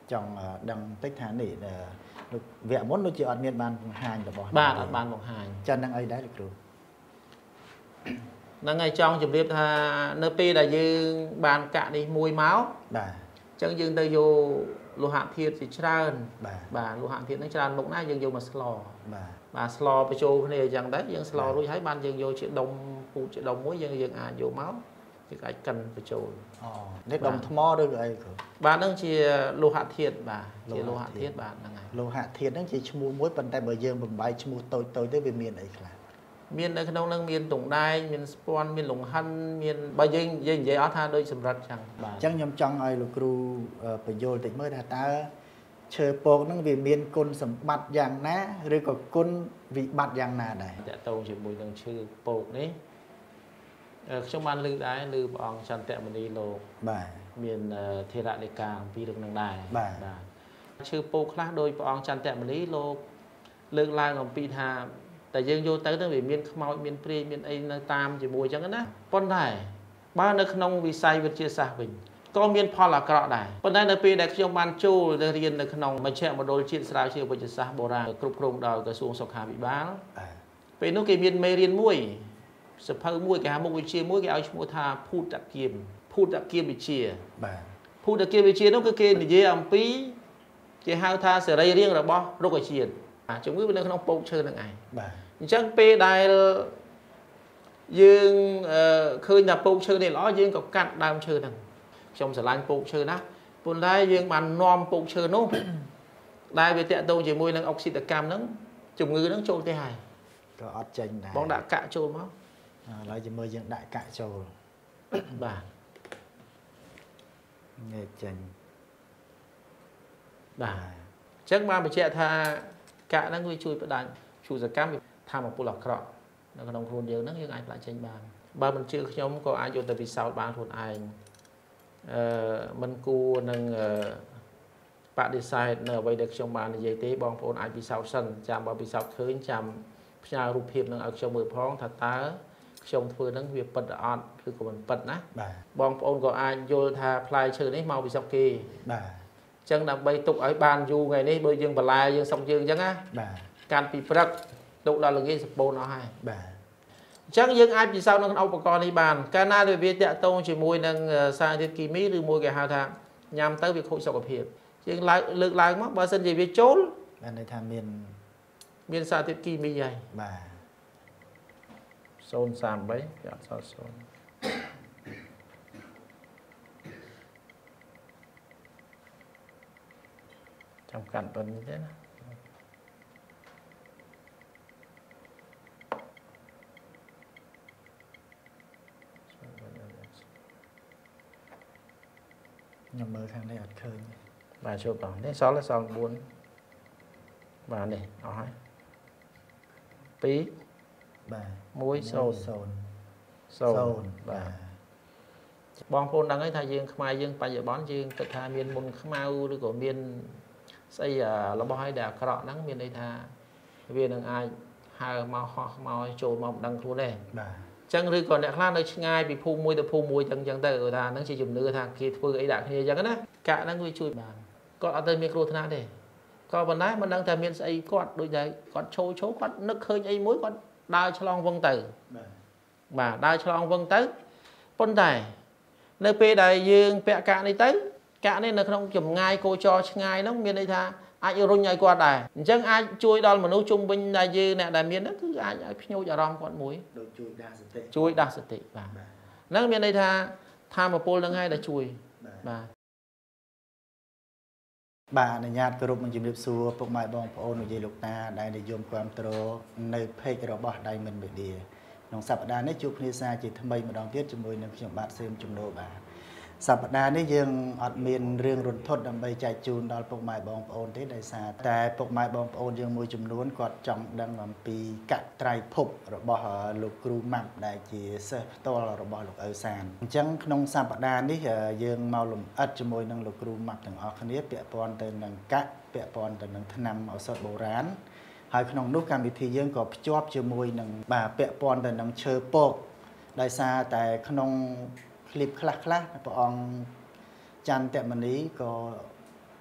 trong đăng tích thán để vẽ muốn nó chỉ ở miền ban vùng hàng là bỏ ban ở ban vùng hàng chân năng ấy đấy được rồi năng ngày trong chụp điệp tha nơi pi là dương bàn cạn đi mùi máu bà chân dương tới vô lô hạn thiên thì trơn bà lô hạn thiên nó trơn lúc nãy dương vô mà bà sloไปโจnày chẳng đấy dương slo rồi thấy ban dương vô chuyện đông phụ chuyện đông muối dương dương vô máu thì cái cầnไปโจ nét đồng thmo được rồi bà đang chỉ lô hạn thiên bà chỉ lô hạn thiên bà là ngày lô hạn thiên nó chỉ mua muối bàn tay bờ dương bầm bay mua tôi tới bên miền ấy là miền ởក្នុងនឹងមានតុងដែងមានស្ពាន់មានលង្ហិនមានបើយើងនិយាយអត់ថាដូចសម្រាប់ចឹងបាទចឹងខ្ញុំចង់ឲ្យលោកគ្រូបញ្យល់តិចមើលថាតើឈើពកហ្នឹងវាមានគុណសម្បត្តិយ៉ាងណាឬក៏គុណវិបត្តិយ៉ាងណាដែរតើតោងជាមួយនឹងឈើពកនេះខ្ញុំបានលើកដែរលើព្រះអង្គចន្ទមនីលោកបាទមានធេរដីកាអំពីរឿងនឹងដែរបាទឈើពកខ្លះដោយព្រះអង្គចន្ទមនីលោកលើកឡើងអំពីថាតែយើងយកទៅវាមានខ្មោចមានព្រាយមានអីនៅតាមជាមួយអញ្ចឹងណាប៉ុន្តែបើនៅក្នុងវិស័យវិទ្យាសាស្ត្រវិញក៏មានផលអាក្រក់ដែរប៉ុន្តែនៅពេលដែលខ្ញុំបានចូលទៅរៀននៅក្នុងមជ្ឈមណ្ឌលជាតិស្រាវជ្រាវវិទ្យាសាស្ត្របុរាណគ្រប់គ្រងដោយក្រសួងសុខាភិបាលពេលនោះគេមានមេរៀនមួយសភៅមួយគេហៅមុខវិជ្ជាមួយគេឲ្យឈ្មោះថាភូតគៀមវិជ្ជាបាទភូតគៀមវិជ្ជានោះគឺគេនិយាយអំពីគេហៅថាសេរីរាង្គរបស់រុក្ខជាតិជំងឺនៅក្នុងពូកឈើនឹងឯងបាទអញ្ចឹងពេលដែលយើងឃើញថាពូកឈើនេះល្អយើងក៏កាត់ដើមឈើហ្នឹងខ្ញុំស្រឡាញ់ពូកឈើណាប៉ុន្តែយើងបាននាំពូកឈើនោះដែលវាតាក់ទងជាមួយនឹងអុកស៊ីតកម្មហ្នឹងជំងឺហ្នឹងចូលទេហើយក៏អត់ចេញដែរបងដាក់កាក់ចូលមកឥឡូវជាមួយយើងដាក់កាក់ចូលបាទងាយចេញបាទអញ្ចឹងបានបញ្ជាក់ថាកាក់ហ្នឹងវាជួយផ្ដាច់ឈូសកម្មថាមកពលអាក្រក់នៅក្នុងខ្លួនយើងហ្នឹងយើងអាចផ្លាច់ចេញបានបើមិនជឿខ្ញុំក៏អាចយកទៅពិសោធន៍បានខ្លួនឯងមិនគួរនឹងបដិសេធនៅអ្វីដែលខ្ញុំបាននិយាយទេបងប្អូនអាចពិសោធន៍សិនចាំបើពិសោធន៍ឃើញចាំផ្ញើរូបភាពនឹងឲ្យខ្ញុំមើលផងថាតើខ្ញុំធ្វើនឹងវាពិតអត់ឬក៏មិនពិតណាបងប្អូនក៏អាចយល់ថាផ្លែឈើនេះមកពីស្រុកគេបាទអញ្ចឹងដើម្បីទុកឲ្យបានយូរថ្ងៃនេះបើយើងបន្លែយើងស្រុកយើងអញ្ចឹងណាបាទកាន់ពីព្រឹកទុកដល់ល្ងាចសពូនអស់ហើយបាទអញ្ចឹងយើងអាចពិសោធន៍នៅក្នុងឧបករណ៍នេះបានកាលណាដែលវាតាក់ទងជាមួយនឹងសារធាតុគីមីឬមួយគេហៅថាញ៉ាំទៅវាខូចសុខភាពយើងលើកឡើងមកបើសិនជាវាចូលបានន័យថាមានសារធាតុគីមីហើយបាទ 033គេអត់សល់0ចាំកាត់ប៉ុណ្្នេះទេណាខ្ញុំមើលខាងនេះអត់ឃើញបាទជួបបងនេះសល់4បាទនេះអស់ហើយ2 បាទ 1 0 បាទបងប្អូនដឹងហើយថាយើងខ្មែរយើងបច្ចុប្បន្នយើងគិតថាមានមុនខ្មៅឬក៏មានស្អីរបស់ឲ្យដែលអាក្រក់ហ្នឹងមានន័យថាវានឹងអាចហើមកហោះមកចូលមកមិនដឹងខ្លួនទេបាទចឹងឬក៏អ្នកខ្លះនៅឆ្ងាយពីភូមិមួយទៅភូមិមួយចឹងទៅថាហ្នឹងជាជំនឿថាគេធ្វើអីដាក់គ្នាចឹងណាកាក់ហ្នឹងវាជួយបានគាត់អត់ទៅមានគ្រោះថ្នាក់ទេក៏ប៉ុន្តែមិនដឹងថាមានស្អីគាត់ដូចតែគាត់ឈោគាត់នឹកឃើញអីមួយគាត់ដើរឆ្លងវឹងទៅបាទដើរឆ្លងវឹងទៅប៉ុន្តែនៅពេលដែលយើងពាក់កាក់នេះទៅកាក់នេះនៅក្នុងចម្ងាយគោចរឆ្ងាយហ្នឹងមានន័យថាអាចរុញឲ្យគាត់ដែរអញ្ចឹងអាចជួយដល់មនុស្សជុំវិញដែលយើងអ្នកដែលមានហ្នឹងគឺអាចឲ្យភ្ញូចអារម្មណ៍គាត់មួយដូចជួយដាស់សតិបាទហ្នឹងមានន័យថាធម៌ពលហ្នឹងហើយដែលជួយបាទអនុញ្ញាតគោរពនឹងជំរាបសួរពុកម៉ែបងប្អូននិយាយលោកតាដែលនិយមគ្រប់គ្រងនៅ page របស់ Diamond Media ក្នុងសប្តាហ៍នេះជួបគ្នាសាជាថ្មីម្ដងទៀតជាមួយនឹងខ្ញុំបាទសឿមជំនោបាទសប្តាហ៍នេះយើងអត់មានរឿងរន្ធត់ដើម្បីចែកជូនដល់ពុកម៉ែបងប្អូនទេដោយសារតែពុកម៉ែបងប្អូនយើងមួយចំនួនគាត់ចង់ដឹងអំពីកត្រៃភពរបស់លោកគ្រូម៉ាប់ដែលជាសិស្សផ្ទាល់របស់លោកឪសានអញ្ចឹងក្នុងសប្តាហ៍នេះយើងមកលំអិតជាមួយនឹងលោកគ្រូម៉ាប់ទាំងអស់គ្នាពាក់ព័ន្ធទៅនឹងពាក់ព័ន្ធទៅនឹងថ្នាំឱសថបុរាណហើយក្នុងនោះកម្មវិធីយើងក៏ភ្ជាប់ជាមួយនឹងបាទពាក់ព័ន្ធទៅនឹងឈើពកដោយសារតែក្នុងคลิปខ្លះព្រះអង្គចន្ទមនីក៏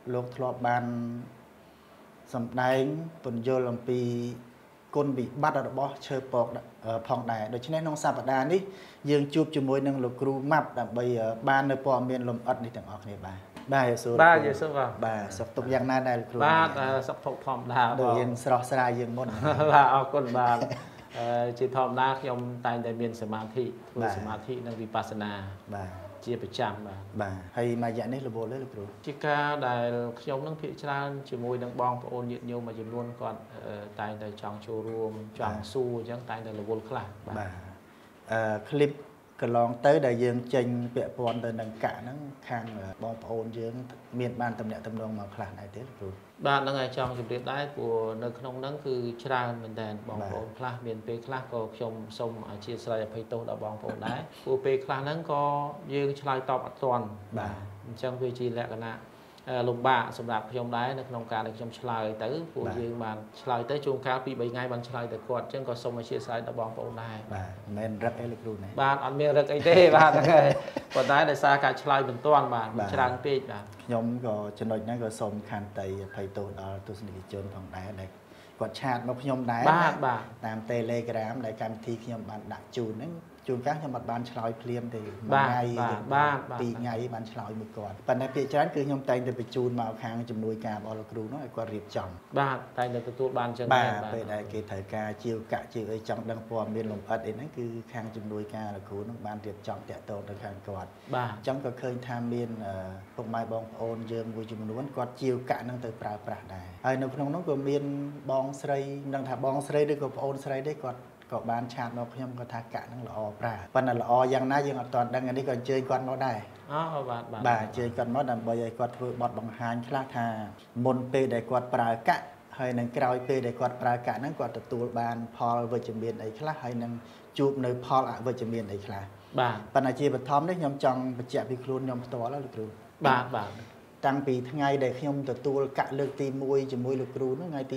លោកធ្លាប់បានសម្ដែងពន្យល់អំពីគុណវិបត្តិរបស់ឈើពកផងដែរដូច្នេះក្នុងសប្តាហ៍នេះយើងជួបជាមួយនឹងលោកគ្រូម៉ាប់ដើម្បីបាននៅព័ត៌មានលម្អិតនេះទាំងអស់គ្នាបាទយេស៊ូបាទយេស៊ូបាទសុខទុក្ខយ៉ាងណាដែរលោកគ្រូបាទសុខទុក្ខធម្មតាដូចយើងស្រស់ស្រាយយើងមុនបាទអរគុណបាទជាធម្មតាខ្ញុំតែងតែមានសមាធិធ្វើសមាធិនិងវិបស្សនាបាទជាប្រចាំបាទហើយមួយរយៈនេះរវល់ទេលោកគ្រូជាការដែលខ្ញុំនឹងភាគច្រើនជាមួយនឹងបងប្អូនញាតិញោមមួយចំនួនគាត់តែងតែចង់ចូលរួមចង់សួរអញ្ចឹងតែងតែរវល់ខ្លះបាទคลิปកន្លងទៅដែលយើងចេញពាក់ព័ន្ធទៅនឹងកាក់ហ្នឹងខាងបងប្អូនយើងមានបានតំណាក់តំណងមកខ្លះដែរទេលោកគ្រូបាទហ្នឹងហើយចង់ជម្រាបដែរព្រោះនៅក្នុងហ្នឹងគឺច្រើនមែនតើបងប្អូនខ្លះមានពេលខ្លះក៏ខ្ញុំសូមអធិស្ឋានអភ័យទោសដល់បងប្អូនដែរព្រោះពេលខ្លះហ្នឹងក៏យើងឆ្លើយតបអត់ទាន់បាទអញ្ចឹងវាជាលក្ខណៈលំបាកសម្រាប់ខ្ញុំដែរនៅក្នុងការដែលខ្ញុំឆ្លើយទៅពួកយើងបានឆ្លើយទៅជួនកាល2-3ថ្ងៃបានឆ្លើយទៅគាត់អញ្ចឹងក៏សូមអធិស្ឋានដល់បងប្អូនដែរបាទមិនមែនរឹកអីលោកគ្រូណាបាទអត់មានរឹកអីទេបាទហ្នឹងហើយប៉ុន្តែដោយសារការឆ្លើយមិនទាន់បាទច្រើនពេកបាទខ្ញុំក៏ចំណុចហ្នឹងក៏សូមខន្តីអភ័យទោសដល់ទស្សនិកជនផងដែរដែលគាត់ឆាតមកខ្ញុំដែរបាទតាម Telegram ដែលកម្មវិធីខ្ញុំបានដាក់ជូនហ្នឹងជួនកាលខ្ញុំអត់បានឆ្លើយភ្លាមទេមួយថ្ងៃពីរថ្ងៃបានឆ្លើយមួយគាត់ប៉ុន្តែភាគច្រើនគឺខ្ញុំតែងតែបញ្ជូនមកខាងជំនួយការរបស់លោកគ្រូនោះឲ្យគាត់រៀបចំបាទតែងតែទទួលបានចឹងបាទពេលដែលគេត្រូវការជាវកាក់ជាអីចង់ដឹងព័ត៌មានលម្អិតអីហ្នឹងគឺខាងជំនួយការលោកគ្រូនោះបានរៀបចំតាក់ទងទៅខាងគាត់បាទអញ្ចឹងក៏ឃើញថាមានពុកម៉ែបងប្អូនយើងមួយចំនួនគាត់ជាវកាក់ហ្នឹងទៅប្រើប្រាស់ដែរហើយនៅក្នុងនោះក៏មានបងស្រីមិនដឹងថាបងស្រីឬក៏ប្អូនស្រីទេគាត់ក៏បានឆាតមកខ្ញុំគាត់ថាកាក់ហ្នឹងល្អប្រើប៉ុន្តែល្អយ៉ាងណាយើងអត់ទាន់ដឹងនេះក៏អញ្ជើញគាត់មកដែរបាទអញ្ជើញគាត់មកដើម្បីឲ្យគាត់ធ្វើបទបង្ហាញខ្លះថាមុនពេលដែលគាត់ប្រើកាក់ហើយនឹងក្រោយពេលដែលគាត់ប្រើកាក់ហ្នឹងគាត់ទទួលបានផលវិជ្ជមានអីខ្លះហើយនឹងជួបនៅផលអវិជ្ជមានអីខ្លះបាទប៉ុន្តែជាបឋមនេះខ្ញុំចង់បញ្ជាក់ពីខ្លួនខ្ញុំផ្ទាល់លោកគ្រូបាទតាំងពីថ្ងៃដែលខ្ញុំទទួលកាក់លើកទី1ជាមួយលោកគ្រូនោះថ្ងៃទី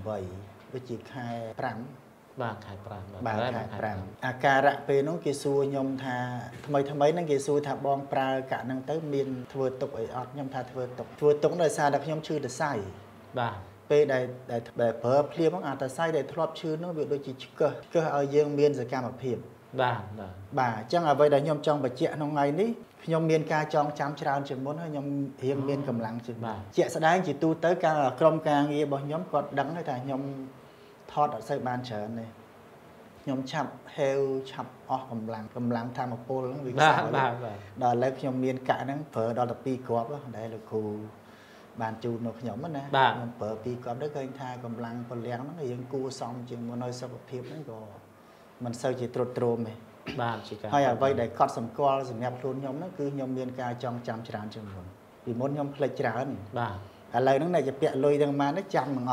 18ដូចជាខែ5 បាទខែ5 បាទខែ5អាការៈពេលនោះគេសួរខ្ញុំថាថ្មីហ្នឹងគេសួរថាបងប្រើកាក់ហ្នឹងទៅមានធ្វើទុកអីអត់ខ្ញុំថាធ្វើទុកដោយសារតែខ្ញុំឈឺសរសៃបាទពេលដែលប្រើភ្លាមហ្នឹងអាសរសៃដែលធ្លាប់ឈឺនោះវាដូចជាឆ្កឹះឲ្យយើងមានសកម្មភាពបាទអញ្ចឹងអ្វីដែលខ្ញុំចង់បញ្ជាក់ក្នុងថ្ងៃនេះខ្ញុំមានការចងចាំច្រើនជាងមុនហើយខ្ញុំរៀងមានកម្លាំងជាងជាក់ស្ដែងជាទូទៅការក្រុមការងាររបស់ខ្ញុំគាត់ដឹងថាខ្ញុំថតអត់សូវបានច្រើនទេខ្ញុំឆាប់ហេវឆាប់អស់កម្លាំងធម្មពលហ្នឹងវាខ្សោយដល់ឥឡូវខ្ញុំមានកាក់ហ្នឹងប្រើដល់12គ្រាប់ដែលលោកគ្រូបានជូនមកខ្ញុំណាខ្ញុំប្រើ2គ្រាប់ទៅឃើញថាកម្លាំងពលំហ្នឹងយើងគួរសមជាងមុនហើយសុខភាពហ្នឹងក៏មិនសូវជាទ្រុឌទ្រោមទេបាទជាការហើយអ្វីដែលកត់សម្គាល់សម្រាប់ខ្លួនខ្ញុំហ្នឹងគឺខ្ញុំមានការចងចាំច្រើនជាងមុនពីមុនខ្ញុំភ្លេចច្រើនបាទឥឡូវហ្នឹងតែជាពាក់លុយទាំងម៉ានចាំហ្មង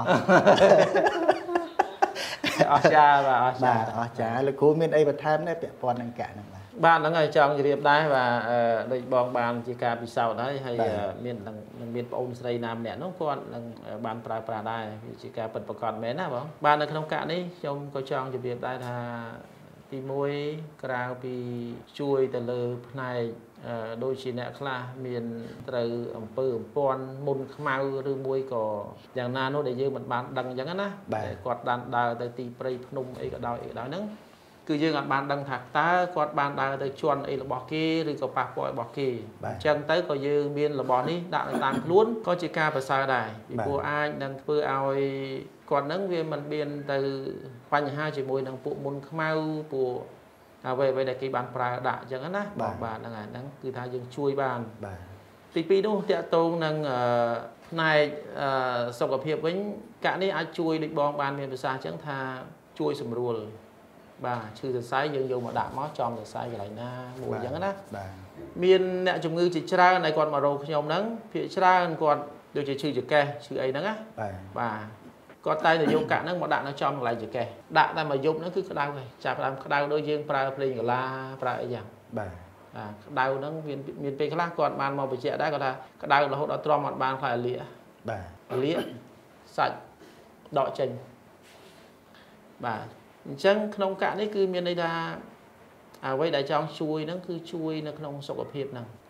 អស្ចារ្យបាទអស្ចារ្យលោកគ្រូមានអីបន្ថែមទេពាក់ព័ន្ធនឹងកាក់ហ្នឹងបាទហ្នឹងហើយចង់ជម្រាបដែរបាទដូចបងបានជាការពិសោធន៍ហើយមានប្អូនស្រីណាម្នាក់នោះគាត់នឹងបានប្រើប្រាស់ដែរវាជាការពិតប្រាកដមែនណាបងបាទនៅក្នុងកាក់នេះខ្ញុំក៏ចង់ជម្រាបដែរថាទី1ក្រៅពីជួយទៅលើផ្នែកដូចជាអ្នកខ្លះមានត្រូវអំពើអំពាន់មុនខ្មៅឬមួយក៏យ៉ាងណានោះដែលយើងមិនបានដឹងអញ្ចឹងណាគាត់បានដើរទៅទីព្រៃភ្នំអីក៏ដោយហ្នឹងគឺយើងអត់បានដឹងថាតើគាត់បានដើរទៅជន់អីរបស់គេឬក៏ប៉ះពាល់របស់គេអញ្ចឹងទៅក៏យើងមានរបស់នេះដាក់នៅតាមខ្លួនក៏ជាការប្រសើរដែរពីព្រោះអាចនឹងធ្វើឲ្យគាត់នឹងវាមិនមានទៅបញ្ហាជាមួយនឹងពួកមុនខ្មៅពួកអ្វីដែលគេបានប្រើដាក់អញ្ចឹងណាបាទហ្នឹងហើយហ្នឹងគឺថាយើងជួយបានទី2នោះតាក់ទងនឹងផ្នែកសុខភាពវិញកាក់នេះអាចជួយដូចបងបានមានប្រសាសន៍អញ្ចឹងថាជួយសម្រួលបាទឈឺសរសៃយើងយកមកដាក់មកចំសរសៃកន្លែងណាមួយអញ្ចឹងណាមានអ្នកជំងឺជាច្រើនដែលគាត់មករកខ្ញុំហ្នឹងភាគច្រើនគាត់ដូចជាឈឺចង្កេះឈឺអីហ្នឹងណាបាទគាត់តែយកកាក់ហ្នឹងមកដាក់នៅចំកន្លែងចង្កេះដាក់តែមកយប់ហ្នឹងគឺក្តៅហើយចាប់ដើមក្តៅដូចយើងប្រើភ្លេងកាឡាប្រើអីយ៉ាងក្តៅហ្នឹងមានពេលខ្លះគាត់បានមកបញ្ជាក់ដែរគាត់ថាក្តៅរហូតដល់ទ្រាំអត់បានខ្លាចលាលាសាច់ដកចេញបាទអញ្ចឹងក្នុងកាក់នេះគឺមានន័យថាអ្វីដែលចង់ជួយហ្នឹងគឺជួយនៅក្នុងសុខភាពហ្នឹង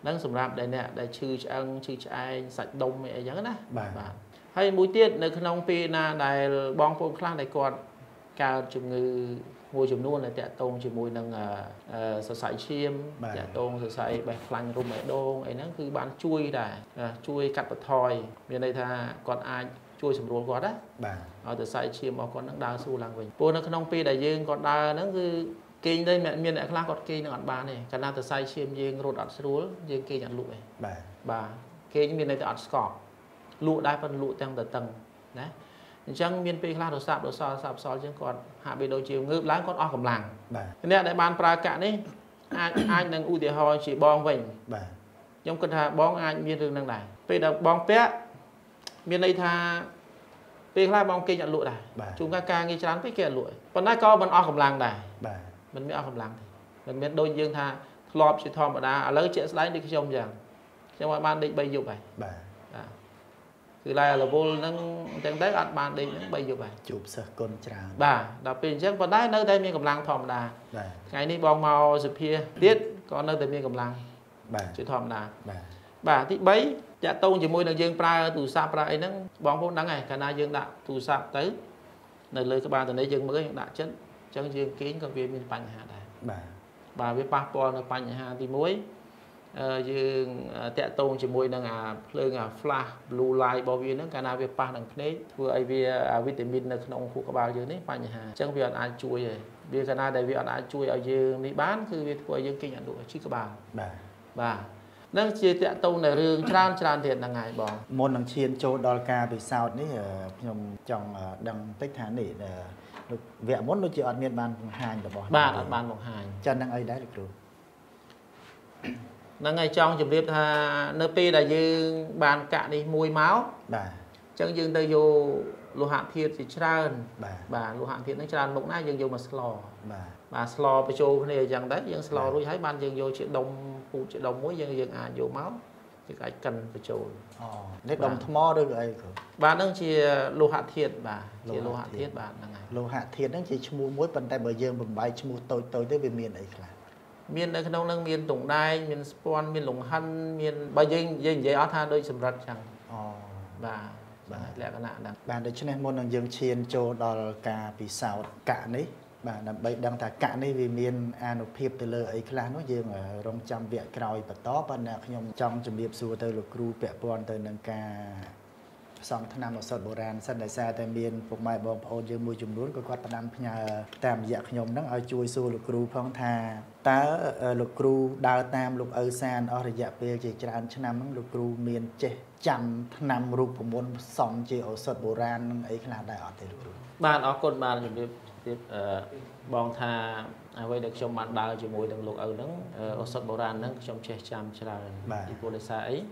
nâng sầm rạp đây nè đây chư ăn chư ai sạch đông mẹ giống đó hay mũi tiết nơi khung pi na đây bong phong khang đây còn cao chùm ngư ngồi chùm luôn là tẹt tông chùm mùi nâng sợi sải chiêm tẹt tông sợi sải bạch phanh rùm mẹ đôn ấy nó cứ bán chui đài chui cắt bật thòi bên đây tha còn ai chui sầm ruộng quá đấy ở từ sải chiêm mà còn nâng đào su làng mình po nó khung pi đại dương còn đào nó cứ kinh đây mẹ miền đại khang còn kinh nó còn bán này cả nào từ sải chiêm dương rột ăn sứa dương kinh nhận lụi bà kinh miền đây từ ăn sọt lụi đai phần lụi tăng từ tầng đấy chẳng miền Tây là đồ sạp sò chứ còn hạ bị đôi chiều ngược láng con o cầm làng nè đại ban pra cả đấy ai đang ưu tiên hỏi chỉ bong vịnh trong cần thà bong ai miền rừng đang này bây giờ bong pé miền đây thà Tây là bong kia nhận lụa này chúng ta càng nghi chán với kia lụa còn nãy có bên o cầm làng này mình mới o cầm làng mình miền đôi dương thà lọp chỉ thò mà đá lấy chuyện slide đi trong rằng trong mọi ban định bay dục nàyคือไรเราโบนั่งแต่งได้อัดบานดีนั่งไปอยู่ไปจูบเสือก้นจางบ่าดาวเป็นเช่นพอได้เนื้อได้มีกำลังธรรมดาไงนี่บองเมาสุเพียติดก็เนื้อได้มีกำลังจุดธรรมดาบ่าที่ใบจะตรงจะมวยนังยืนปลาตูซาปลาไอ้นั่งบองพวกนั่งไงขณะยืนด่าตูซาtớiในเลยกบาลตอนนี้ยืนมือยังด่าchân chânยืนกินก็เวียนมีปัญหาได้บ่าเวียปาปอนปัญหาที่มวยdương tẹt tông chỉ môi năng phơi flash blue light bao nhiêu nữa cái nào về pa năng phê vừa ai về vitamin là không khu các bao nhiêu đấy pa nhà hàng chẳng việc ai chui rồi việc cái nào đại việc ai chui ở dương đi bánคือviệc của dương kinh nhận đủ chi các bao bà năng chia tẹt tông là rương tràn thiệt là ngày bỏ môn năng chiên châu đo ca bị sao đấy nhom trong đăng tích thán để vẽ món nó chỉ ở miền ban vùng Hàn là bỏ ở ban vùng Hàn chân năng ấy đấy được rồi năng ngày trong chụp điệp tha nơi pi là dương bàn cạn đi mùi máu chân dương tây vô lô hạn thiệt thì trơn bà lô hạn thiệt nó trơn mục nãy dương vô mà bà sloไปโชว์này rằng đấy dương slo rồi thấy ban dương vô chuyện đồng muối dương vô máu thì cái cầnไปโชว์ nét đồng thmo được rồi bà nó chỉ lô hạn thiệt bà chỉ lô hạn thiệt bà là ngày lô hạn thiệt nó chỉ mua muối bàn tay bờ dương bầm bay mua tôi tới bên miền ấy là miền ở trong năng miền Tùng Đai miền Spawn miền Lũng Hân miền Ba Dinh dây áo tha đôi sầm rật chẳng bà lẽ cái nạn đang bà đấy cho nên môn năng dương chiên cho đò cà bị xào cạn đấy bà là bây đang thà cạn đấy vì miền An Phiệp từ lời ấy là nó dương ở trong trăm viện còi bật tó bên nào nhom trong chuẩn bị xua từ lục cru bẹ pon từ năng cà song thằng nam ở sọt bồ đàn sân đại xa tại miền phục mai bong ôn dương mùi chùm đốn có quạt đam nhà tam dạ nhom nắng ở chui xua lục cru phong thà ta lục cru đào tam lục ở san ở dạ về chỉ tràn cho nam lục cru miền chế chăm nam rụp của môn song chỉ ở sọt bồ đàn ấy là đại ở thế lục cru ban ở côn ban chuẩn bị bong thà vậy được trong bạn đào chỉ mùi đằng lục ở nắng ở sọt bồ đàn nắng trong chế chăm cho là đi vô đại xa ấy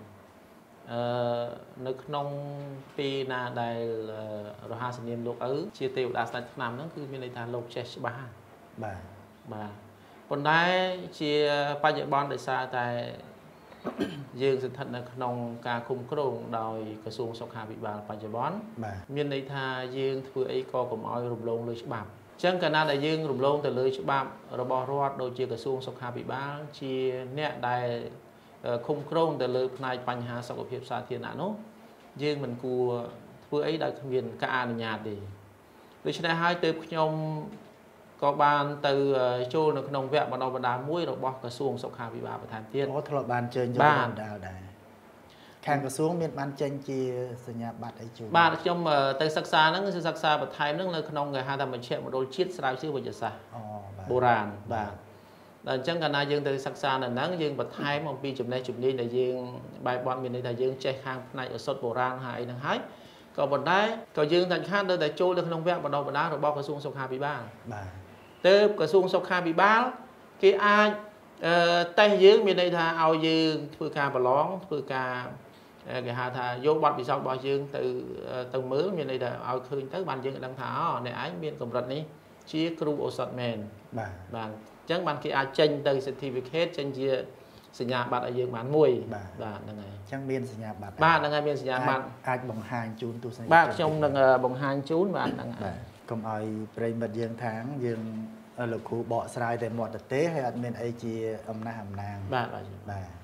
nước nông pi na đại rồi hai sinh niên lục ứ chia tiêu đã sang nam nó cứ bên đây ta lục chế bà còn đây chia ba giờ bon đại xa tại dương sự thật là nông ca khung krong đòi cái xuồng sọc hà bị bà ba giờ bón bên đây tha dương vừa ấy co cùng oi rùm lông lưới bạc chẳng cả na đại dương rùm lông từ lưới bạc rồi bỏ rót đôi chia cái xuồng sọc hà bị bà chia nẹt đại khung krong từ lưới này bành hà sọc hiệp xa thiên nạn nó dương mình cua vừa ấy đại miền ca nhà thì đối với hai từ nhom có ban từ châu nó nông vẹn mà nó đá muối rồi bỏ cái xuồng sọc hà bị bà và thành tiên có thọ bàn chơi cho bàn đào đài khang cái xuống miền ban chơi chi sinh nhà bát ấy chú bà trong từ sắc xa nó sắc xa và thay nó là nông người hai thằng mình chuyện một đôi chiết sao chứ bây giờ xa bồ ràn bà chẳng cả na dương từ sắc xa là nắng dương và thay một pi chụp này chụp đi là dương bài bọn mình đây là dương chơi khang này ở sốt bồ ràn hai năng hái còn bọn đấy còn dương thành khác đây là châu được nông vẹn mà đâu mà đá rồi bỏ cái xuồng sọc hà bị bà từ cái xuồng sọc hà bị bá khi ai tay dưới bên đây tha ao dương phơi ca và lón phơi ca cái hà tha vô bọt bị sao bao dương từ tầng mới bên đây là ao khơi tới bàn dương đang thả này ái miền cầm rật ní chia kêu ô sọt mền bàn chẳng bàn khi ai tranh từ certificate tranh chia sinh nhà bạn ở dương bán mùi và là ngày chẳng miền sinh nhà bạn ba là ngày miền sinh nhà bạn ai bằng hàng chún tu sinh ba trong là bằng hàng chún và là ngày còn ai prey mật dương tháng dương lục khu bỏ sai để một tế hay admin ấy chỉ âm na hàm nàng bà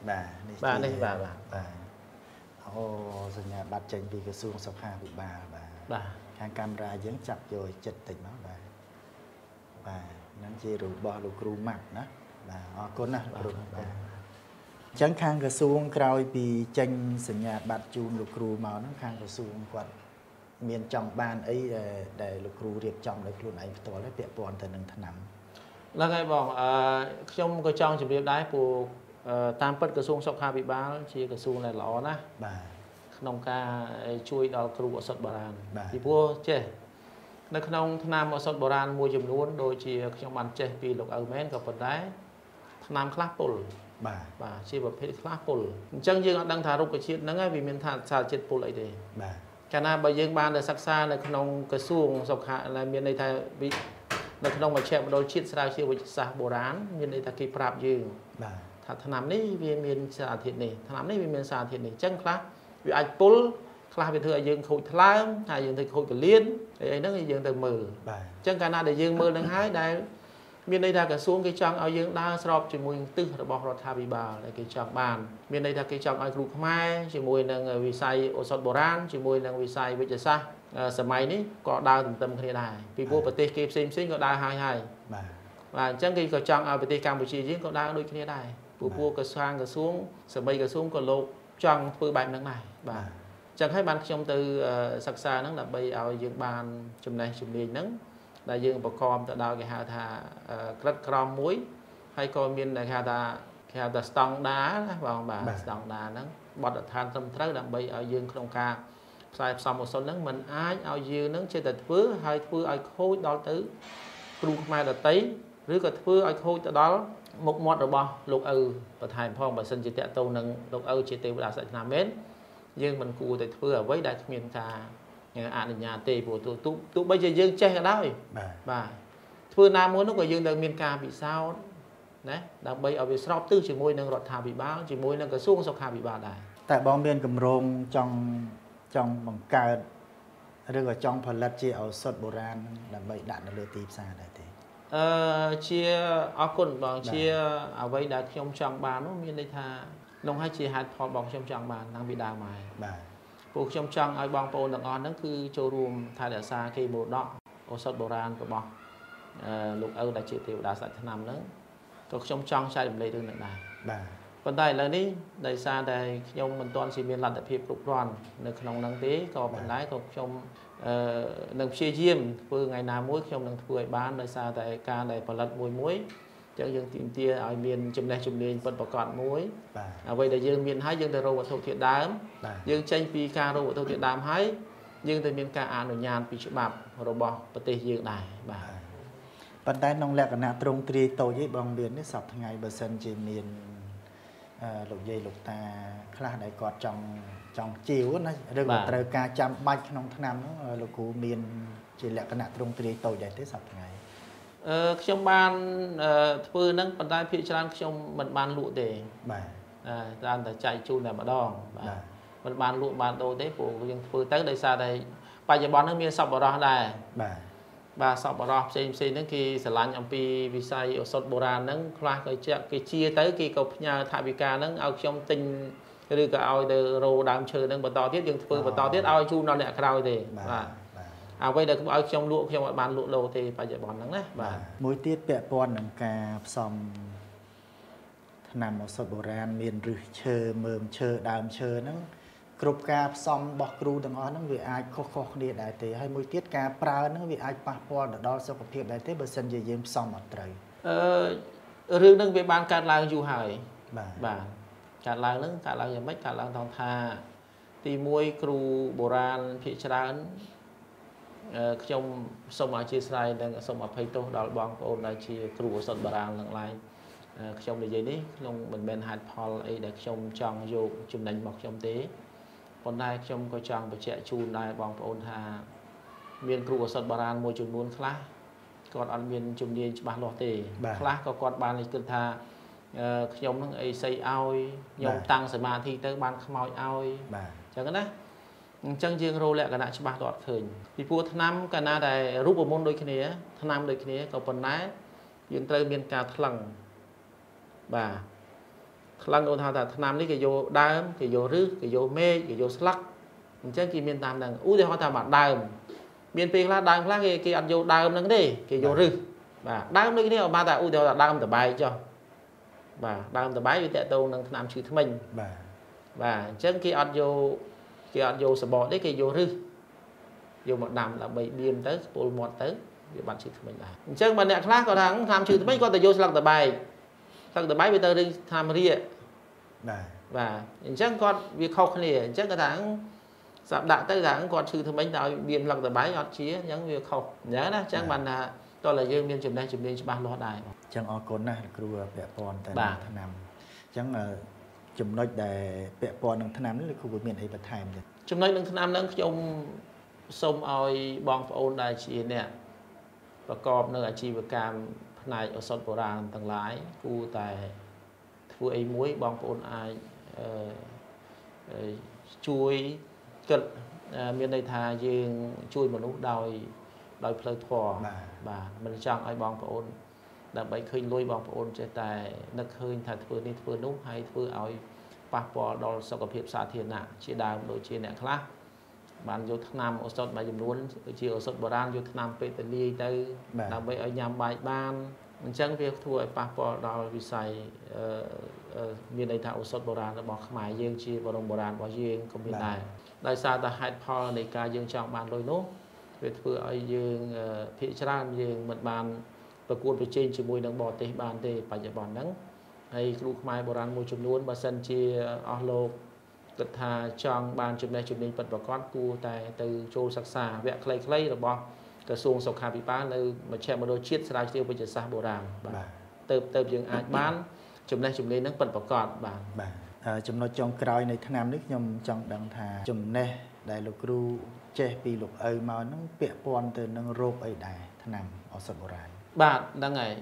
បាទនេះបាទអូសញ្ញាបត្រចេញពីក្រសួងសុខាភិបាលបាទខាងកាមេរ៉ាយើងចាប់យកចិត្តតិចមកបាទហ្នឹងជារបស់លោកគ្រូម៉ាក់ណាបាទអរគុណណាលោកគ្រូបាទអញ្ចឹងខាងក្រសួងក្រោយពីចេញសញ្ញាបត្រជូនលោកគ្រូមកហ្នឹងខាងក្រសួងគាត់មានចង់បានអីដែលលោកគ្រូរៀបចំដោយខ្លួនឯងផ្ទាល់ទេពាក់ព័ន្ធទៅនឹងថ្នាំហ្នឹងហើយបងខ្ញុំក៏ចង់ជម្រាបដែរព្រោះតាមពិតក្រសួងសុខាភិបាលជាក្រសួងដែលល្អណាស់បាទក្នុងការជួយដល់គ្រូឱសថបុរាណពីព្រោះចេះនៅក្នុងថ្នាំឱសថបុរាណមួយចំនួនដូចជាខ្ញុំបានចេះពីលោកឪមែនក៏ប៉ុន្តែថ្នាំខ្លះពុលបាទជាប្រភេទខ្លះពុលអញ្ចឹងយើងអត់ដឹងថារុក្ខជាតិហ្នឹងហើយវាមានថាសារជាតិពុលអីទេបាទកាលណាបើយើងបានទៅសិក្សានៅក្នុងក្រសួងសុខាដែលមានន័យថានៅក្នុងមជ្ឈមណ្ឌលជាតិស្រាវជ្រាវវិទ្យាសាស្ត្របុរាណមានន័យថាគេប្រាប់យើងបាទថាថ្នាំនេះវាមានសារធាតុនេះថ្នាំនេះវាមានសារធាតុនេះអញ្ចឹងខ្លះវាអាចពុលខ្លះវាធ្វើឲ្យយើងខូចថ្លើមហើយយើងទៅខូចកលៀនហើយអីហ្នឹងយើងទៅមើលបាទអញ្ចឹងកាលណាដែលយើងមើលនឹងហើយដែលមានន័យថាក្រសួងគេចង់ឲ្យយើងដើរស្របជាមួយទិសរបស់រដ្ឋាភិបាលដែលគេចង់បានមានន័យថាគេចង់ឲ្យគ្រូខ្មែរជាមួយនឹងវិស័យឱសថបុរាណជាមួយនឹងវិស័យវិទ្យាសាស្ត្រសម័យនេះក៏ដើរទន្ទឹមគ្នាដែរពីព្រោះប្រទេសគេផ្សេងក៏ដើរហើយបាទអញ្ចឹងគេក៏ចង់ឲ្យប្រទេសកម្ពុជាយើងក៏ដើរដូចគ្នាដែរព្រោះក្រសួងសម្បីក្រសួងក៏លោកចង់ធ្វើបែបហ្នឹងដែរបាទអញ្ចឹងហើយបានខ្ញុំទៅសិក្សាហ្នឹងដើម្បីឲ្យយើងបានចំណេះជំនាញហ្នឹងដែលយើងប្រកបទៅដោយគេហៅថាក្រិតក្រមមួយហើយក៏មានគេហៅថាស្តង់ដាណាបងបាទស្តង់ដាហ្នឹងបទដ្ឋានត្រឹមត្រូវដើម្បីឲ្យយើងក្នុងការផ្សាយផ្សំឱសថហ្នឹងมันអាចឲ្យយើងហ្នឹងចេះតែធ្វើឲ្យខូចដល់ទៅគ្រូខ្មែរដតីឬក៏ធ្វើឲ្យខូចទៅដល់មុខមាត់របស់លោកឪបន្ថែមផងបើសិនជាតាក់ទងនឹងលោកឪជាទេវតាសាច់ថ្នាំមែនយើងមិនគួរតែធ្វើអ្វីដែលគ្មានការអនុញ្ញាតទេព្រោះទោះបីជាយើងចេះក៏ដោយបាទធ្វើណាមួយនោះក៏យើងត្រូវមានការពិសោធន៍ណាដើម្បីឲ្យវាស្របទិសជាមួយនឹងរដ្ឋាភិបាលជាមួយនឹងក្រសួងសុខាភិបាលដែរតែបងមានគម្រោងចង់បង្កើតឬក៏ចង់ផលិតជាឱសថបុរាណដើម្បីដាក់នៅលើទីផ្សារដែរទេជាអរគុណបងជាអ្វីដែលខ្ញុំចង់បាននោះមានន័យថានោះហើយជាហេតុផលបងខ្ញុំចង់បានតាំងពីដើមហើយបាទព្រោះខ្ញុំចង់ឲ្យបងប្អូនទាំងអស់ហ្នឹងគឺចូលរួមថែរក្សាគេមរតកឱសថបុរាណរបស់លោកឪដែលជាទេវតាសាច់ថ្នាំហ្នឹងក៏ខ្ញុំចង់ចែករំលែករឿងហ្នឹងដែរបាទប៉ុន្តែឥឡូវនេះដោយសារតែខ្ញុំមិនទាន់ជាមានលទ្ធភាពគ្រប់គ្រាន់នៅក្នុងហ្នឹងទេក៏ប៉ុន្តែក៏ខ្ញុំនឹងព្យាយាមធ្វើថ្ងៃណាមួយខ្ញុំនឹងធ្វើឲ្យបានដោយសារតែការដែលផលិតមួយចឹងយើងទាមទារឲ្យមានចំណេះជំនាញពិតប្រាកដមួយអ្វីដែលយើងមានហើយយើងទៅរកវត្ថុធាតុដើមយើងចេញពីការរកវត្ថុធាតុដើមហើយយើងទៅមានការអនុញ្ញាតពីច្បាប់របស់ប្រទេសយើងដែរបាទប៉ុន្តែក្នុងលក្ខណៈទ្រង់ទ្រាយតូចឯងបងមាននេះសប្តាហ៍ថ្ងៃបើសិនជាមានលោកយាយលោកតាខ្លះដែលគាត់ចង់ជីវណាឬក៏ត្រូវការចាំបាច់ក្នុងឆ្នាំនោះលោកគ្រូមានជាលក្ខណៈទ្រង់ទ្រាយតូចដែរទេសប្តាហ៍ថ្ងៃខ្ញុំបានធ្វើហ្នឹងប៉ុន្តែភាគច្រើនខ្ញុំមិនបានលក់ទេបាទតាមតែចែកជូនតែម្ដងបាទមិនបានលក់បានដូរទេព្រោះយើងធ្វើទៅដោយសារតែបច្ចុប្បន្នហ្នឹងមានសប្បុរសដែរបាទសប្បុរសផ្សេងហ្នឹងគេស្រឡាញ់អំពីវិស័យឱសថបុរាណហ្នឹងខ្លះគេជាទៅគេក៏ផ្ញើថវិកាហ្នឹងឲ្យខ្ញុំទិញឬក៏ឲ្យទៅរោដើមឈើហ្នឹងបន្តទៀតយើងធ្វើបន្តទៀតឲ្យជូនដល់អ្នកក្រោយទេបាទអ្វីដែលឲ្យខ្ញុំលក់ខ្ញុំអត់បានលក់លោទេបច្ចុប្បន្នហ្នឹងណាបាទមួយទៀតពាក់ព័ន្ធនឹងការផ្សំថ្នាំឱសថបុរាណមានឫសឈើមើមឈើដើមឈើហ្នឹងគ្រប់ការផ្សំរបស់គ្រូទាំងអស់ហ្នឹងវាអាចខុសគ្នាដែរទេហើយមួយទៀតការប្រើហ្នឹងវាអាចប៉ះពាល់ទៅដល់សុខភាពដែរទេបើសិនជាយើងផ្សំអត់ត្រូវរឿងហ្នឹងវាបានកើតឡើងយូរហើយបាទកើតឡើងយ៉ាងម៉េចកើតឡើងថាទី1គ្រូបុរាណភាគច្រើនខ្ញុំសូមអធិស្ឋាននិងសូមអភ័យទោសដល់បងប្អូនដែលជាគ្រូឱសថបុរាណទាំងឡាយខ្ញុំនិយាយនេះខ្ញុំមិនមែនហេតុផលអីដែលខ្ញុំចង់យកចំណេញរបស់ខ្ញុំទេប៉ុន្តែខ្ញុំក៏ចង់បញ្ជាក់ជូនដែរបងប្អូនថាមានគ្រូឱសថបុរាណមួយចំនួនខ្លះគាត់អត់មានជំនាញច្បាស់លាស់ទេខ្លះក៏គាត់បានគិតថាខ្ញុំនឹងអីស្អីឲ្យខ្ញុំតាំងសមាធិទៅបានខ្មោចឲ្យអញ្ចឹងណាអញ្ចឹងយើងរកលក្ខណៈច្បាស់ទៅអត់ឃើញពីព្រោះថ្នាំកាលណាដែលរូបមន្តដូចគ្នាថ្នាំដូចគ្នាក៏ប៉ុន្តែយើងត្រូវមានការថ្លឹងបាទខ្លាំងឧទាហរណ៍ថាឆ្នាំនេះគេយកដើមគេយករឹសគេយកមេឃគេយកស្លឹកអញ្ចឹងគេមានតាមហ្នឹងឧទាហរណ៍ថាមកដើមមានពេលខ្លះដើមខ្លះគេអត់យកដើមហ្នឹងទេគេយករឹសបាទដើមដូចនេះបានតែឧទាហរណ៍ថាដើមតបែកចុះបាទដើមតបែកវាតកតងនឹងថ្នាំឈឺធ្មេញបាទអញ្ចឹងគេអត់យកសបកទេគេយករឹសយកមកដាំដើម្បីបៀមទៅស្ពុលមាត់ទៅវាបាត់ឈឺធ្មេញដែរអញ្ចឹងបើអ្នកខ្លះគាត់ថាថ្នាំឈឺធ្មេញគាត់ទៅយកស្លឹកតបែកស្លឹកតបែកវាទៅរឿងថ្នាំរាគបាទអញ្ចឹងគាត់វាខុសគ្នាអញ្ចឹងគាត់ថាសាប់ដាក់ទៅថាគាត់ឈឺធ្មេញទៅឲ្យបៀមស្លឹកតបែកអត់ជាអញ្ចឹងវាខុសអញ្ចឹងណាអញ្ចឹងបានថាតោះតែយើងមានចំណេះជំនាញច្បាស់លាស់ដែរអញ្ចឹងអរគុណណាស់គ្រូពាក់ព័ន្ធទៅនឹងថ្នាំអញ្ចឹងចំណុចដែលពាក់ព័ន្ធនឹងថ្នាំនេះលោកគ្រូមានអីបន្ថែមទេចំណុចនឹងថ្នាំនឹងខ្ញុំសូមឲ្យបងប្អូនដែលជាអ្នកប្រកបនៅអាជីវកម្មផ្នែកឱសថបុរាណទាំងឡាយគួរតែធ្វើអីមួយបងប្អូនអាចជួយគិតមានន័យថាយើងជួយមនុស្សដោយផ្លូវធម៌បាទមិនចង់ឲ្យបងប្អូនដើម្បីឃើញលុយបងប្អូនចេះតែនឹកឃើញថាធ្វើនេះធ្វើនោះហើយធ្វើឲ្យប៉ះពាល់ដល់សុខភាពសាធារណៈជាដើមដូចជាអ្នកខ្លះបានយកថ្នាំឱសថមួយចំនួនជាឱសថបុរាណយកថ្នាំពេទ្យទៅលាយទៅដើម្បីឲ្យញ៉ាំបាយបានអញ្ចឹងវាធ្វើឲ្យប៉ះពាល់ដល់វិស័យមានន័យថាឱសថបុរាណរបស់ខ្មែរយើងជាបរមបុរាណរបស់យើងក៏មានដែរដោយសារតែហេតុផលនៃការយើងចង់បានលុយនោះវាធ្វើឲ្យយើងភាគច្រើនយើងមិនបានប្រកួតប្រជែងជាមួយនឹងបរទេសបានទេបច្ចុប្បន្នហ្នឹងហើយគ្រូខ្មែរបុរាណមួយចំនួនបើសិនជាអស់លោកគិតថាចង់បានចំណេះជំនាញពិតប្រាកដគួរតែទៅចូលសិក្សាវគ្គខ្លីៗរបស់ក្រសួងសុខាភិបាលនៅមជ្ឈមណ្ឌលជាតិស្រាវជ្រាវវិទ្យាសាស្ត្របុរាណបាទទៅយើងអាចបានចំណេះជំនាញហ្នឹងពិតប្រាកដបាទចំណុចចុងក្រោយនៃថ្នាំនេះខ្ញុំចង់ដឹងថាចំណេះដែលលោកគ្រូចេះពីលោកឪមកហ្នឹងពាក់ព័ន្ធទៅនឹងរោគអីដែរថ្នាំឱសថបុរាណបាទហ្នឹងហើយ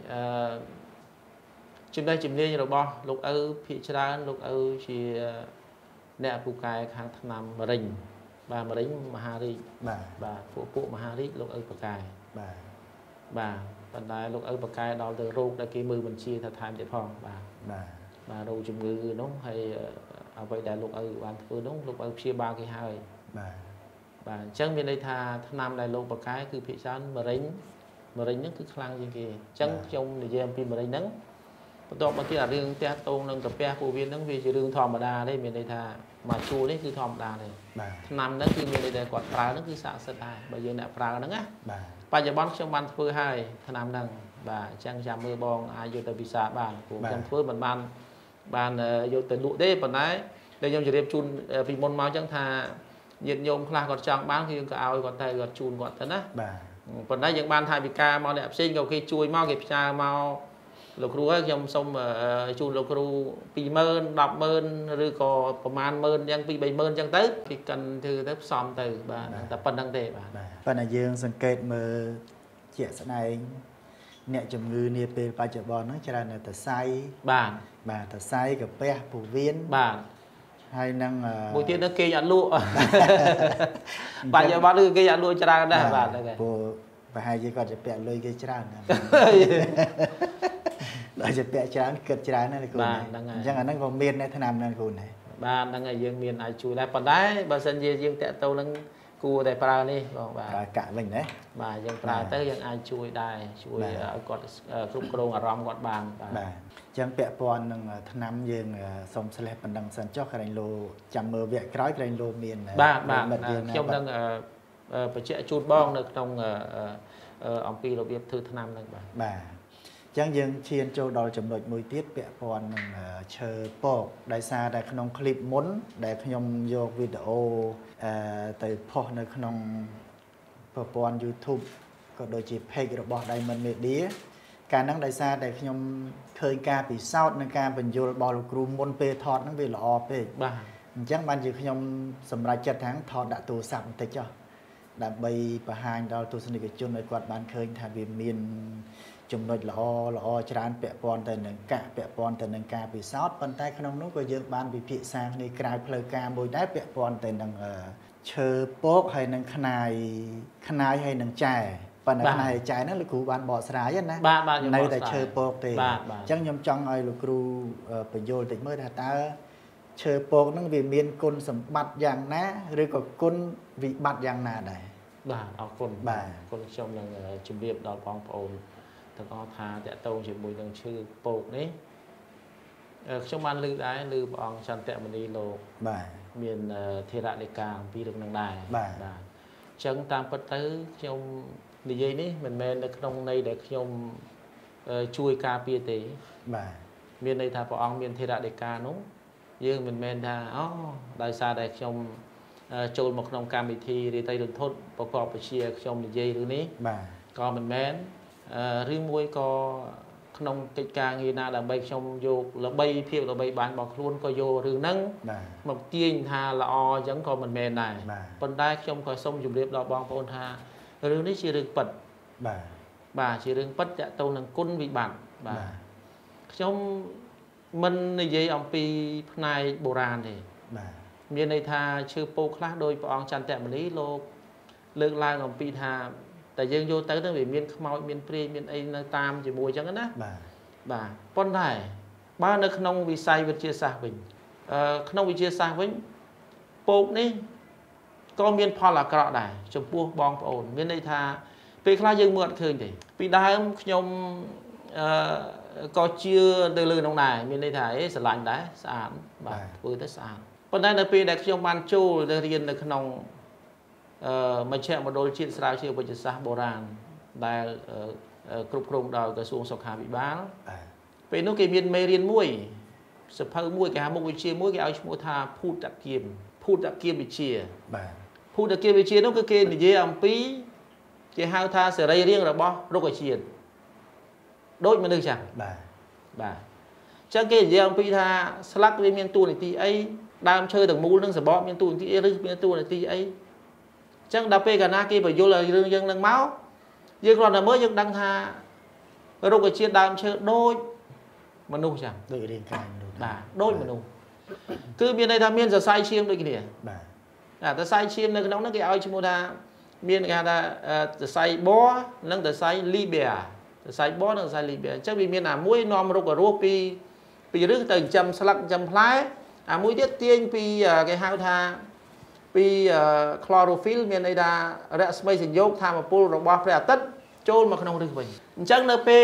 ចំណេះជំនាញរបស់លោកឪភាគច្រើនលោកឪជាអ្នកពូកែខាងថ្នាំមរិញបាទមរិញមហារីកបាទពួកមហារីកលោកឪពូកែបាទប៉ុន្តែលោកឪពូកែដល់ទៅរោគដែលគេមើលបញ្ជាថាថែមទៀតផងបាទរោគជំងឺនោះហើយអ្វីដែលលោកឪបានធ្វើនោះលោកឪព្យាបាលគេហើយបាទអញ្ចឹងមានន័យថាថ្នាំដែលលោកពូកែគឺភាគច្រើនមរិញហ្នឹងគឺខ្លាំងជាងគេអញ្ចឹងខ្ញុំនិយាយអំពីមរិញហ្នឹងបន្ទាប់មកទៀតអារឿងផ្ទះតោងនឹងកាពះពួកវាហ្នឹងវាជារឿងធម្មតាទេមានន័យថាមកជួលនេះគឺធម្មតាទេថ្នាំហ្នឹងគឺមានន័យថាគាត់ប្រើហ្នឹងគឺស័ក្តិសិទ្ធិដែរបើយើងអ្នកប្រើហ្នឹងណាបច្ចុប្បន្នខ្ញុំបានធ្វើហើយថ្នាំហ្នឹងបាទអញ្ចឹងចាំមើលបងអាចយកទៅពិសាបានព្រោះខ្ញុំធ្វើមិនបានយកទៅលក់ទេប៉ុន្តែដែលខ្ញុំជម្រាបជូនពីមុនមកអញ្ចឹងថាញាតិញោមខ្លះគាត់ចង់បានគឺយើងក៏ឲ្យគាត់ទៅគាត់ជូនគាត់ទៅណាប៉ុន្តែយើងបានថាវិការមកអ្នកផ្សេងក៏គេជួយមកគេផ្ញើមកលោកគ្រូហើយខ្ញុំសូមជូនលោកគ្រូ 20000 100000 ឬក៏ប្រមាណ10000អញ្ចឹង 2-30000អញ្ចឹងទៅគេកិនធ្វើទៅផ្សំទៅបាទតែប៉ុណ្្នឹងទេបាទប៉ុន្តែយើងសង្កេតមើលជាក់ស្ដែងអ្នកជំងឺនាពេលបច្ចុប្បន្នហ្នឹងច្រើននៅតសៃបាទតសៃកាពះពោះវៀនបាទហើយនឹងមួយទៀតនោះគេអត់លក់បច្ចុប្បន្នគឺគេអត់លក់ច្រើនដែរបាទហ្នឹងហើយព្រោះប្រហែលជាគាត់จะពាក់លុយគេច្រើនណាស់ដល់ជាពាក់ច្រើនគិតច្រើនណាស់គ្រូអញ្ចឹងអាហ្នឹងក៏មាននៅថ្នាំហ្នឹងគ្រូណាបាទហ្នឹងហើយយើងមានអាចជួយដែរប៉ុន្តែបើសិនជាយើងតាក់ទងនឹងគួរតែប្រើនេះបងបាទប្រើកាក់វិញណាបាទយើងប្រើទៅយើងអាចជួយដែរជួយឲ្យគាត់គ្រប់គ្រងអារម្មណ៍គាត់បានបាទអញ្ចឹងពាក់ព័ន្ធនឹងថ្នាំយើងសុំស្លេះបណ្ដឹងសិនចុះក្រែងលោចាំមើលវគ្គក្រោយក្រែងលោមានបាទខ្ញុំនឹងបញ្ជាក់ជូនបងនៅក្នុងអំពីរបៀបធ្វើថ្នាំហ្នឹងបាទអញ្ចឹងយើងឈានចូលដល់ចំណុចមួយទៀតពាក់ព័ន្ធនឹងឈើពកដោយសារតែក្នុងคลิปមុនដែលខ្ញុំយកវីដេអូទៅផុសនៅក្នុងប្រព័ន្ធ YouTube ក៏ដូចជា page របស់ Diamond Media កាលហ្នឹងដោយសារតែខ្ញុំឃើញការពិសោធន៍និងការបញ្យល់របស់លោកគ្រូមុនពេលថតហ្នឹងវាល្អពេកបាទអញ្ចឹងបានជាខ្ញុំសម្រេចចិត្តថាថតដាក់ទូរស័ព្ទបន្តិចចុះដើម្បីបង្ហាញដល់ទស្សនិកជនឲ្យគាត់បានឃើញថាវាមានចំណុចល្អច្រើនពាក់ព័ន្ធទៅនឹងកាក់ពាក់ព័ន្ធទៅនឹងការពិសោធន៍ប៉ុន្តែក្នុងនោះក៏យើងបានវិភាគសាគ្នាក្រៅផ្លូវការមួយដែរពាក់ព័ន្ធទៅនឹងឈើពកហើយនឹងខ្នាយហើយនឹងចែប៉ុន្តែផ្នែកចែកហ្នឹងលោកគ្រូបានបកស្រាយណានៅតែឈើពកទេអញ្ចឹងខ្ញុំចង់ឲ្យលោកគ្រូបញ្យល់តិចមើលថាតើឈើពកហ្នឹងវាមានគុណសម្បត្តិយ៉ាងណាឬក៏គុណវិបត្តិយ៉ាងណាដែរបាទអរគុណបាទគុណខ្ញុំនឹងជម្រាបដល់បងប្អូនទាំងអស់ថាតកតងជាមួយនឹងឈើពកនេះខ្ញុំបានលើកដែរលើព្រះអង្គចន្ទមនីលោកបាទមានធេរដីកាអំពីរឿងនឹងដែរបាទអញ្ចឹងតាមពិតទៅខ្ញុំនិយាយនេះមិនមែននៅក្នុងន័យដែលខ្ញុំជួយការពារទេបាទមានន័យថាព្រះអង្គមានធេរដីកានោះយើងមិនមែនថាអូដោយសារតែខ្ញុំចូលមកក្នុងកម្មវិធីរាត្រីរន្ធត់ប្រកបវិជ្ជាខ្ញុំនិយាយរឿងនេះបាទក៏មិនមែនឬមួយក៏ក្នុងកិច្ចការងារណាដើម្បីខ្ញុំយកល្បីភាពល្បីបានរបស់ខ្លួនក៏យករឿងហ្នឹងមកទាញថាល្អអញ្ចឹងក៏មិនមែនដែរប៉ុន្តែខ្ញុំក៏សូមជម្រាបដល់បងប្អូនថារឿងនេះជារឿងពិតបាទជារឿងពិតតកតងនឹងគុណវិបត្តិបាទខ្ញុំមិននិយាយអំពីផ្នែកបុរាណទេបាទមានន័យថាឈើពោធិ៍ខ្លះដោយព្រះអង្គចន្ទមនីលោកលើកឡើងអំពីថាតែយើងយកទៅវាមានខ្មោចមានព្រាយមានអីនៅតាមជាមួយអញ្ចឹងណាបាទប៉ុន្តែបើនៅក្នុងវិស័យវិទ្យាសាស្ត្រវិញក្នុងវិទ្យាសាស្ត្រវិញពោធិ៍នេះក៏មានផលអាក្រក់ដែរចំពោះបងប្អូនមានន័យថាពេលខ្លះយើងមើលអត់ឃើញទេពីដើមខ្ញុំក៏ជឿទៅលើនោះដែរមានន័យថាស្រឡាញ់ដែរស្អាតបាទធ្វើទៅស្អាតប៉ុន្តែនៅពេលដែលខ្ញុំបានចូលទៅរៀននៅក្នុងមជ្ឈមណ្ឌលជាតិស្រាវជ្រាវវិទ្យាសាស្ត្របុរាណដែលគ្រប់គ្រងដោយក្រសួងសុខាភិបាលពេលនោះគេមានមេរៀនមួយសភៅមួយគេហៅមុខវិជ្ជាមួយគេឲ្យឈ្មោះថាភូតគាមវិជ្ជាបាទភូតគាមវិជ្ជានោះគឺគេនិយាយអំពីគេហៅថាសេរីរាង្គរបស់រុក្ខជាតិដូចមនុស្សចឹងបាទអញ្ចឹងគេនិយាយអំពីថាស្លឹកវាមានតួនាទីអីដើមឈើទាំងមូលនឹងសបកមានតួនាទីអីឬមានតួនាទីអីអញ្ចឹងដល់ពេលកាលណាគេបញ្យល់រឿងយើងនឹងមកយើងគ្រាន់តែមើលយើងដឹងថារុក្ខជាតិដើមឈើដូចមនុស្សចឹងដូចរាងកាយមនុស្សបាទដូចមនុស្សគឺមានន័យថាមានសរសៃឈាមដូចគ្នាបាទសរសៃឈាមនៅក្នុងនោះគេឲ្យឈ្មោះថាមានគេហៅថាសរសៃបរនិងសរសៃលីប៊ែសរសៃបរនិងសរសៃលីប៊ែអញ្ចឹងវាមានអាមួយនាំរុក្ខរស់ពីរឹសទៅចិញ្ចឹមស្លឹកចិញ្ចឹមផ្លែអាមួយទៀតទាញពីគេហៅថាពី chlorophyll មានន័យថារស្មីಸಂយោគធម្មពលរបស់ព្រះអាទិត្យចូលមកក្នុងឫសវិញអញ្ចឹងនៅពេល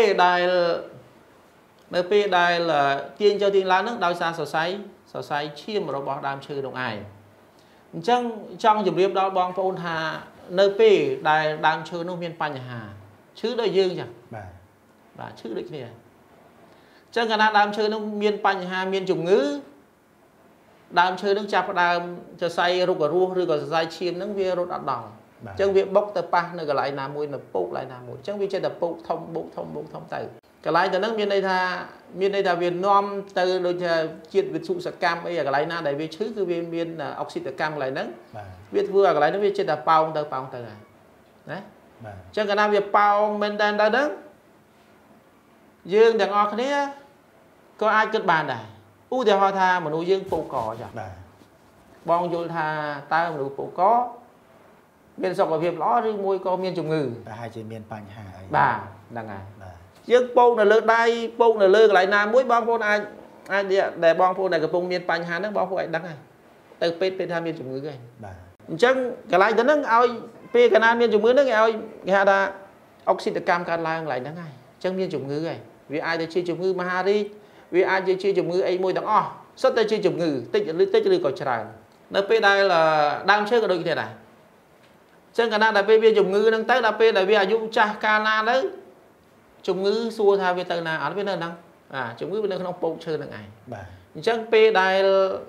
ដែលទាញចូលទាញឡើងហ្នឹងដោយសារសរសៃឈាមរបស់ដើមឈើនោះឯងអញ្ចឹងចង់ជម្រាបដល់បងប្អូនថានៅពេលដែលដើមឈើនោះមានបញ្ហាឈឺដូចយើងចឹងបាទឈឺដូចគ្នាអញ្ចឹងកាលណាដើមឈើនោះមានបញ្ហាមានជំងឺដើមឈើនឹងចាប់ផ្ដើមសរសៃរុក្ខរស់ឬក៏សរសៃឈាមនឹងវារត់អត់ដល់អញ្ចឹងវាបុកទៅប៉ះនៅកន្លែងណាមួយនៅពុកកន្លែងណាមួយអញ្ចឹងវាចេះតែពុកធំបុកធំទៅកន្លែងទៅនឹងមានន័យថាវានាំទៅដូចជាជាតិវិទ្យុសកម្មអីកន្លែងណាដែលវាឈឺគឺវាមានអុកស៊ីតកម្មកន្លែងហ្នឹងវាធ្វើឲ្យកន្លែងហ្នឹងវាចេះតែប៉ោងទៅហើយណាអញ្ចឹងកាលណាវាប៉ោងមែនតើទៅហ្នឹងយើងទាំងអស់គ្នាក៏អាចគិតបានដែរឧទាហរណ៍ថាមនុស្សយើងពោកកចាបងយល់ថាតើមនុស្សពោកកមានសុខភាពល្អឬមួយក៏មានជំងឺប្រហែលជាមានបញ្ហាអីបាទហ្នឹងហើយយើងពោកនៅលើដៃពោកនៅលើកន្លែងណាមួយបងប្អូនអាចដែលបងប្អូនដែលកំពុងមានបញ្ហាហ្នឹងបងប្អូនអាចដឹងហើយទៅពេទ្យថាមានជំងឺហើយបាទអញ្ចឹងកន្លែងទៅហ្នឹងឲ្យពេលកាលណាមានជំងឺហ្នឹងគេឲ្យគេហៅថាអុកស៊ីតកម្មកើតឡើងកន្លែងហ្នឹងហើយអញ្ចឹងមានជំងឺហើយវាអាចទៅជាជំងឺមហារីកវាអាចជាជំងឺអីមួយទាំងអស់សុទ្ធតែជាជំងឺតិចឬក៏ច្រើននៅពេលដែលដើមឈើក៏ដូចគ្នាដែរអញ្ចឹងកាលណាដល់ពេលវាជំងឺហ្នឹងទៅដល់ពេលដែលវាអាយុចាស់កាលណាទៅជំងឺសួរថាវាទៅណាអត់វានៅហ្នឹងជំងឺវានៅក្នុងពោកឈើហ្នឹងឯងបាទអញ្ចឹងពេលដែល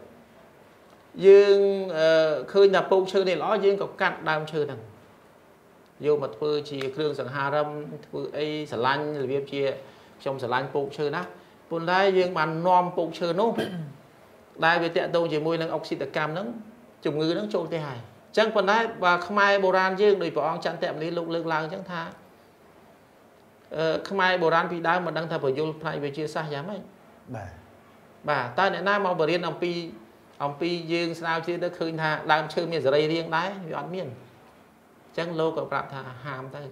យើងឃើញថាពោកឈើនេះល្អយើងក៏កាត់ដើមឈើហ្នឹងយកមកធ្វើជាគ្រឿងសង្ហារឹមធ្វើអីស្រឡាញ់របៀបជាខ្ញុំស្រឡាញ់ពោកឈើណាប៉ុន្តែយើងបាននាំពោកឈើនោះដែលវាតាក់ទងជាមួយនឹងអុកស៊ីតកម្មហ្នឹងជំងឺហ្នឹងចូលទៅហើយអញ្ចឹងប៉ុន្តែបើខ្មែរបុរាណយើងដោយព្រះអង្គចន្ទមនីលោកលើកឡើងអញ្ចឹងថាខ្មែរបុរាណពីដើមមិនដឹងថាបញ្យលផ្នែកវិទ្យាសាស្ត្រយ៉ាងម៉េចបាទតើអ្នកណាមកបរៀនអំពីយើងស្រាវជ្រាវទៅឃើញថាដើមឈើមានសរីរាង្គដែរវាអត់មានអញ្ចឹងលោកក៏ប្រាប់ថាហាមទៅ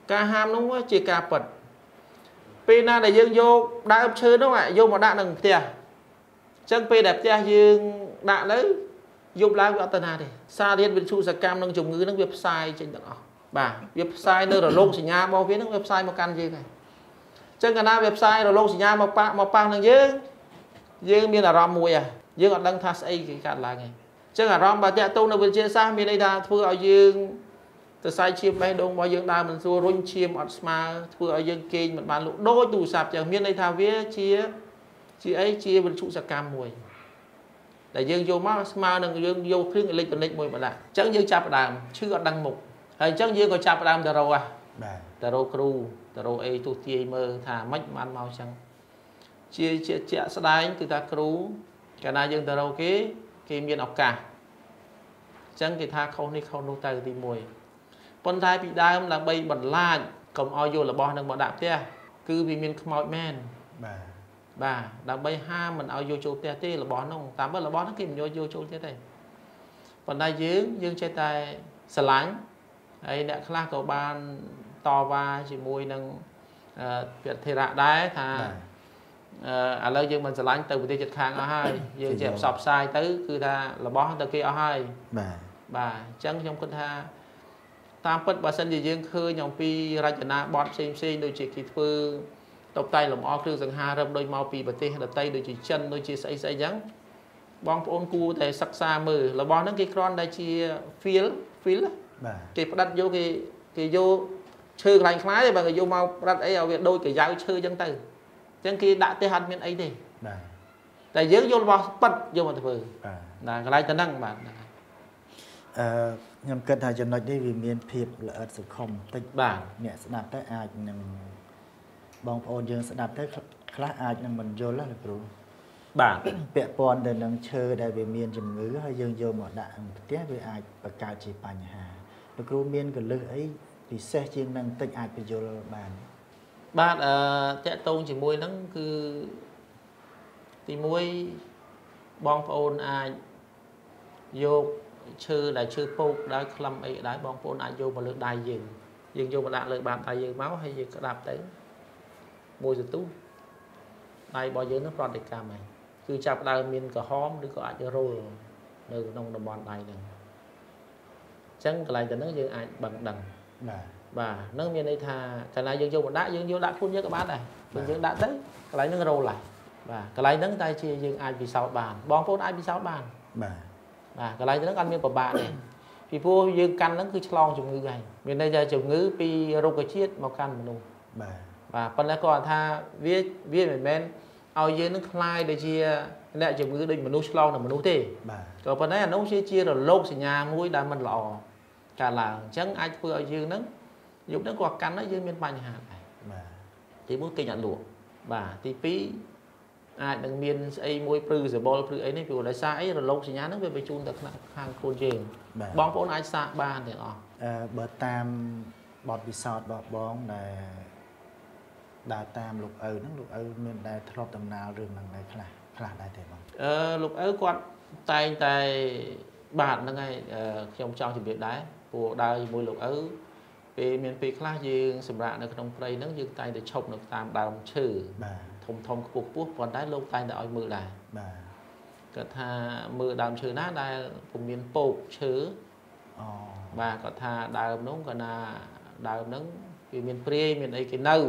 Ca ham nó chỉ ca bật bên na để dương vô đã chơi đúng không ạ vô một đạn đằng tiền chân pe đẹp cha dương đạn đấy dùng lá của tân hà thì xa điên bên chu sa cam nâng trồng ngữ nâng website trên đó bà website nơi rồi lô xì nhà bao phía nâng website một căn gì này chân cả na website rồi lô xì nhà một pang nâng dương miền là rom mùi à dương còn đăng thas ấy cái cạn là này chân là rom bà cha tôn ở bên trên xa miền đây ta thưa ở dương từ sai chim bay đông bao dương đa mình xua run chim ọt sma thưa ở dương kinh mình bàn lụ đôi tủ sạp chẳng miền đây thao vía chia ấy chia bên trụ sa cam mùi để dương vô má nâng dương vô khuyên lịch lịch mùi mà đã chẳng dương chạp đàm chứ còn đăng mục hay chẳng dương có chạp đàm tờ rô à tờ rô kru tờ rô ấy tu tiê mơ thả mách mà ăn mau chăng chia sẽ đánh từ ta kru cả na dương tờ rô kế miền ọc cả chẳng thì tha không đi không nô tay đi mùi con thái bị đam là bay bẩn la cầm ao vô là bò nâng bò đạp thế cứ vì miền khmoi men bà đang bay ha mình ao vô chỗ tê là bó nông tám bữa là bó nó kìm vô chỗ thế này còn đây dương chơi tay sờ lánh ấy đã khla cầu ban to và chỉ mùi nâng việc thề rạ đá thà à lời dương mình sờ lánh từ từ chật hàng ở hai dương chẹp sọp sai tới cứ tha là bó từ kia ở hai bà chẳng trong con tha tam bất bà sân gì dương khơi nhòng pi ra chợ na bọt xem đôi chị kịp phư tộc tay làm o kêu rằng ha râm đôi mau pi bờ tây là tay đôi chỉ chân đôi chỉ say trắng bong ôn cu để sắc xa mờ là bong nó cái con đây chia phiến cái đặt vô cái vô chơi lành khái và người vô mau đặt ấy ở việc đôi cái giáo chơi chân từ chân kia đã tới hành miền ấy đi tại dưới vô vào bật vô mà thôi là cái này tên năng bạn nhằm cân hai chân nói đi vì miền phiệt là ở sự không tịch bản nhẹ sẽ đạt tới ai nằm bong ôn dương sẽ đạt tới khá ai nằm mình vô là được rồi bản bẹ pon để nâng chơi đại về miền chìm ngữ hay dương vô một đạn tiếp với ai và cao chỉ bàn hà được rồi miền cái lư ấy thì xe chiên nâng tịch ai bị vô bàn bạn chạy tôn chỉ môi nắng cứ thì môi bong ôn ai vô chơi là chơi phục đã làm ấy đã bong ôn ai vô mà lượng đài dừng vô mà đạn lượng bàn tay dừng máu hay dừng có đạp tới môi giật tú đây bao giờ nó còn để cam này cứ chạp đào miền cả hóm đứa có ai cho rồi nơi nông đồng bọn này này chẳng cái này thì nó dương ai bằng đằng và nó miền đây thà cái này dương vô đã phun với các bạn này dương đã tới cái này nó rô lại và cái này nó tay chia dương ai bị sao bàn bong phun ai bị sao bàn và cái này nó ăn miền của bạn này vì vua dương căn nó cứ chlong chủng ngữ này miền đây giờ chủng ngữ pi rô cái chiết màu căn mà nung và phần lại còn tha viết mình men ao dưới nó khai để chia lại chụp ngữ định mà nuôi slow là mà nuôi thế còn phần đấy là nó chia rồi lột xì nhà mũi đã mình lọ cả là chẳng ai vừa ở dưới nó dùng nó quạt cắn nó dưới miền bành hạt này thì muốn kinh nhận lụa và tí phí ai đừng miền ấy mũi prư rồi bol prư ấy này vừa lại xa ấy rồi lột xì nhà nó về chun được hàng côn chèn bong phun ai xa ba thì bờ tam bọt bị sọt bọt bóng này đào tam lục mình đại thọp tầm nào rừng bằng này khá đại thể bằng lục quạt tay bạn là ngay trong chỉ biết đấy của đào mùi lục về miền Tây khá dương sầm rạ ở trong đây nó dương tay để chọc được tam đào trừ thông cuộc quốc còn đáy lâu tay đã oi mưa này có tha mưa đào trừ nát đây vùng miền Pộc chứ và có tha đào nóng còn là đào nóng vì miền Tây miền ấy cái nâu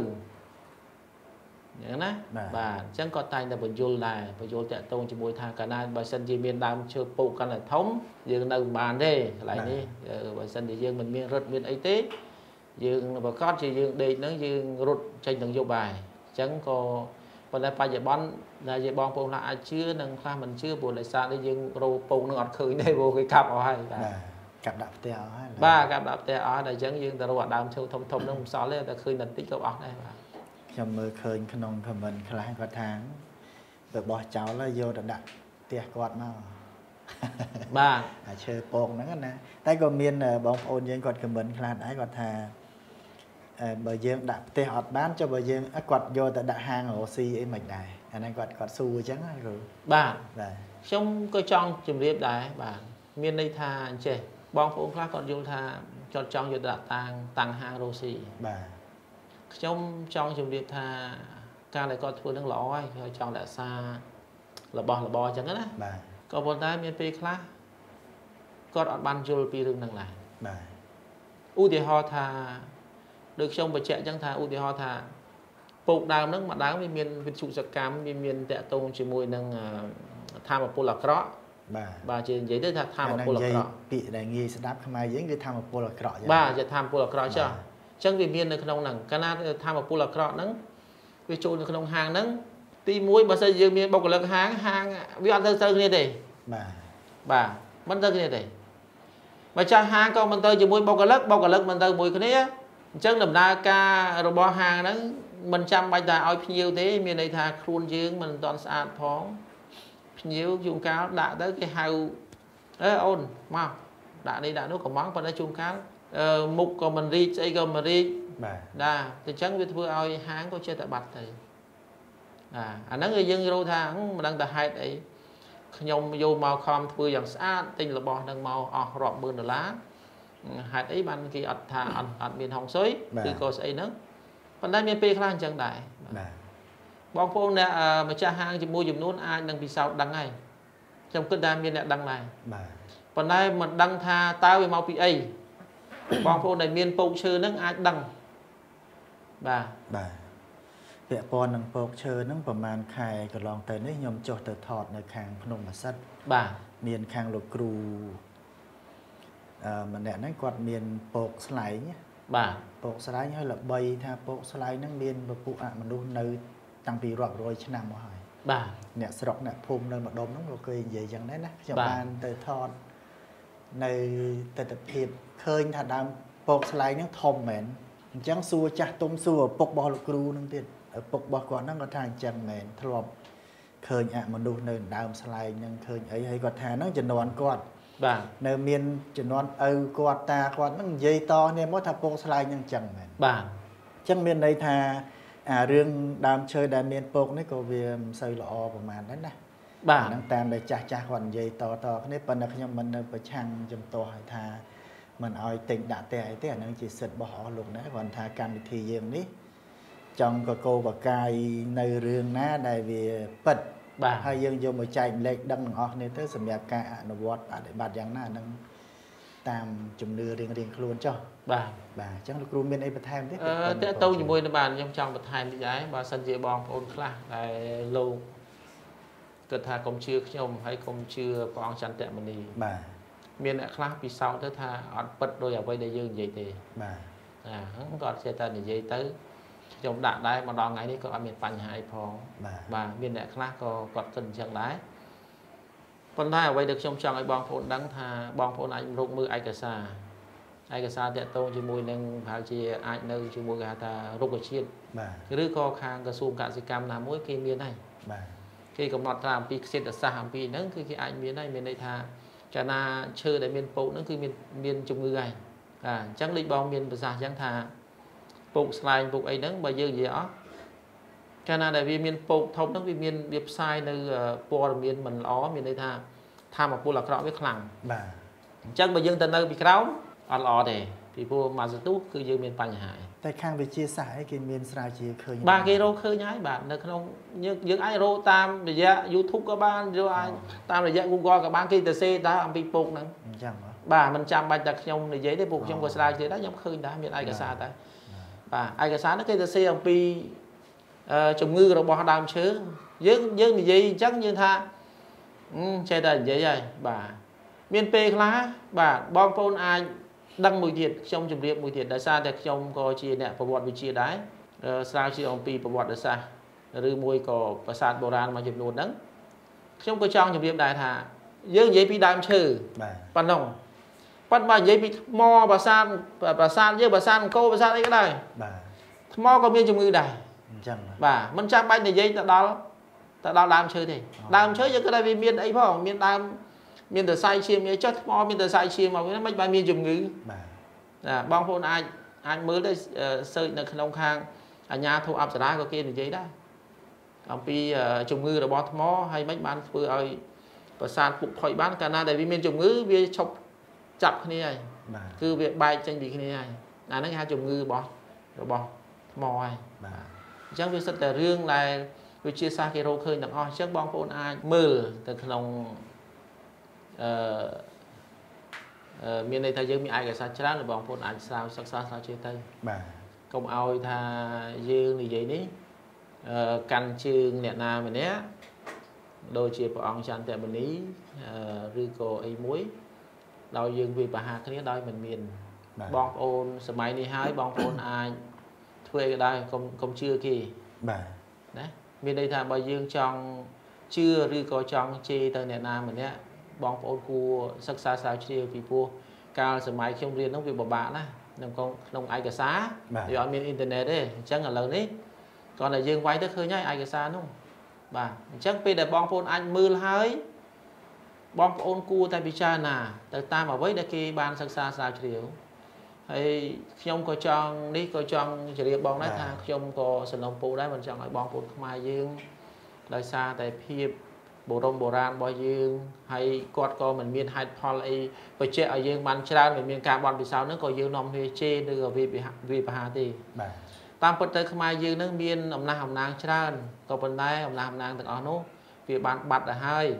nhớ và chẳng có tay là bẩn dồn này bẩn dồn chạy tôn chỉ môi thang cả na bà sân gì miền Nam chơi phụ căn là thống dương nâu bàn đây lại đi bà sân thì dương mình miền rất miền ấy tế dương và con chỉ dương đây nó dương rụt tranh từng vô bài chẳng có còn lại phải bón là dạy bón phụ lại chưa nâng pha mình chưa buồn lại xa đây dương rô phụ nó ngọt khơi đây vô cái cặp ở hay cặp đạp tèo ba cặp đạp tèo ở đây chẳng dương ta rồi đam châu thông nó không xóa lên ta khơi lần tích câu ở đây trong mơ khơi khăn nông khăn mình khá là tháng rồi bỏ cháu là vô đã đặt tiệc quạt nào ba chơi bồn nó nè tay còn miền bóng ôn dân quạt khăn mình khá là đấy quạt thà bờ dương đặt tiệc họt bán cho bờ dương quạt vô đã đặt hàng oxy ấy mạch này anh ấy quạt xu trắng rồi ba trong cơ trong chùm riêng đấy bà miền đây thà chè បងប្អូនខ្លះគាត់យល់ថាគាត់ចង់យកដាក់តាំងហាងរ៉ូស៊ីបាទខ្ញុំចង់ជម្រាបថាការដែលគាត់ធ្វើនឹងល្អហើយគាត់ចង់រក្សារបស់របរអញ្ចឹងណាបាទក៏ប៉ុន្តែមានពេលខ្លះគាត់អត់បានយល់ពីរឿងហ្នឹងដែរបាទឧទាហរណ៍ថាដូចខ្ញុំបញ្ជាក់អញ្ចឹងថាឧទាហរណ៍ថាពូកដើមហ្នឹងម្ដងវាមានវិទ្យុសកម្មវាមានតាក់ទងជាមួយនឹងធម្មពលអាក្រក់បាទជានិយាយទៅថាធម្មពលអាក្រក់ពាក្យដែលងាយស្ដាប់ខ្មែរយើងគឺធម្មពលអាក្រក់បាទជាធម្មពលអាក្រក់ចុះអញ្ចឹងវាមាននៅក្នុងហ្នឹងកាលណាធម្មពលអាក្រក់ហ្នឹងវាចូលនៅក្នុងហាងហ្នឹងទី1បើសិនយើងមានបុគ្គលិកហាងវាអត់ទៅគ្នាទេបាទមិនទៅគ្នាទេម្ចាស់ហាងក៏មិនទៅជាមួយបុគ្គលិកមិនទៅមួយគ្នាអញ្ចឹងដំណើរការរបស់ហាងហ្នឹងមិនចាំបាច់ថាឲ្យភ្ញៀវទេមានន័យថាខ្លួនយើងមិនទាន់ស្អាតផងភ្ញៀវជួនកាលដាក់ទៅគេហៅអូនមកដាក់នេះដាក់នោះកំងប៉ុន្តែជួនកាលមុខក៏មិនរីកស្អីក៏មិនរីកបាទណាអញ្ចឹងវាធ្វើឲ្យហាងក៏ចេះតែបាត់ទៅអាហ្នឹងគឺយើងរកថាមិនដឹងតែហេតុអីខ្ញុំយកមកខំធ្វើយ៉ាងស្អាតទិញរបស់ហ្នឹងមកអស់រាប់ម៉ឺនដុល្លារហេតុអីបានគេអត់ថាអត់មានហុងស៊ុយឬក៏ស្អីហ្នឹងប៉ុន្តែមានពេលខ្លះអញ្ចឹងដែរបាទបងប្អូនអ្នកម្ចាស់ហាងជាមួយចំនួនអាចនឹងពិសោធន៍ដឹងហើយខ្ញុំគិតថាមានអ្នកដឹងដែរបាទប៉ុន្តែមិនដឹងថាតើវាមកពីអីបងប្អូនដែលមានពោកឈើហ្នឹងអាចដឹងបាទពាក់ព័ន្ធនឹងពកឈើហ្នឹងប្រហែលខែកន្លងទៅនេះខ្ញុំចុះទៅថតនៅខាងភ្នំបាសិទ្ធបាទមានខាងលោកគ្រូម្នាក់ហ្នឹងគាត់មានពកស្លែងបាទពកស្លែងហើយល្បីថាពកស្លែងហ្នឹងមានពពុះអមនុស្សនៅតាំងពីរាប់រយឆ្នាំមកហើយបាទអ្នកស្រុកអ្នកភូមិនៅម្ដុំហ្នឹងក៏គេនិយាយយ៉ាងដែរណាខ្ញុំបានទៅថតនៅទស្សនភាពឃើញថាដើមពកស្លែងហ្នឹងធំមែនអញ្ចឹងសួរចាស់ទុំសួរឪពុករបស់លោកគ្រូហ្នឹងទៀតឪពុករបស់គាត់ហ្នឹងគាត់ថាអញ្ចឹងមែនធ្លាប់ឃើញអមនុស្សនៅដើមស្លែងហ្នឹងឃើញអីហើយគាត់ថាហ្នឹងជំនាន់គាត់បាទនៅមានជំនាន់ឪគាត់តាគាត់ហ្នឹងនិយាយតគ្នាមកថាពកស្លែងហ្នឹងអញ្ចឹងមែនបាទអញ្ចឹងមានន័យថារឿងដើមឈើដែលមានពកនេះក៏វាមិនសូវល្អប្រហែលដែរណាបាទហ្នឹងតាមដែលចាស់គាត់និយាយតគ្នាប៉ុន្តែខ្ញុំមិននៅប្រឆាំងជំទាស់ឲ្យថាមិនឲ្យទិញដាក់ផ្ទះអីទេអាហ្នឹងជាសិទ្ធិរបស់អស់លោកណាគាត់ថាកម្មវិធីយើងនេះចង់កកោបកាយនៅរឿងណាដែលវាពិតបាទហើយយើងយកមកចែកលេខដឹងទាំងអស់គ្នាទៅសម្រាប់ការអនុវត្តបដិបត្តិយ៉ាងណាហ្នឹងតាមជំនឿរៀងខ្លួនចុះបាទអញ្ចឹងលោកគ្រូមានអីបន្ថែមទេតើទៅជាមួយនឹងបានខ្ញុំចង់បន្ថែមតិចដែរបើសិនជាបងប្អូនខ្លះដែលលោកគិតថាកុំជឿខ្ញុំហើយកុំជឿព្រះអង្គចន្ទមនីបាទមានអ្នកខ្លះពិសោធន៍ទៅថាអត់ពិតដោយអ្វីដែលយើងនិយាយទេបាទហ្នឹងគាត់ចេះតែនិយាយទៅខ្ញុំដាក់ដែរម្ដងថ្ងៃនេះក៏អត់មានបញ្ហាអីផងបាទមានអ្នកខ្លះក៏គាត់គិតអញ្ចឹងដែរប៉ុន្តែអ្វីដែលខ្ញុំចង់ឲ្យបងប្អូនដឹងថាបងប្អូនអាចរកមើលឯកសារតាក់ទងជាមួយនឹងប្រហែលជាអាចនៅជាមួយគេហៅថារុក្ខជាតិបាទឬក៏ខាងក្រសួងកសិកម្មណាមួយគេមានហើយបាទគេកំណត់ត្រាអំពីខ្សត្រសាស្ត្រអំពីហ្នឹងគឺគេអាចមានហើយមានន័យថាកាលណាឈើដែលមានពូកហ្នឹងគឺមានជំងឺហើយអញ្ចឹងលេខបងមានប្រសាសន៍អញ្ចឹងថាពូកស្លែងពូកអីហ្នឹងបើយើងនិយាយអស់កាលណាដែលវាមានពូកធំហ្នឹងវាផ្សាយនៅព័ត៌មានមិនល្អមានន័យថាធម្មពលអាក្រក់វាខ្លាំងបាទអញ្ចឹងបើយើងទៅនៅពីក្រោមអត់ល្អទេពីព្រោះមកសទុះគឺយើងមានបញ្ហាតែខាងវិទ្យាសាស្ត្រអីគេមានស្រាវជ្រាវឃើញបាទគេរកឃើញហើយបាទនៅក្នុងយើងអាចរកតាមរយៈ YouTube ក៏បានយកអាចតាមរយៈ Google ក៏បានគេទៅសេតើអំពីពូកហ្នឹងអញ្ចឹងបាទមិនចាំបាច់តែខ្ញុំនិយាយទេពួកខ្ញុំក៏ស្រាវជ្រាវដែរខ្ញុំឃើញដែរមានឯកសារដែរបាទឯកសារហ្នឹងគេទៅសេអំពីជំងឺរបស់ដើមឈើយើងនិយាយអញ្ចឹងយើងថាចេះតែនិយាយហើយបាទមានពេលខ្លះបាទបងប្អូនអាចដឹងមួយទៀតខ្ញុំជម្រាបមួយទៀតដោយសារតែខ្ញុំក៏ជាអ្នកប្រវត្តិវិទ្យាដែរស្រាវជ្រាវអំពីប្រវត្តិសាស្ត្រឬមួយក៏ប្រាសាទបុរាណមួយចំនួនហ្នឹងខ្ញុំក៏ចង់ជម្រាបដែរថាយើងនិយាយពីដើមឈើប៉ុណ្ណឹងប៉ុន្តែនិយាយពីថ្មប្រាសាទយើងប្រាសាទអង្គរប្រាសាទអីក៏ដែរបាទថ្មក៏មានជំងឺដែរអញ្ចឹងបាទមិនចាំបាច់និយាយទៅដល់ដើមឈើទេដើមឈើយើងគិតថាវាមានអីផងមានដើមមានតែសាយឈាមមានចុះថ្មមានតែសាយឈាមមកវិញមិនបានមានជំងឺបាទបងប្អូនអាចមើលទៅសើចនៅក្នុងខាងអាជ្ញាធរអប្សរាក៏គេនិយាយដែរអំពីជំងឺរបស់ថ្មហើយមិនបានធ្វើឲ្យប្រសាទពុកផុយបានកាលណាដែលវាមានជំងឺវាឈប់ chập cái này cứ việc bay tranh bị cái này là nó hai chồng ngư bỏ mò chẳng việc rất là riêng là việc chia xa cái rô khơi nặng o chắc bong phôn ai mơ từ lòng miền này thời gianมีai cái sao chán là bong phôn ai sao chia tay công ao tha dương thì vậy ní căn chương nẹt na mình nhé đôi chia vào ông chăn tại mình ý rư cô ấy muối đôi dương vì bà hà cái này đôi mình miền bong ôn sớm mai đi hái bong ôn ai thuê cái đây công chưa kì đấy miền đây thà bao dương trong chưa rư cô trong chi tờ nẹt na mình nhé bong ôn cu sắc xa sao chia vì vua cao sớm mai không riêng nó vì bà bạn á nông ai cả xá thì ở miền internet đấy chẳng là lớn đấy còn là dương quay tới khơi nhá ai cả xa đúng bà chắc bây giờ bong phôn anh mưa hơi bong ôn cua tại vì cha nà tại ta mà với đây kia ban sắc xa sao chiều hay không có chọn đi coi chọn chỉ riêng bong đấy tha không có sườn lôngปูđấy mình chọn lại bong phôn mai dương đời xa tại phiệp bộ đông bộ ran bao dương hay quạt co mình miền hai pol ấy với trẻ ở dương ban cha mình miền carbon vì sao nó có dương nòng thì chê đưa vì bà hà thì tam bậc tới mai dương nước miền ông nàng cha có bên đây ông nàng từ ở nó vì bạn bật là hai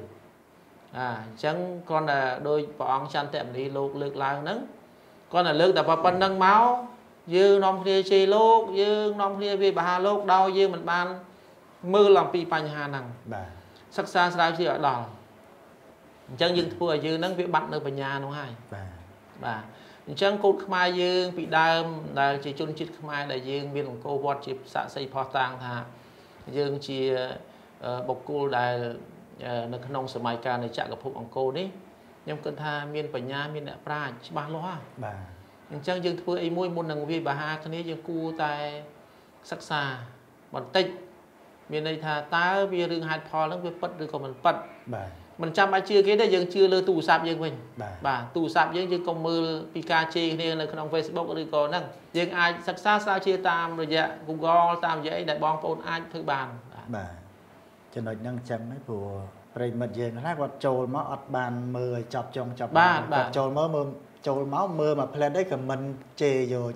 chẳng con là đôi bọn chăn tệm đi lục lược lại nấng con là lược tập vào nâng máu dương nòng thì chê lục dương nòng thì vì bà hà lục đau dương mình ban mưa làm pi panh hà nằng sắc xa sao chỉ ở đỏ chẳng dương thua dương nâng việc bắt được về nhà nó hay bà chẳng cột mai dương bị đam là chỉ chôn chít mai đại dương biên của cô vót chip xã xây phò tang thà dương chỉ bọc cô đại nó nông sớm mai ca này chạm gặp phụ ông cô đấy nhưng cần tha miền về nhà miền đại pra chỉ ba lo chẳng dương thua ấy môi môn năng vi bà ha cái này dương cu tại sắc xa bọn tích miền đây thà ta vì rừng hạt phò nó việc bật được còn mình bật mình chăm ai chưa cái đấy dương chưa lơ tù sạp dương mình bà tù sạp dương công mưa Pikachu này là trong Facebook rồi còn nè dương ai sắc xa sao chia tam rồi dạ Google tam vậy đại bong phone ai thư bàn cho nên năng chăm mấy của rồi mật dương nó quạt trồi máu ọt bàn mưa chọc trong chọc quạt trồi máu mưa mà plan đấy cầm mình chê vô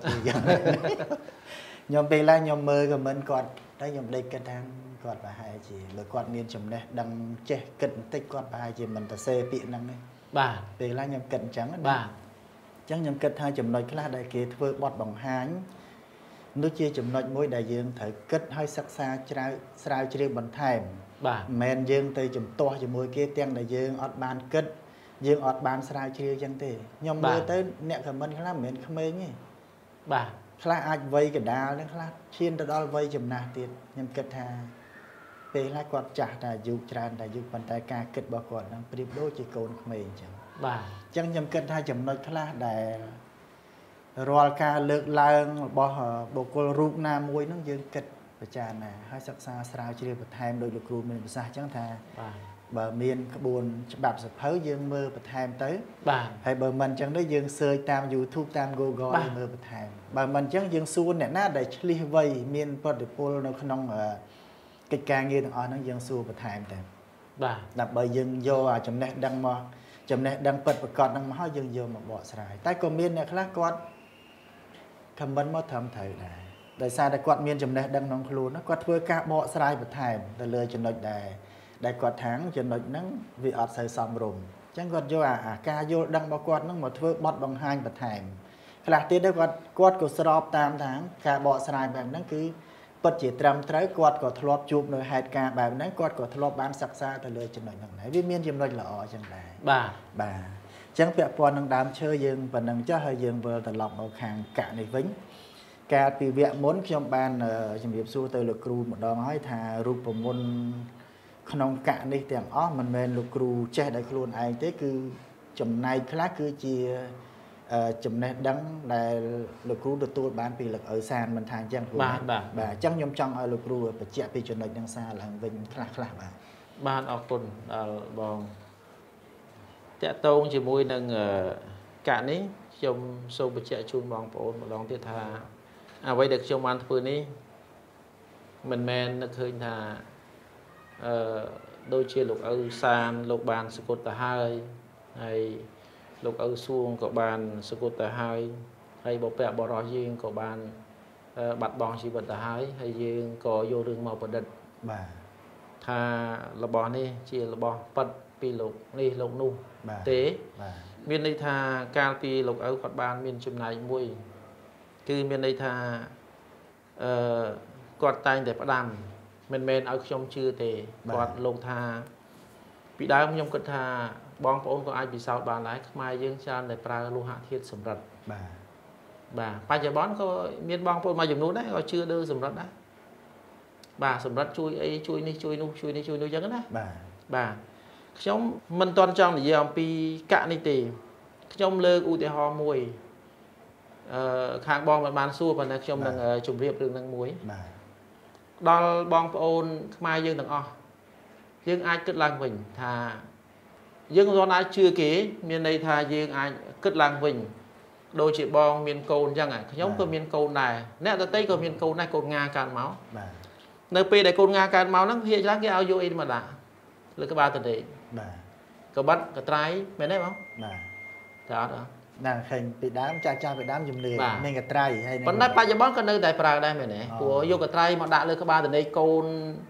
nhom bê la nhom mưa cầm mình quạt đấy nhom đây cái thang quạt bà hai chị rồi quạt miền chấm này đăng che cận tích quạt bà hai chị mình ta xe bị năng đấy bà bê la nhom cận trắng bà trắng nhom cận hai chấm nói cái là đại kia thưa bọt bằng háng nước chia chấm nói môi đại dương thử kết hai sắc xa sao chia bằng thèm men dương tây chấm to chấm môi kia tiếng đại dương ọt ban kết dương ọt ban sao chia chẳng thế nhom mưa tới nẹt cầm mình cái là miền không mê nhỉ bà khá ai vây cái đá lên khá chiên từ đó vây chấm nà tiền nhom kết ha về lại quạt chả là dục tràn là dục bàn tay ca kết bao quạt đang prip đôi chỉ cồn mềm chẳng bà chẳng nhom kết hai chấm nói khá để rồi ca lược lang bỏ bộ cô rụp nam môi nó dương kết và trà nè hai sắc xa sao chỉ được thêm đôi lục rùm mình xa chẳng thà bờ miền buồn bạc sập hớ dương mơ bật thèm tới hay bờ mình chẳng đấy dương sơi tam YouTube tam Google mơ bật thèm bờ mình chẳng dương suôn nè nát để li vây miền Podpol nó không ở cái càng như thằng nó dương suôn bật thèm thế đập bờ dương vô chấm nét đăng bật bật còn đăng máu dương vô một bộ sài tay còn miền này khác con thầm vấn mất thầm thầy này tại sao để quạt miền chấm nét đăng nông luôn nó quạt với cả bộ sài bật thèm để lừa chấm nét này đại quạt tháng cho nó nắng vì ọt sợi xóm rùm chẳng còn vô ca vô đăng bao quạt nó một thưa bọt bằng hai bật thèm là tiết đấy quạt của srop tam tháng ca bọ sài bạn nó cứ bật chỉ trầm trái quạt của thọp chụp rồi hai ca bạn nó quạt của thọp bán sắc xa từ lừa trên này này vì miền chấm nét lọ chẳng này bà chẳng vẽ quan năng đám chơi dương và năng cho hơi dương vừa từ lọc ở hàng cả này vĩnh ca từ vẽ muốn trong ban trong việc xu từ lực cru một đòn nói thà rụp của môn không cạn đi tiền mình lục cru che đại luôn ai thế cứ chấm này khác cứ chia chấm này đắng là lục cru được tôi bán vì lực ở sàn mình thành trang bà chắc nhom trong ở lục cru và che vì chuyện này đang xa là vinh khác bà ban ở tuần bòn tẹt tông chỉ môi nâng cạn ấy trong sâu bạch che chun bòn phổ một đòn tiết thà vậy được trong ăn phơi ní mình men nó khơi thà đôi chia lục ở sàn lục bàn sự cột hai hay លោកឪសួងក៏បានសគត់ទៅហើយហើយបពាក់បរោះយើងក៏បានបាត់បង់ជីវិតទៅហើយយើងក៏យករឿងមកប្រឌិតបាទថារបស់នេះជារបស់ប៉ិតពីលោកនេះលោកនោះទេបាទមានន័យថាកាលពីលោកឪគាត់បានមានចំណែកមួយគឺមានន័យថាគាត់តែងតែផ្ដាំមិនមែនឲ្យខ្ញុំជឿទេគាត់លោកថាពីដើមខ្ញុំគិតថាបងប្អូនក៏អាចពិសោធន៍បានដែរខ្មែរយើងច្រើនតែប្រើលោហៈធាតុសម្រិតបាទបច្ចុប្បន្នក៏មានបងប្អូនមួយចំនួនដែរក៏ជឿលើសម្រិតដែរបាទសម្រិតជួយអីជួយនេះជួយនោះជួយនេះជួយនោះអញ្ចឹងណាបាទខ្ញុំមិនទាន់ចង់និយាយអំពីកៈនេះទេខ្ញុំលើកឧទាហរណ៍មួយខាងបងមិនបានសួរប៉ុន្តែខ្ញុំនឹងជម្រាបរឿងនឹងមួយដល់បងប្អូនខ្មែរយើងទាំងអស់យើងអាចគិតឡើងវិញថាយើងមិនអាចជឿគេមានន័យថាយើងអាចគិតឡើងវិញដូចជាបងមានកូនអញ្ចឹងខ្ញុំក៏មានកូនដែរអ្នកដទៃក៏មានកូនដែរកូនងាកើតមកនៅពេលដែលកូនងាកើតមកហ្នឹងភាគច្រើនគេឲ្យយកអីមកដាក់លើក្បាលតលេកបាត់កត្រៃមែនទេបងតែអត់ណាឃើញពីដើមចាស់ពីដើមជំនឿមានកត្រៃហើយប៉ុន្តែបច្ចុប្បន្នក៏នៅតែប្រើដែរមែនទេព្រោះយកកត្រៃមកដាក់លើក្បាលតលេកូ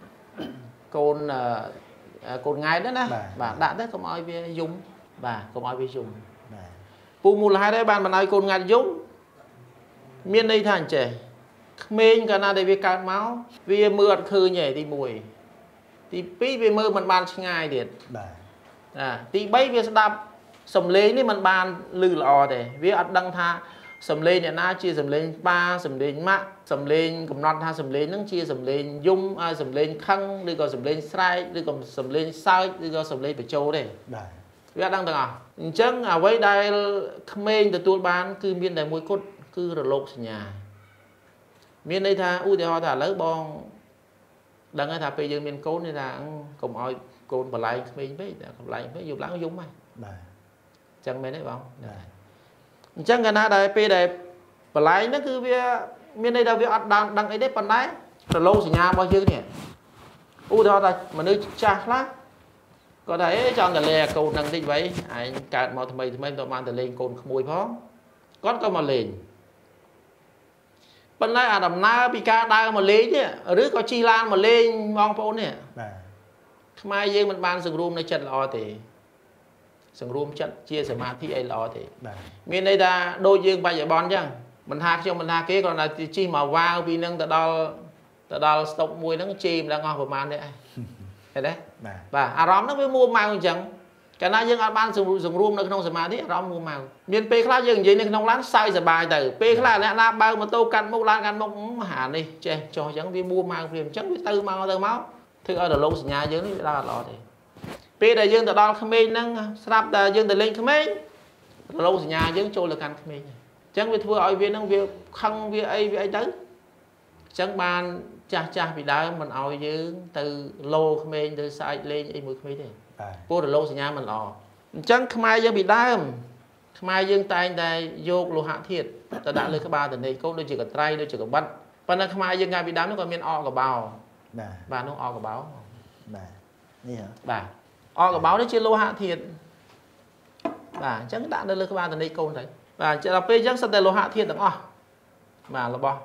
នងាយដែរណាបាទដាក់ទៅកុំឲ្យវាយំបាទកុំឲ្យវាយំពូមូលហេតុដែរបានមិនឲ្យកូនងាយយំមានន័យថាអញ្ចេះក្មេងកាលណាដែលវាកើតមកវាមើលអត់ឃើញទេទី1ទី2វាមើលមិនបានឆ្ងាយទៀតបាទទី3វាស្ដាប់សំឡេងនេះมันបានឮល្អទេវាអត់ដឹងថាសំឡេងអ្នកណាជាសំឡេងប៉ាសំឡេងម៉ាក់សំឡេងកំណត់ថាសំឡេងហ្នឹងជាសំឡេងយំសំឡេងខឹងឬក៏សំឡេងស្រែកឬក៏សំឡេងសើចឬក៏សំឡេងបញ្ចូលទេបាទវាអត់ដឹងទាំងអស់អញ្ចឹងអ្វីដែលក្មេងទទួលបានគឺមានតែមួយគត់គឺរលកសញ្ញាមានន័យថាឧទាហរណ៍ថាឥឡូវបងដឹងហើយថាពេលយើងមានកូននេះថាកុំឲ្យកូនបលែងក្មេងពេកតែបលែងពេកយប់ឡើងយំហើយបាទអញ្ចឹងមែនទេបងអញ្ចឹងកាលណាដែលពេលដែលបលែងហ្នឹងគឺវាមានន័យថាវាអត់ដឹងអីទេប៉ុន្តែរលកសញ្ញារបស់យើងនេះឧទាហរណ៍ថាមនុស្សចាស់ខ្លះគាត់ថាចង់ទៅលេងកូនហ្នឹងតិចໄວឯងកើតមកថ្មីមិនបានទៅលេងកូនក្មួយផងគាត់ក៏មកលេងប៉ុន្តែអាដំណើរពីការដើរមកលេងនេះឬក៏ជិះឡានមកលេងបងប្អូននេះបាទខ្មែរយើងមិនបានសង្រួមនៅចិត្តល្អទេសង្រួមចិត្តជាសមាធិអីល្អទេមានន័យថាដូចយើងបច្ចុប្បន្នអញ្ចឹងមិនថាខ្ញុំមិនថាគេគ្រាន់តែជិះមកវាវពីនឹងទៅដល់ស្តុកមួយហ្នឹងជេរម្ដងអស់ប្រហែលនេះឯងឃើញទេបាទអារម្មណ៍ហ្នឹងវាមួម៉ៅអញ្ចឹងកាលណាយើងអត់បានសង្រួមនៅក្នុងសមាធិអារម្មណ៍មួម៉ៅមានពេលខ្លះយើងនិយាយនៅក្នុងឡានសើចសប្បាយទៅពេលខ្លះអ្នកណាបើកម៉ូតូកាត់មុខឡានកាត់មុខអានេះចេះចុះអញ្ចឹងវាមួម៉ៅព្រាមអញ្ចឹងវាទៅមកធ្វើឲ្យរលកសញ្ញាយើងនេះវាដល់អត់ល្អទេពេលដែលយើងទៅដល់ក្មេងហ្នឹងស្រាប់តែយើងទៅលេងក្មេងរលកសញ្ញាយើងចូលទៅកាន់ក្មេងអញ្ចឹងវាធ្វើឲ្យវានឹងវាខឹងវាអីទៅអញ្ចឹងបានចាស់ពីដើមមិនឲ្យយើងទៅលោក្មេងទៅសើចលេងអីមួយក្មេងទេព្រោះរលកសញ្ញាមិនល្អអញ្ចឹងខ្មែរយើងពីដើមខ្មែរយើងតែងតែយកលោហៈធាតុទៅដាក់លើក្បាលតនេកូនដូចជាកត្រៃដូចជាកបិតប៉ុន្តែខ្មែរយើងកាលពីដើមនោះក៏មានអកបោបាទនោះអកបោបាទនេះហ៎បាទអកបោនេះជាលោហៈធាតុបាទអញ្ចឹងដាក់នៅលើក្បាលតនេកូនទៅបាទដល់ពេលអញ្ចឹងសិតតែលោហៈធាតុទាំងអស់បាទរបស់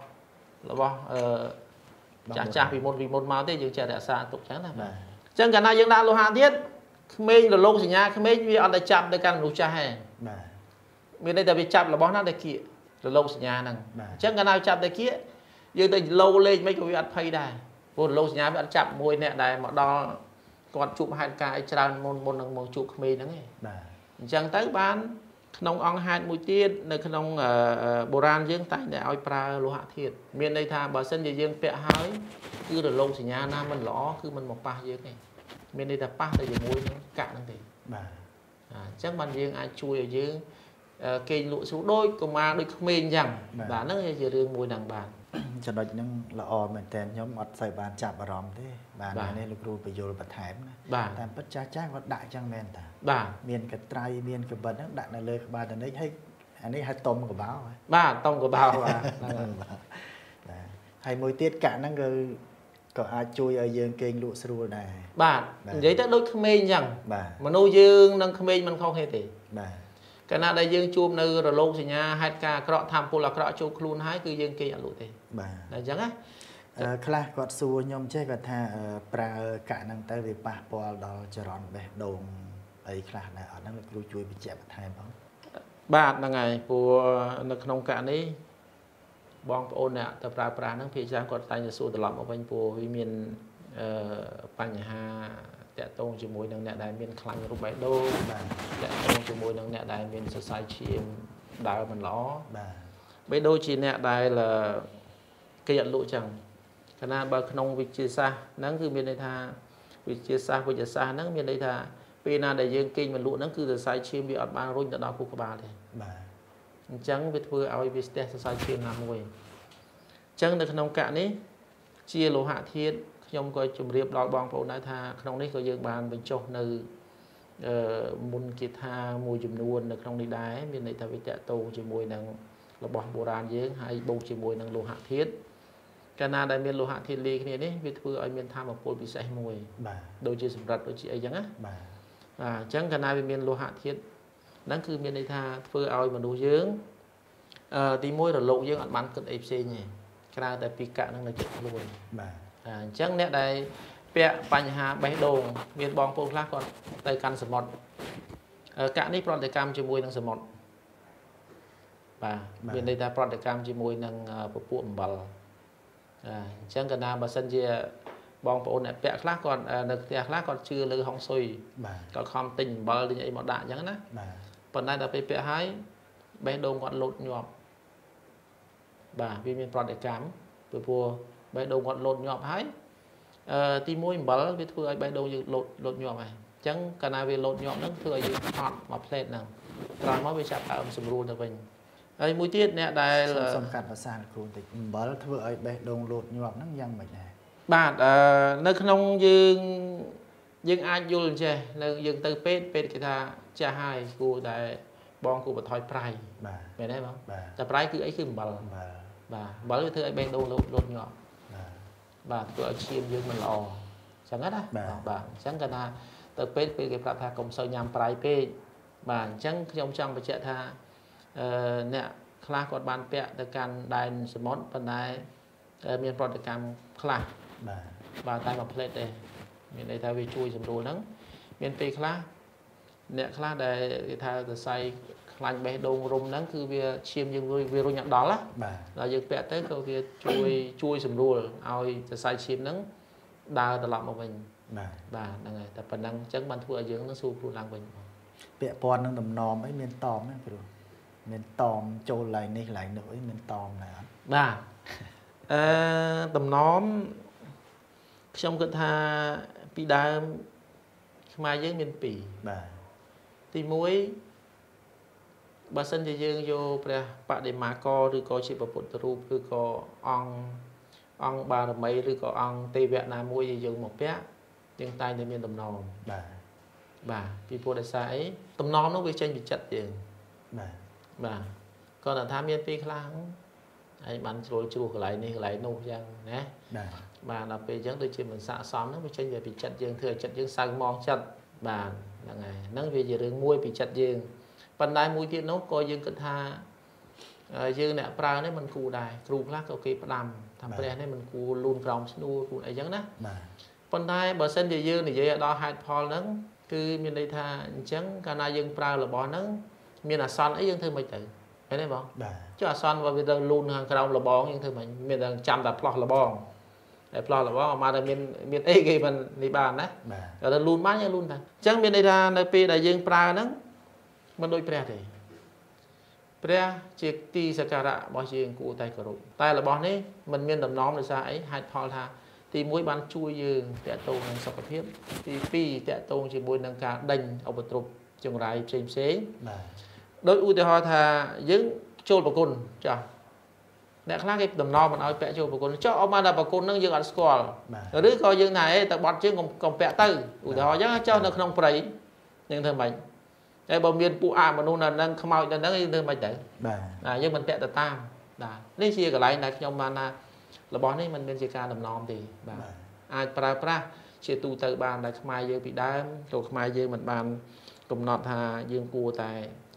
ចាស់ពីមុនមកទេយើងចេះរក្សាទុកចឹងណាបាទអញ្ចឹងកាលណាយើងដាក់លោហៈធាតុក្មេងរលកសញ្ញាក្មេងវាអត់តែចាប់ទៅកាន់មនុស្សចាស់ទេបាទមានន័យថាវាចាប់របស់ណាតែគៀករលកសញ្ញាហ្នឹងអញ្ចឹងកាលណាចាប់តែគៀកយើងទៅលោលេខមិនក៏វាអត់ភ័យដែរព្រោះរលកសញ្ញាវាអត់ចាប់មួយអ្នកដែលមកដល់គាត់ជួបហេតុការណ៍អីច្រើនមុននឹងមកជួបក្មេងហ្នឹងឯងបាទអញ្ចឹងទៅបានក្នុងអង្គហេតុមួយទៀតនៅក្នុងបុរាណយើងតែងតែឲ្យប្រើលោហៈធាតុមានន័យថាបើសិនជាយើងពាក់ហើយគឺរលកសញ្ញាណាមិនល្អគឺមិនមកប៉ះយើងទេមានន័យថាប៉ះទៅជាមួយនឹងកាក់ហ្នឹងទេបាទអញ្ចឹងបានយើងអាចជួយឲ្យយើងគេងលក់ស្រួលដូចកុមារដូចក្មេងអញ្ចឹងបាទហ្នឹងជារឿងមួយហ្នឹងបាទចំណុចហ្នឹងល្អមែនតើខ្ញុំអត់សូវបានចាប់អារម្មណ៍ទេបាទនេះលោកគ្រូបញ្យល់បន្ថែមណាតាមពិតចាស់គាត់ដាក់អញ្ចឹងមែនតាបាទមានកត្រៃមានកបិតហ្នឹងដាក់នៅលើក្បាលតនិចហើយអានេះហៅតុំកបោបាទតុំកបោបាទហើយមួយទៀតកាក់ហ្នឹងក៏អាចជួយឲ្យយើងគេងលក់ស្រួលដែរបាទនិយាយទៅដូចក្មេងអញ្ចឹងបាទមនុស្សយើងនិងក្មេងមិនខុសគ្នាទេបាទ cái nào đây dương chùm nơi rồi lô thì nhà hai ca cọ tham phu là cọ chụp luôn hái cứ dương kia lụt thì là chẳng á class còn xua nhom chơi còn tha pra cả năng tới về pa pol đó cho ròn về đồn ấy class này ở năng lực chui bị chẹp thay bóng bạn là ngày của lực nông cạn ấy bong ôn nè tập ra pra năng phía giang còn tay nhà xua từ lọm ở bên của vi miền bánh hà tẹt tông chỉ mùi năng nè đại miền khăn rụp bãi đô tẹt tông chỉ mùi năng nè đại miền sơ sai chìm đào mình ló bãi đô chỉ nè đại là cái nhận lụa chẳng cái nào bờ nông vị chia xa nắng cứ miền đây tha vị chia xa nắng miền đây tha vì nào đại dương kinh mình lụa nắng cứ sơ sai chìm bị ọt ban rung đã đào của bà thì chẳng biết vừa ao bị sơ sai chìm làm mùi chẳng được nông cạn ấy chia lô hạ thiên nhom coi chùm riệp đòi bong phụ nói tha trong này có dương bàn bên chỗ nơi môn kia tha mùi chùm nuôn được trong này đái bên này ta bị tẹt tô chỉ mùi năng là bong bồ đàn dưới hay bông chỉ mùi năng lô hạ thiết cái nào đại miền lô hạ thiên ly cái này biết vừa ở miền tham một phôi bị say mùi đôi chỉ sầm rật đôi chỉ ấy chẳng á chẳng cái nào bên miền lô hạ thiết nắng cứ miền này tha vừa ao mà đủ dưỡng tí môi là lộ dưỡng ăn bắn cất ép xe nhỉ cái nào tại bị cạn năng là chuyện luôn chẳng nét đây bẹ bánh hà bánh đồ miền bong phong khác còn tay căn sầm mọt cả ní prot cam chỉ mùi năng sầm mọt và miền đây ta prot cam chỉ mùi năng buộm bal chẳng cần nào mà sân chia bong phong này bẹ khác còn được bẹ khác còn chưa lư hong xôi còn không tình bal thì vậy một đạn chẳng á còn đây là bẹ hái bánh đồ còn lột nhọp và miền prot cam vừa bánh đồ còn lột nhọp hái tí môi bẩn với thưa bãi đâu như lột nhọm này chẳng cả nào về lột nhọm nó thưa như hot mà plate nào rồi mới bị chặt ở sầm ruột được mình ấy mũi tiết nè đây là sầm cắt và sàn khuôn thì bẩn thưa ấy bãi đâu lột nhọm nó nhăn mình này bạn nơi không dương ai vô lên chơi nơi dương từ pet cái tha cha hai cô tại bong cô bật thoi prai về đấy khôngแต่ prai cứ ấy cứ bẩn bẩn với thưa ấy bãi đâu lột nhọm và tôi chiêm dương mình lò chẳng hết á bà chẳng cần là từ pet cái phát tha công sơ nhằm prai pet mà chẳng trong phải chạy tha nè khla còn bàn pẹ từ can đài smart bên này miền prot cam khla và tay một plate đây miền đây tha vi chui sầm đồ nắng miền tây khla nè khla đây tha từ say lành bé đông rung nắng cứ việc chiêm dương vi nhận đó là dương pẹ tới câu việc chui sầm rùa ao từ say chiêm nắng đào từ lọt một mình là ngày tập phần năng chẳng ban thua dưỡng nó su luôn làm mình bẹ pon nó đầm nòm ấy miền tòm ấy phải rồi miền tòm trâu lại này lại nữa miền tòm này tầm nóm trong cái tha pi đa mai với miền pì thì muối bà sân thì dương vô bà để mà co rồi có chỉ bà phụt rụp rồi có ong bà làm mấy rồi có ong tây Việt Nam mua gì dùng một bé nhưng tayใน miền tầm nòm bà vì phụ đại sai tầm nòm nó bị tranh bị chặt tiền bà còn là tham miền phi khlang ấy bắn rồi chua lại nô giang nè bà là về giống tôi chỉ mình xả xóm nó bị tranh về bị chặt dương thừa chặt dương sang mong chặt bà là ngày nắng về giờ đường muối bị chặt dương phần đại mũi tiết nó coi dương cất tha dương nè pra này mình cù đài cù khác ok làm thằng pre này mình cù luôn rong snu cù ấy giống đó phần đại bờ sân thì dương thì vậy đo hai pol nắng cứ miền đây tha trắng cana dương pra là bò nắng miền là son ấy dương thư mình tự thấy đấy không chứ là son và bây giờ luôn hàng rong là bò dương thư mình miền là trăm là plot là bò để plot là bò mà là miền ấy cái mình đi bàn đấy rồi luôn mát như luôn thằng trắng miền đây ra nơi pe đại dương pra nắngมันโดยแปรเลยแปรเจตีสการะบอเชียงกูไตกระโดดแต่ละบอลนี้มันมีน้ำน้อมเลยซะไอ้หัดพอท่าตีมวยบันช่วยยืนแต่โตในสกปรกตีปีแต่โตจะมวยนังการดังเอาไปตรุจงไรเฉยเฉยโดยอุตหะท่ายึงโจลปกุลจ้ะเนี่ยครั้งที่น้ำน้อมมันเอาแปะโจลปกุลเจ้าเอามาดับปกุลนั่งยืนอัดสกอลหรือก็ยืนไหนแต่บอลยืนกองแปะตื้ออุตหะยังเจ้าในขนมปรียังเธอไหมไอ้บอมเบียนปูอามันนู่นนั่งขมายนั่งไอ้เดินไปเต๋อยังมันแตะตะตามนี่เชียร์กับไรนะยมมานะระบอบนี่มันเป็นเชียร์การดำน้อมดีอาปลาเชียร์ตูเตอร์บานได้ขมายเยอะปีได้ตัวขมายเยอะมันบานกลุ่มนอทายืงปูแต่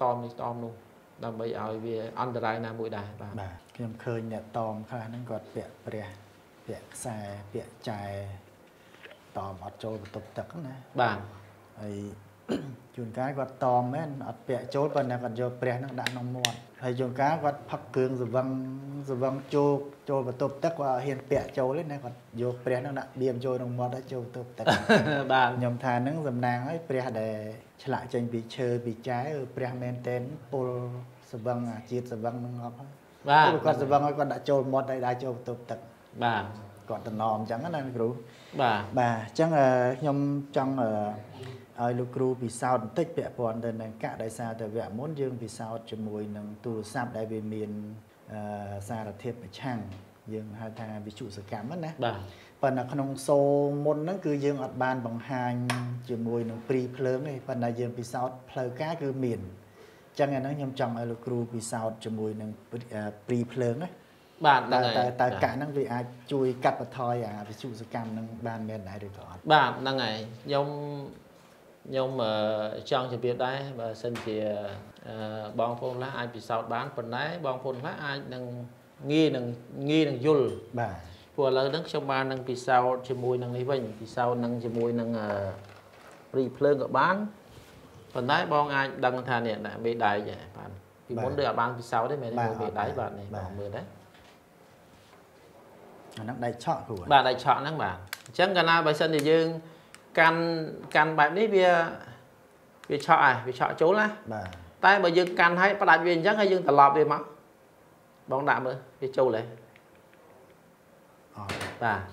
នេះតមនោះដើម្បីឲ្យវាអន្តរាយណាមួយដែរបាទខ្ញុំឃើញអ្នកតមខ្លះហ្នឹងគាត់ពាក់ព្រះពាក់ខ្សែពាក់ចែតមអត់ចូលបន្ទប់ទឹកណាបាទហើយជួនកាលគាត់តមមែនអត់ពាក់ចូលប៉ុន្តែគាត់យកព្រះហ្នឹងដាក់ក្នុងមាត់ហើយជួនកាលគាត់ផឹកគ្រឿងសវឹងចូលបន្ទប់ទឹកគាត់ហ៊ានពាក់ចូលទេណាគាត់យកព្រះហ្នឹងដាក់បៀមចូលក្នុងមាត់ហើយចូលបន្ទប់ទឹកបាទខ្ញុំថាហ្នឹងសំណាងឲ្យព្រះដែលឆ្លាក់ចេញពីឈើពីចែព្រះមែនតែនពលសវឹងជាតិសវឹងហ្នឹងអត់បាទគាត់សវឹងឲ្យគាត់ដាក់ចូលមាត់ហើយដាក់ចូលបន្ទប់ទឹកបាទគាត់តំណអញ្ចឹងណាគ្រូបាទបាទអញ្ចឹងខ្ញុំចង់ឲ្យលោកគ្រូពិសោធន៍បន្តិចពាក់ព័ន្ធទៅនឹងកៈដោយសារតែវគ្គមុនយើងពិសោធន៍ជាមួយនឹងទូរស័ព្ទដែលវាមានសារធាតុប្រឆាំងយើងហៅថាវិទ្យុសកម្មណាបាទប៉ុន្តែក្នុងសូមុនហ្នឹងគឺយើងអត់បានបង្ហាញជាមួយនឹងព្រីភ្លើងទេប៉ុន្តែយើងពិសោធន៍ផ្លូវការគឺមានអញ្ចឹងអាហ្នឹងខ្ញុំចង់ឲ្យលោកគ្រូពិសោធន៍ជាមួយនឹងព្រីភ្លើងណាបាទហ្នឹងហើយតែកៈហ្នឹងវាអាចជួយកាត់បន្ថយអាវិទ្យុសកម្មហ្នឹងបានមែនដែរឬក៏អត់បាទហ្នឹងហើយខ្ញុំចង់ជម្រាបដែរបើសិនជាបងប្អូនខ្លះអាចពិសោធន៍បានប៉ុន្តែបងប្អូនខ្លះអាចនឹងងាយនឹងយល់បាទព្រោះឥឡូវហ្នឹងខ្ញុំបាននឹងពិសោធន៍ជាមួយនឹងនេះវិញពិសោធន៍នឹងជាមួយនឹងព្រីភ្លើងក៏បានប៉ុន្តែបងអាចដឹងថានេះដាក់មេដៃបាទពីមុនដូចអត់បានពិសោធន៍ទេមែនទេមេដៃបាទនេះបងមើលដែរអាហ្នឹងដៃឆក់គ្រូបាទដៃឆក់ហ្នឹងបាទអញ្ចឹងកាលណាបើសិនជាយើងកាន់បែបនេះវាឆក់វាឆក់ចូលណាបាទតែបើយើងកាន់ឲ្យផ្ដាច់វាអញ្ចឹងហើយយើងត្រឡប់វាមកបងដាក់មើលវាចូលហ៎បាទ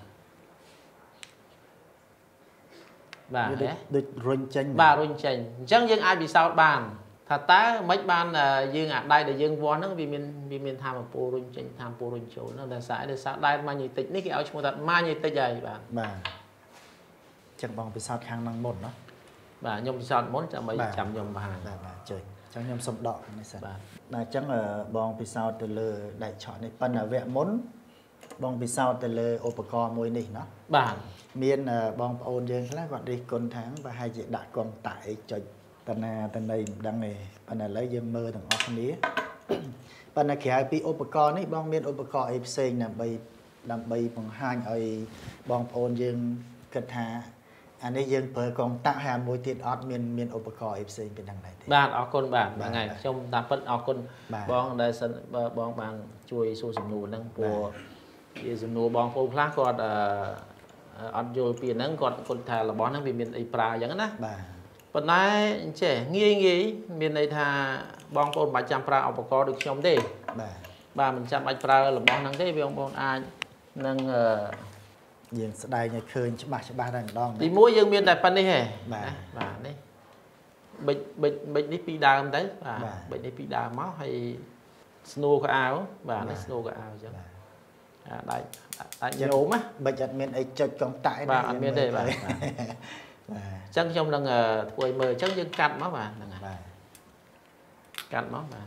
ដូចរុញចេញបាទរុញចេញអញ្ចឹងយើងអាចពិសោធន៍បានថាតើមិនបានយើងអាដៃដែលយើងវាស់ហ្នឹងវាមានធម៌ពលរុញចេញធម៌ពលរុញចូលហ្នឹងដោយសារដែនម៉ាញេទិកនេះគេឲ្យឈ្មោះថាម៉ាញេទិកហើយបាទចឹងបងពិសោធន៍ខាងហ្នឹងមុនណាបាទខ្ញុំពិសោធន៍មុនចាំខ្ញុំបានបាទជើញចឹងខ្ញុំសុំដកនេះសិនបាទអញ្ចឹងបងពិសោធន៍ទៅលើដែកឆក់នេះប៉ុន្តែវគ្គមុនបងពិសោធន៍ទៅលើឧបករណ៍មួយនេះណាបាទមានបងប្អូនយើងខ្លះគាត់រិះគន់ថាប្រហែលជាដាក់កងតាក់អីចុចតណាតណីមិនដឹងទេប៉ុន្តែឥឡូវយើងមើលទាំងអស់គ្នាប៉ុន្តែក្រៅពីឧបករណ៍នេះបងមានឧបករណ៍អីផ្សេងដើម្បីបង្ហាញឲ្យបងប្អូនយើងគិតថាអានេះយើងប្រើកងតាក់ហើយមួយទៀតអត់មានឧបករណ៍អីផ្សេងពីហ្នឹងដែរទេបាទអរគុណបាទហ្នឹងហើយខ្ញុំតាមពិតអរគុណបងដែលបងបានជួយសួរសំណួរហ្នឹងព្រោះជាសំណួរបងប្អូនខ្លះគាត់អត់យល់ពីហ្នឹងគាត់ថារបស់ហ្នឹងវាមានអីប្រើអញ្ចឹងណាបាទប៉ុន្តែចេះងាយមានន័យថាបងប្អូនមិនបាច់ចាំប្រើឧបករណ៍ដូចខ្ញុំទេបាទមិនចាំបាច់ប្រើរបស់ហ្នឹងទេបងប្អូនអាចនឹងយើងស្ដែងឲ្យឃើញច្បាស់តែម្ដងទីមួយយើងមានតែប៉ុណ្្នេះទេបាទនេះប៊ិចនេះពីដើមទៅបាទប៊ិចនេះពីដើមមកហើយស្នូកៅអៅបាទនេះស្នូកៅអៅអញ្ចឹងដាច់ញោមណាប៊ិចអត់មានអីចុចកងតាក់ទេបាទអត់មានទេបាទអញ្ចឹងខ្ញុំនឹងធ្វើឲ្យមើលអញ្ចឹងយើងកាត់មកបាទហ្នឹងហើយកាត់មកបាទ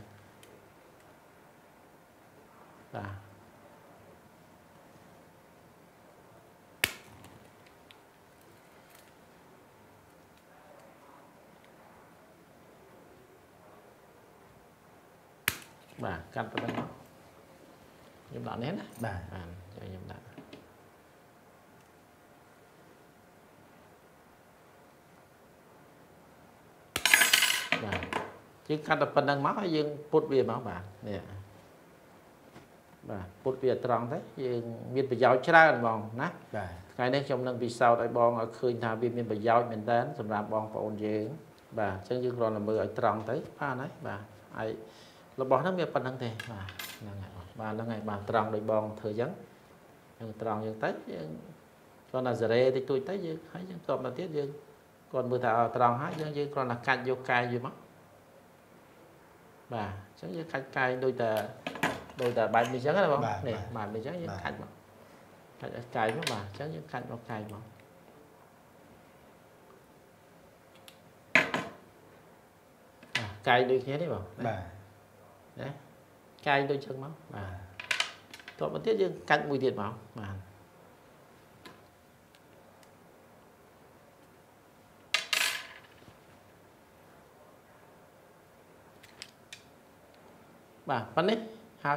បាទកាត់ប៉ុណ្ណឹងមកខ្ញុំដាក់នេះណាបាទខ្ញុំដាក់បាទយើងកាត់តែប៉ុណ្្នឹងមកហើយយើងពុតវាមកបាទនេះបាទពុតវាត្រង់ទៅយើងមានប្រយោជន៍ច្រើនបងណាបាទថ្ងៃនេះខ្ញុំនឹងពិសោធន៍ឲ្យបងឲ្យឃើញថាវាមានប្រយោជន៍មែនតើសម្រាប់បងប្អូនយើងបាទអញ្ចឹងយើងគ្រាន់តែមើលឲ្យត្រង់ទៅបានហើយបាទហើយរបស់ហ្នឹងវាប៉ុណ្្នឹងទេបាទហ្នឹងហើយបាទហ្នឹងហើយបាទត្រង់ដោយបងធ្វើអញ្ចឹងយើងត្រង់យើងទៅយើងគ្រាន់តែសារ៉េតិចតួចទៅយើងហើយយើងតបមកទៀតយើងគាត់មើលថាត្រង់ហើយយើងគ្រាន់តែកាច់យកកាយវាមកបាទអញ្ចឹងយើងកាច់កាយដូចតែបែបនេះអញ្ចឹងណាបងនេះបែបនេះអញ្ចឹងយើងកាច់មកកាច់ឲ្យកាយមកបាទអញ្ចឹងយើងកាច់មកកាយមកកាយដូចគ្នាទេបងបាទណាកាយដូចចឹងមកបាទតបមកទៀតយើងកាច់មួយទៀតមកបាទ bà phần đấy hả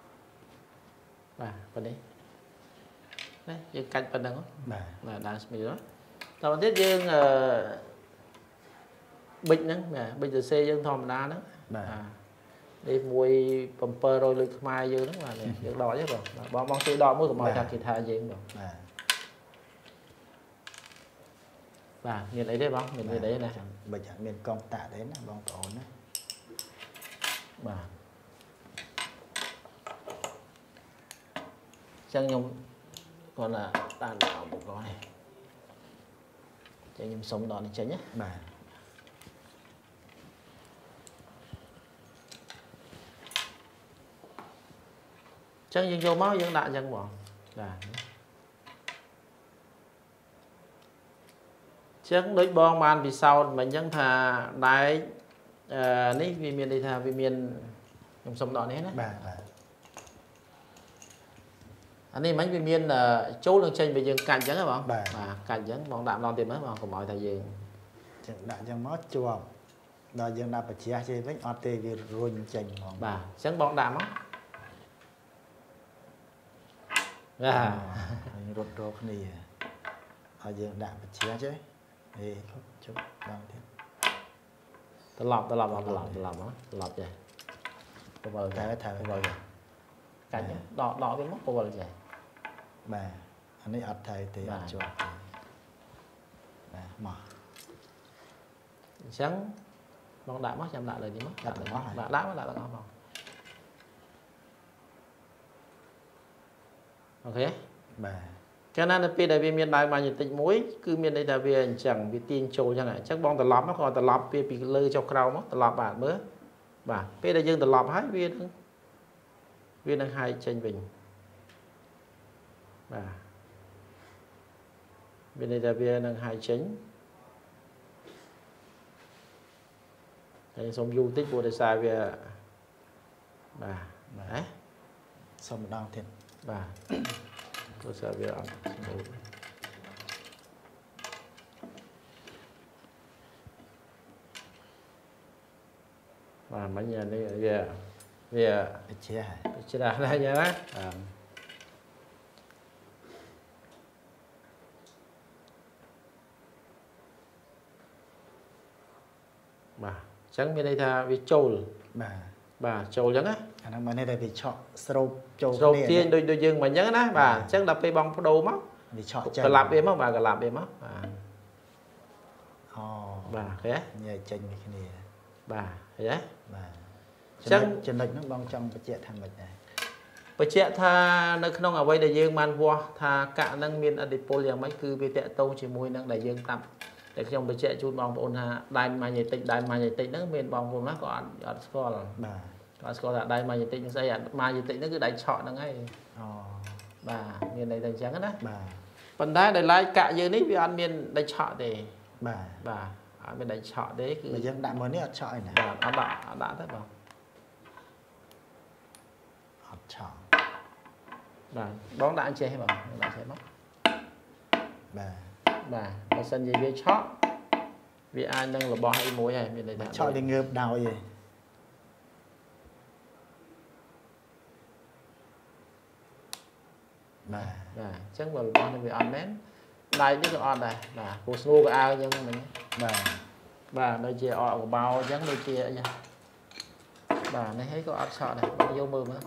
bà phần đấy đấy dương cạnh phần đó bà là đang bị đó tao tiết dương bệnhហ្នឹងbệnh từ xe dương thòm đá đó đi mùi bumper rồi lực mai dương đó là dương đỏ chứ rồi bong xe đỏ mới còn màu thằng kỳ tha dương rồi và miền ấy đấy bóng miền đấy này bây giờ miền công tạ đấy là bong ổn đấy bà chân nhung còn là đàn đảo một con này chân nhung sống đó này chơi nhé bà chân dương vô máu dương đại chân bỏ là chân đối bong bàn vì sau mình chân thà đáy ní vì miền đi thà vì miền nhung sống đó này bà anh ấy mấy miền chỗ đường trên về dương cạnh chẳng hả bọn bà cạnh chẳng bọn đạm non tiền mấy bọn còn mọi thời gian đã chẳng mót chùa đó dương đạp chia chơi với ọt tê vì ruồi chành bà chẳng bọn đạm á rốt rốt này ở dương đạp chia chứ thì không chút đang thế tôi lọp vậy tôi vào thở cảnh đỏ cái mốc vào vậy bà anh ấy ọt thầy thì ọt chùa bà mở sáng bọn đã mất chạm lại rồi đi mất đã là ngon ok bà cho nên là bây giờ về miền Bắc mà nhận tịnh muối cứ miền đây là về chẳng bị tiền trôi chẳng hạn chắc bong tờ lọp nó còn tờ lọp về bị lơ cho cầu mất tờ lọp bản mới bà bây giờ dương tờ lọp hết viên đang hai tranh bình bà bên đây là viên đang hai chính xong du tích bộ đề sai về bà đấy xong đang thiệt bà tôi sẽ về ăn và mấy nhà đây về chia ra đây nhá bà chẳng bên đây là vì trâu bà trâu chẳng á anh em bên đây vì chọn sâu trâu tiên đôi dương mà nhớ á bà chắc là cây bông đồ mất vì chọn cái làm em mất bà cái làm em mất bà thế nhảy chênh cái này bà thế bà chân lệch nó bong trong cái chuyện thằng này bây giờ tha nó không ở đây đại dương man vua tha cả năng miền adipol yang mấy cứ về tệ tông chỉ mùi năng đại dương tạm để trong bây giờ chút bong ôn ha đai mà nhảy tịnh nó miền bong vùng nó còn score có score là đai mà nhảy tịnh xây mà nhảy tịnh nó cứ đại chọn nó ngay bà miền này thành trắng đó phần đá để lại cả giờ nít vì ăn miền đại chọn thì bà bên đại chọn đấy cứ dân đạm mới nít chọn này đã thế bảo chọn bóng đã chơi hay bảo đã chơi móc bà sân gì với chót vì ai đang là bò hay muối này bên đây chọn đi ngợp đào gì chắc là bò này bị ăn mến đây chứ còn này là cô snoo của ao nhưng mình bà nơi chia ọ của bao giống nơi chia nha bà này thấy có ớt sọ này vô mưa nữa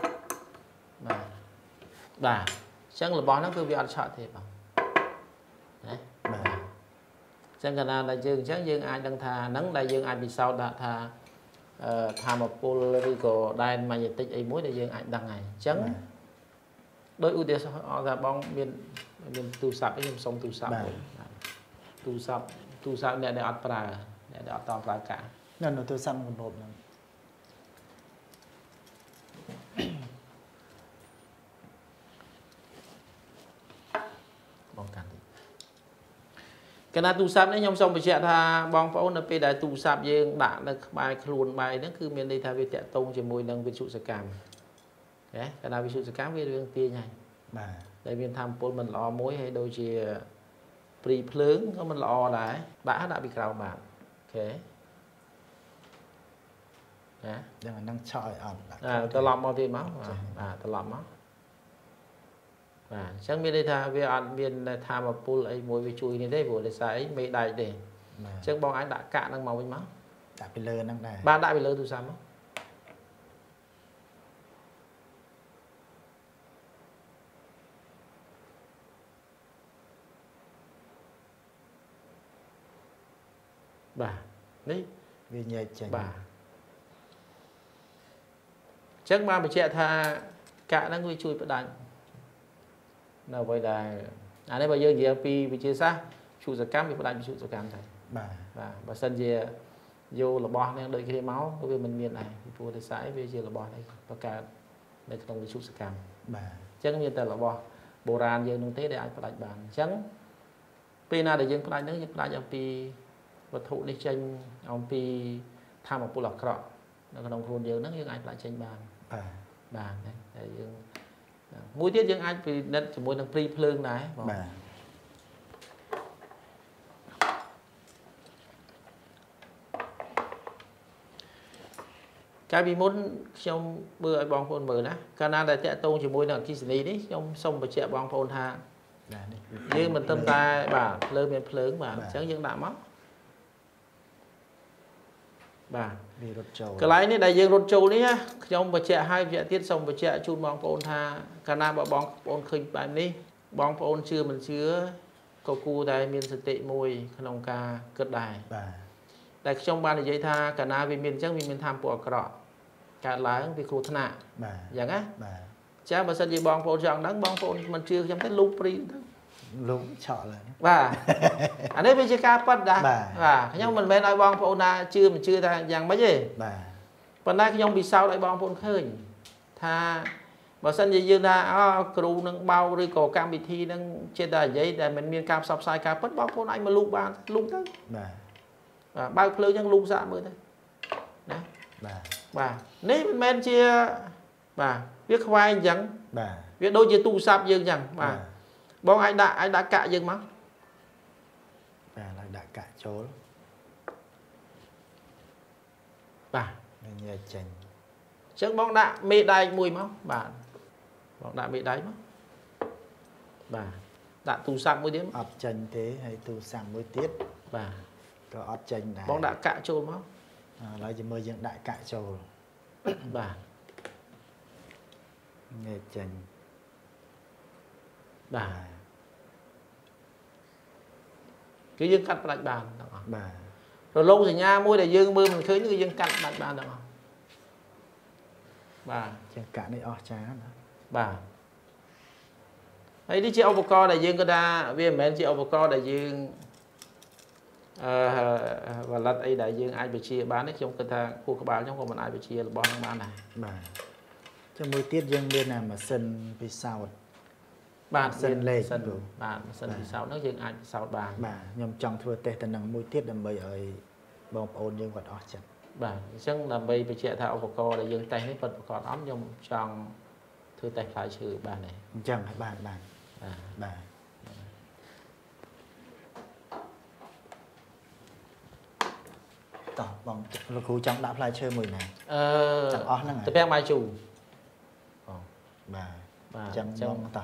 bà chắc là bó nó cứ bị ớt sọ thì bảo đấy chắc là đại dương chắc dương ai đang thà nắng đại dương ai bị sao đã thà thà một polarico đai mà nhiệt tích ấy muối đại dương ai đằng này trắng đôi ưu tiên họ ra bong miền tu sạp cái sông tu sạp này để ớt pra để ớt to pra cả nên là tôi săn một hộp này cái nào tu sạp đấy nhom xong bị chạy tha bong phẫu nó pe đại tu sạp dương đã là bài luồn bài đó cứ miền đây tha về tẹt tông chỉ mùi năng về trụ sạc cam cái nào về trụ sạc cam về đường tia này đây miền tham pôn mình lò muối hay đôi chỉ pri phướng có mình lò đấy đã bị cào bạc ok đang năng chọi ẩm tao làm bao tiền máu tao làm máu chẳng biết đây tha về ăn miền tha mà pul ấy mùi về chui như thế vừa để xài mấy đại để chẳng bong anh đã cạn đang màu với máu đã bị lơ năng này ba đại bị lơ từ sao máu bà đấy vì nhảy chảnh bà chắc ba bị trẻ tha cả đang nguy chui bất đánh nào vậy là đây bây giờ gì vì chia xa chủ giật cam bị bất đánh chủ giật cam thầy bà sân gì vô là bò nên đợi cái máu bởi vì mình miền này thì phù để sải về giờ là bò đây và cả đây không bị chủ giật cam chắc miền tây là bò bồ ràn giờ nông thế để anh bất đánh bàn trắng pi na để dân bất đánh nữa dân bất đánh pi vật thụ đi tranh ông pi tham một bộ lạc cọ nó đồng hồn giờ nó nhưng anh lại tranh bàn đấy để dương mũi tiết dương anh vì nên chỉ muốn pri phơi này cái bị muốn trong bữa bong phôn mở nè Canada tệ tôn chỉ môi là Kisney đấy trong sông và chè bong phôn ha nhưng mình tâm ta bà lơ miền phơi mà chẳng dương đã mất bà cái lái này đại dương rốt trâu đấy nhá trong và chè hai vẽ tiết sông và chè chun bong phôn ha Canada bong phôn khinh bài đi bong phôn chưa mình chứa cầu cu đây miền sợi tệ môi khăn ca cất đài tại trong ban này dây tha cả na vì miền chẳng vì miền tham của cọ cả láng vì khu thân ạ dạng á cha mà sân gì bong phôn rằng đắng bong phôn mình chưa trong cái lúc đi lúc chọn là và anh ấy bây giờ cá bắt đã và nhưng mình bên ai bong phôn na chưa mình chưa ta dạng mấy gì còn nay cái nhông bị sao lại bong phôn khơi tha mà sân gì dương ta kêu nâng bao rồi cổ cam bị thi nâng trên tờ giấy để mình miền cam sọc sai cá bắt bong phôn anh mà lúc bàn lúc tới bao phơi chẳng lung dạ mới đấy bà nếu mình men chia bà biết khoai chẳng biết đôi chia tu sạp dương chẳng bà bong anh đã cạ dương mà lại đã cạ chỗ bà nghe chành chẳng bong đã mê đai mùi máu bà bong đã mê đáy máu bà đã tu sạp mùi điểm ập chành thế hay tu sạp mùi tiết bà có ọt chanh này bóng đã cạ trâu máu nói chỉ mơ dựng đại cạ trâu bà nghe chanh bà cái dương cắt lạch bàn bà rồi lâu rồi nha môi để dương mưa mình khơi những cái dương cắt lạch bàn được không bà chẳng cả này ọt chá nữa bà ấy đi chị avocado để dương cái đa vì mẹ chị avocado để dương và lần ấy đại dương ai bị chia bán đấy trong cái ta khu các bạn trong còn mình ai bị chia là bao nhiêu bán này cho môi tiết dương bên nào mà sân bị sao bàn sân lên bàn sân bị sao nó dương ai sao bàn nhom trong thua tê tận năng môi tiết đầm bầy ở bong ôn dương vật ọt chặt bàn chẳng là bây bị chia thao avocado để dương tay hết vật còn ấm nhom trong thư tay phải trừ bàn này chẳng phải bàn tỏ bằng là khu trong đã phải chơi mùi này chẳng ót lắm tập em mai chủ bà chẳng bong tỏ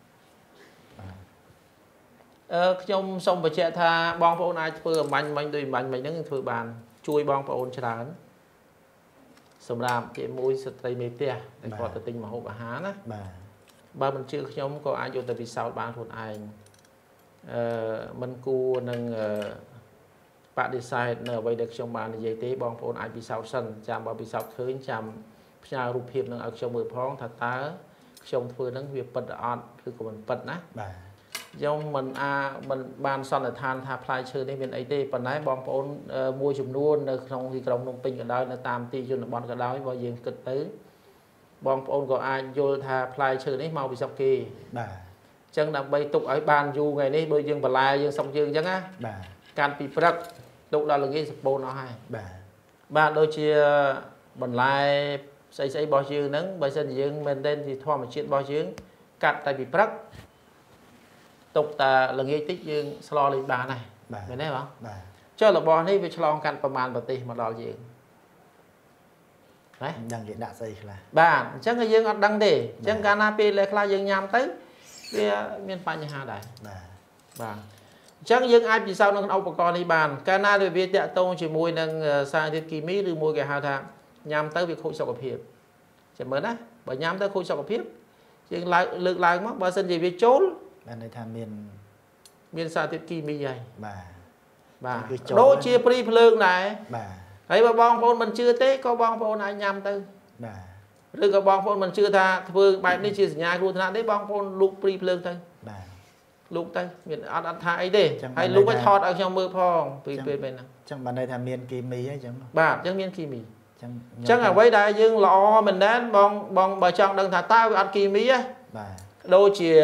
trong sông và trẻ tha bong phôn ai vừa mạnh đôi mạnh mình những thừa bàn chui bong phôn cho đàn sầm làm chị mũi sợi tây mê tia để có tự tin mà hộp bà há á ba mình chưa nhóm có ai vô tại vì sao bạn thuộc anh mình cu nâng bạn decide nở vậy được trong bàn dây tế bong phôn ai bị sao sân chạm bao bị sao khơi chạm nhà rụp hiệp nâng ở trong mười phong thật tá trong vừa nâng việc bật onคือcủa mình bật á trong mình mình ban son là than tha play chơi đến bên ấy tê phần này bong phôn mua chùm luôn trong thì trong nông pin ở đây là tam ti cho nó bong cái đó bao giờ cực tới bong phôn của ai vô tha play chơi đấy mau bị sọc kì chân là bay tục ở bàn du ngày đấy bây dương và lai dương xong dương chẳng á can bị bật tục là cái sập nó hay bạn đôi chia bẩn lai xây bao nhiêu nắng bây giờ dương mình lên thì thoa một chuyện bao nhiêu cắt tại bị bật tục ta là nghe tích dương slo lên bàn này mình thấy không cho là bò này với slo cắtประมาณ bát tì mà đòi gì đăng cái đã xây là bà chắc là dương đăng để chẳng cả na pi lại là dương nhám tới vì miền Phan Hà Đại bà chắc dương ai vì sao nó ông bà con đi bàn cả na về việc đại tông chỉ môi năng sang thiết kỳ mỹ rồi môi cái hào thang nhám tới việc khôi sọc hiệp chỉ mới đấy bởi nhám tới khôi sọc hiệp dương lại lực lại mất bà sân gì việc trốn bên đây tham miền sang thiết kỳ mỹ vậy bà trốn đôi chia pri phượng này bà thấy bà bong phôn mình chưa té có bong phôn ai nhám tới rồi có bong phôn mình chưa tha phương bài đi chia nhà luôn thà đấy bong phôn lục pri phượng thôi lúc tay miền ăn thay ấy đi hay lúc ấy thọt ở trong mưa phong vì bên này chẳng bạn đây tham miên kỳ mì ấy chẳng bà chẳng miên kỳ mì chẳng là với đại dương lọ mình đến bong bà chọn đừng thả tao ăn kỳ mì á đôi chỉ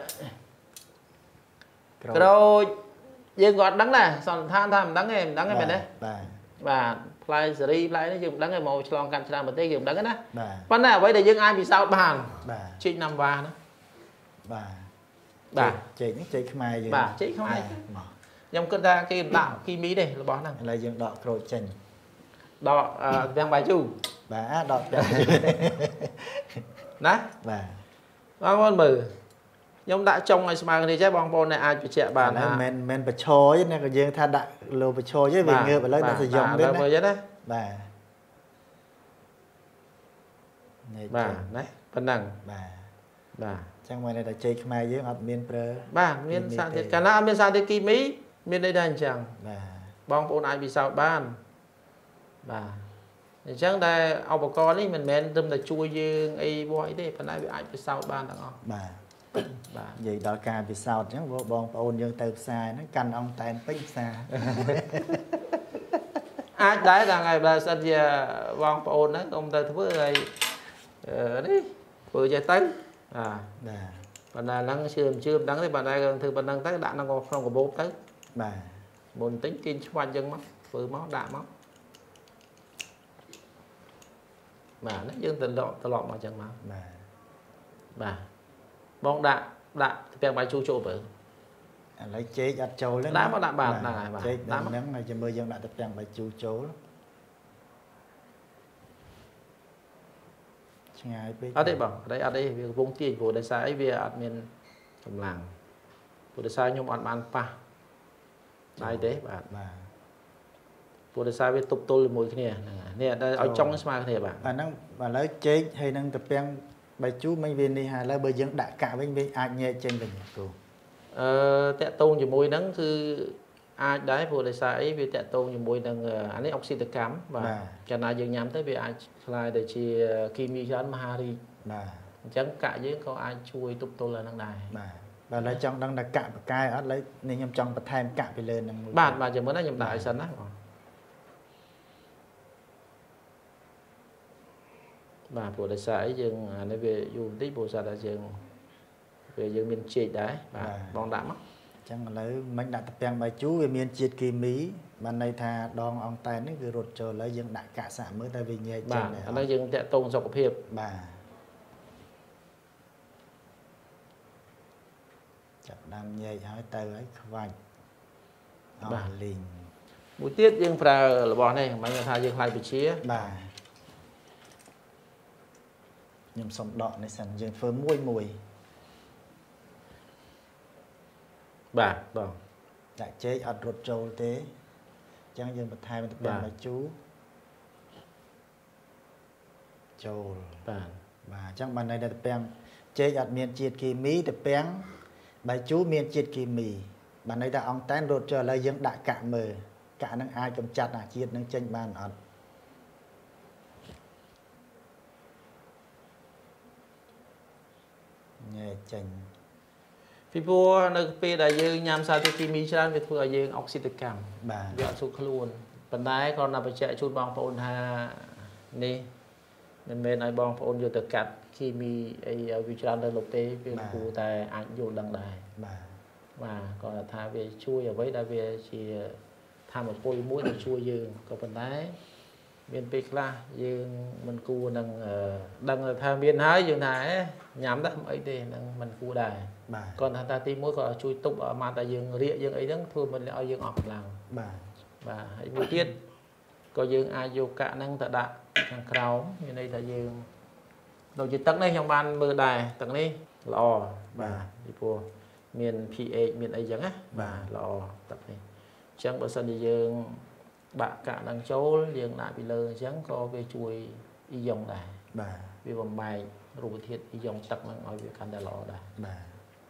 rồi dương gọt đắng này còn than tham đắng em mình đấy bà play series play nó dùng đắng em màu tròn cạnh tràn một tay dùng đắng đó vấn đề với đại dương ai bị sao bàn chị nằm ba nữa bà chị những chị mai gì bà chị không ai nhằm cơn ra cái đạo kỳ mỹ đây là bỏ năng là dương đọ rồi trình đọ vàng bài chu bà đọ nè bà con mừ nhóm đã trong ngày mai thì trái bong bồn này ai bị trẻ bà men bật chối này còn dương tha đại lô bật chối với vì ngựa và lấy nó sử dụng đến đấy bà đấy phần năng bà chẳng ngoài này là chơi mai với học miền prơ bà miền sang thì cả na miền sang thì kỳ mỹ miền đây đàn chẳng bong bồn ai bị sao ban bà chẳng đây ông bà con ấy mình men tâm là chui dương ấy bói đấy phần ai bị ai bị sao ban đằng bà vậy đó ca vì sao chẳng vô bong ôn dương từ xa nó canh ông tay pính xa ai đấy là ngày bà sân giờ bong ôn đó ông ta thứ rồi đấy vừa chạy tới bạn này đang chườm đắng thì bạn này thường bạn đang tới đạn nó còn không có bố tới muốn tính kinh xoan chân mất vừa máu đạn máu mà nó dương tình lọ mà chẳng máu bà bong đạn tiền bài chu chỗ vậy lấy chế đặt trâu lên đá mà đạn bàn là chế đá nắng này cho mưa dân đã tập tiền bài chu chỗ ở đây bảo đấy ở đây việc vùng tiền của đại sai về admin trong làng của đại sai nhung ăn pa đây đấy bà của đại sai về tục tôi mùi cái này nè đây ở trong cái smart này bạn bà lấy chế hay năng tập tiền bài chú mấy viên đi hà lấy bây giờ đã cả bên ai nhẹ trên mình tẹt tôn chỉ mùi nắngคือai đấy của đại sai về tẹt tôn chỉ mùi nắng anh ấy oxy cám và cho nên dương nhắm tới về ai lại để chi kimi cho anh mahari chẳng cả với có ai chui tục tôi là năng đài và lấy trong đang đặt cạm cài ở lấy nên nhầm trong bật thêm cạmไปlên bạn mà chỉ mới nói nhầm đại sân á bà của đại sai dương anh ấy về dùng tích bộ sa đại dương về dương miền trị đấy và bong đạm á chẳng lấy mấy đại tập trang bài chú về miền triệt kỳ mỹ ban này tha đòn ông tay nó cứ rụt chờ lấy dân đại cả xã mới tại vì nhẹ chân này anh ấy dân tẹt tôn dọc hiệp bà chặt đam nhẹ hỏi tay ấy vạch bà liền buổi tiết dương phà là bò này mấy người tha dương hai bị chia bà nhầm sống đọ này sẵn dương phơ mùi bà đại chế ở rụt trâu thế chẳng dương bật hai bên tập bà chú trâu bà chẳng bàn này là tập bèn chế ở miền triệt kỳ mỹ tập bèn bài chú miền triệt kỳ mỹ bàn này đã ông tán rụt trâu là dương đại cả mờ cả năng ai cầm chặt chiết năng tranh bàn ở nhẹ chành vì vua nơi phía đại dương nhằm sao thì kimi cho nên vừa dương oxytocam dọn xuống luôn phần đáy còn là phải chạy chút bong phôn ha nè nên bên ai bong phôn vô tất cả kimi ấy vì cho nên lục tế viên phụ tại anh vô đăng đài và còn là thà về chui ở với đại về chỉ tham một phôi muối để chui dương còn phần đáy miền Bắc là dương mình cu đăng là tham miền Hải dương này nhắm đó ấy thì mình cu đài còn ta tìm mỗi còn chui tụng ở mà tại dương rịa dương ấy đứng thôi mình lại dương ọp làm và hãy buổi tiết có dương ai vô cả năng ta đã ខាងក្រោមមានន័យថាយើងដូចជាទឹកនេះខ្ញុំបានមើលដែរទឹកនេះល្អបាទពីព្រោះមាន pH មានអីចឹងណាបាទល្អទឹកនេះអញ្ចឹងបើសិនជាយើងបាក់កាក់នឹងចូលយើងដាក់ពីលើអញ្ចឹងក៏វាជួយអ៊ីយ៉ុងដែរបាទវាបំបែករូបធាតុអ៊ីយ៉ុងទឹកហ្នឹងឲ្យវាកាន់តែល្អដែរបាទ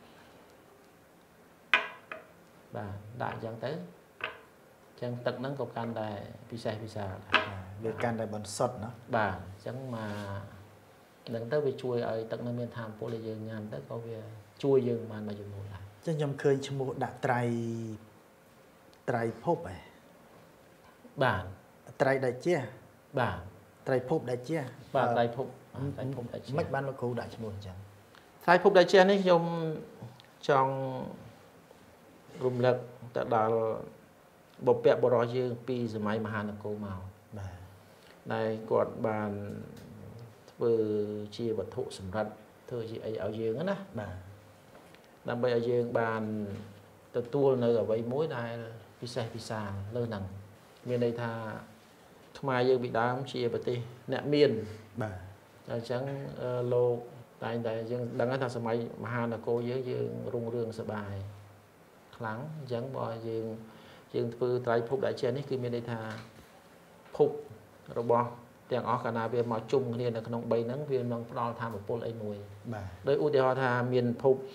បាទដាក់អញ្ចឹងទៅអញ្ចឹងទឹកហ្នឹងក៏កាន់តែពិសេសពិសាវាកាន់តែបន្សុទ្ធណាបាទអញ្ចឹងមកហ្នឹងទៅវាជួយឲ្យទឹកហ្នឹងមានថាមពលដែលយើងញ៉ាំទៅក៏វាជួយយើងបានមួយចំនួនដែរអញ្ចឹងខ្ញុំឃើញឈ្មោះដាក់ត្រីភពហ៎បាទត្រីដែលជាបាទត្រីភពដែលជាបាទត្រីភពដែលជាមិនបានលោកគ្រូដាក់ឈ្មោះអញ្ចឹងត្រីភពដែលជានេះខ្ញុំចង់រំលឹកទៅដល់បុព្វបុរសយើងពីសម័យមហានគរមកបាទដែលគាត់បានធ្វើជាវត្ថុសម្រាប់ធ្វើជាអីឲ្យយើងណាបាទដើម្បីឲ្យយើងបានទទួលនៅអ្វីមួយដែលពិសេសពិសាលលើហ្នឹងមានន័យថាខ្មែរយើងពីដើមជាប្រទេសអ្នកមានបាទអញ្ចឹងលោកតែងតែយើងដឹងថាសម័យមហានគរយើងរុងរឿងសប្បាយខ្លាំងអញ្ចឹងបើយើងធ្វើត្រីភពដែលជានេះគឺមានន័យថាភពរបស់ទាំងអស់កាលណាវាមកជុំគ្នានៅក្នុង3ហ្នឹងវានឹងផ្ដល់ធម៌ពលអីមួយបាទដោយឧទាហរណ៍ថាមានភព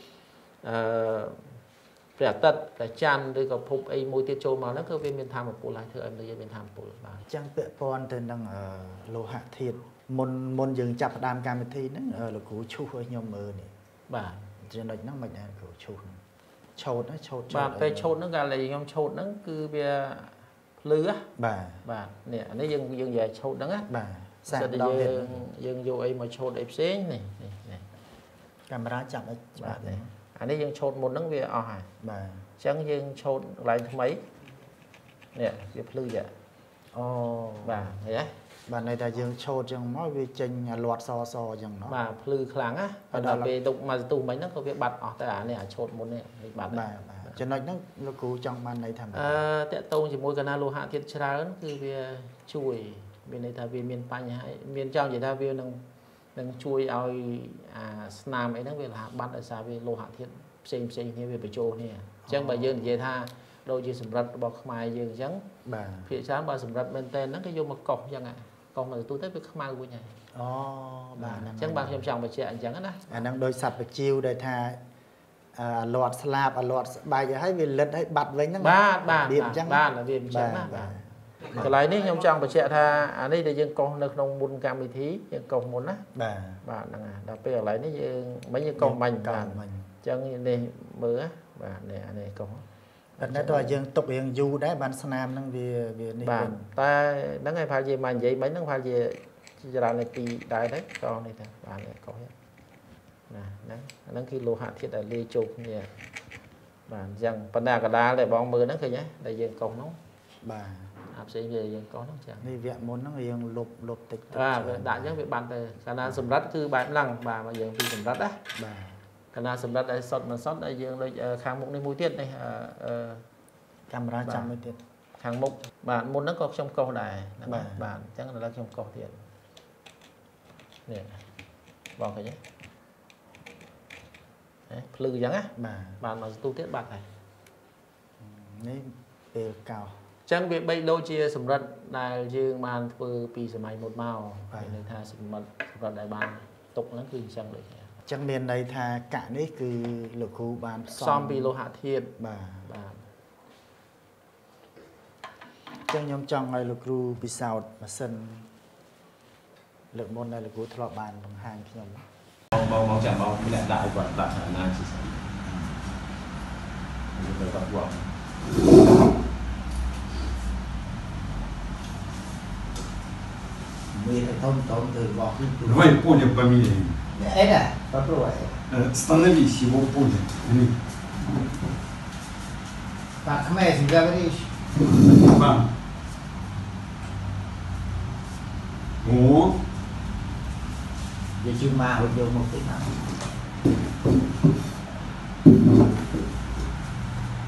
ព្រះអាទិត្យព្រះច័ន្ទឬក៏ភពអីមួយទៀតចូលមកហ្នឹងគឺវាមានធម៌ពលហើយធ្វើឲ្យយើងមានធម៌ពលបាទអញ្ចឹងពាក់ព័ន្ធទៅនឹងលោហៈធាតុមុនយើងចាប់ផ្ដើមកម្មវិធីហ្នឹងលោកគ្រូឈូសឲ្យខ្ញុំមើលនេះបាទចំណុចហ្នឹងមិនដែរគ្រូឈូសឆោតបាទពេលឆោតហ្នឹងកាលខ្ញុំឆោតហ្នឹងគឺវាភ្លឺបាទនេះអានេះយើងនិយាយឆោតហ្នឹងណាបាទសិតយើងយកអីមកឆោតអីផ្សេងនេះកាមេរ៉ាចាប់ឲ្យច្បាស់នេះអានេះយើងឆោតមុនហ្នឹងវាអស់ហើយបាទអញ្ចឹងយើងឆោតកន្លែងថ្មីនេះវាភ្លឺចាអូបាទឃើញទេបាទន័យថាយើងឆោតអញ្ចឹងមកវាចេញលាត់សអញ្ចឹងเนาะបាទភ្លឺខ្លាំងណាប៉ុន្តែពេលទុកមកសន្ទុះមិញហ្នឹងក៏វាបាត់អស់ទៅអានេះអាឆោតមុននេះបាត់បាទចំណុចហ្នឹងលោកគ្រូចង់បានន័យថាតកតងជាមួយកណាលោហៈធាតុច្រើនគឺវាជួយមានន័យថាវាមានបញ្ហាមានចង់និយាយថាវានឹងជួយឲ្យអាស្នាមអីហ្នឹងវាថាបាត់ដោយសារវាលោហៈធាតុផ្សេងគ្នាវាបញ្ចូលគ្នាអញ្ចឹងបើយើងនិយាយថាដូចជាសម្រិតរបស់ខ្មែរយើងអញ្ចឹងបាទភាគច្រើនបើសម្រិតមែនតើហ្នឹងគេយកមកកោសអញ្ចឹងកោសមកទូទៅវាខ្មៅវិញហើយអូបាទអញ្ចឹងបាទខ្ញុំចង់បញ្ជាក់អញ្ចឹងណាអាហ្នឹងដោយសត្វបជីវដែលថាលាត់ស្លាបលាត់ស្បែកឲ្យវាលិតឲ្យបាត់វិញហ្នឹងបាទវាអញ្ចឹងបាទវាអញ្ចឹងណាបាទកន្លែងនេះខ្ញុំចង់បញ្ជាក់ថាអានេះដែលយើងកោសនៅក្នុងមុនកម្មវិធីយើងកោសមុនណាបាទហ្នឹងហើយដល់ពេលកន្លែងនេះយើងមិញយើងកោសបាញ់បាទអញ្ចឹងនេះមើលបាទនេះអានេះកោសតែតើយើងទុករៀងយូរដែរបានស្នាមហ្នឹងវានេះវិញតែហ្នឹងហើយប្រហែលជាមកនិយាយមិញហ្នឹងប្រហែលជាច្រើននាទីដែរទៅកោសនេះទៅបាទនេះកោសណាហ្នឹងអាហ្នឹងគឺលោហៈធាតុដែលលាយចូលគ្នាបាទអញ្ចឹងប៉ុន្តែកដាលដែលបងមើលហ្នឹងឃើញទេដែលយើងកោសហ្នឹងបាទអាផ្សេងវាយើងកោសហ្នឹងចឹងនេះវគ្គមុនហ្នឹងយើងលុបតិចបាទវាដាក់អញ្ចឹងវាបានទៅកាលណាសម្រិតគឺបែបហ្នឹងបាទមកយើងពីសម្រិតណាបាទកាលណាសម្រិតឲ្យសុតមិនសុតឲ្យយើងដូចខាងមុខនេះមួយទៀតនេះកាមេរ៉ាចាំមួយទៀតខាងមុខបាទមុនហ្នឹងក៏ខ្ញុំកោសដែរបាទអញ្ចឹងឥឡូវខ្ញុំកោសទៀតនេះបងឃើញទេភ្លឺអញ្ចឹងណាបាទមកស្ទុះទៀតបាត់ហើយនេះពេលកោសអញ្ចឹងវាបីដូចជាសម្រិតដែលយើងបានធ្វើពីសម័យមុនមកមានន័យថាសម្រិតដែលបានទុកហ្នឹងគឺអញ្ចឹងដូចគ្នាអញ្ចឹងមានន័យថាកាក់នេះគឺលោកគ្រូបានផ្សំពីលោហៈធាតុបាទអញ្ចឹងខ្ញុំចង់ឲ្យលោកគ្រូពិសោធន៍ម៉ាស៊ីនលើកមុនដែលលោកគ្រូធ្លាប់បានបង្ហាញខ្ញុំបងចាំបងម្នាក់ដាក់ឲ្យគាត់ដាក់ណាជាស្អីទៅគាត់គាត់មានតែធំទៅបោះខ្លួន Давай понял поменяем. Это, попробуй. Становись, его понял. Так, Мэйс, говоришь. Бам. О. Giờ chưa mà hồi vô một tí nào.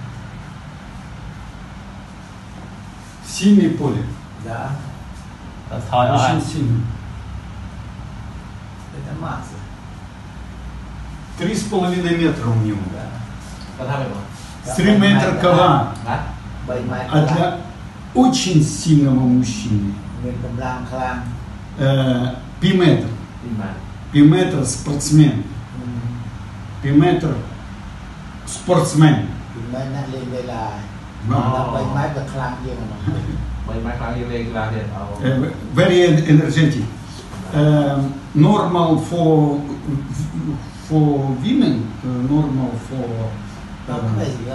Синее поле. Да. Очень сильно. Это масса. 3,5 метра у него. ก็ทำไปหมด 3 метра кола. นะ А для очень сильного мужчины มีกำลังคลัง Пиметр. ปีมา Пиметр спортсмен. Пиметр спортсмен. ถึงแม้นักเรียนเวลาอ๋อเราใบไม้กับคลังเยี่ยมมันใบไม้ครั้งเล็กๆเวลาเรียนเอา Very energetic. Normal for women, normal for เราก็ไม่สิเรา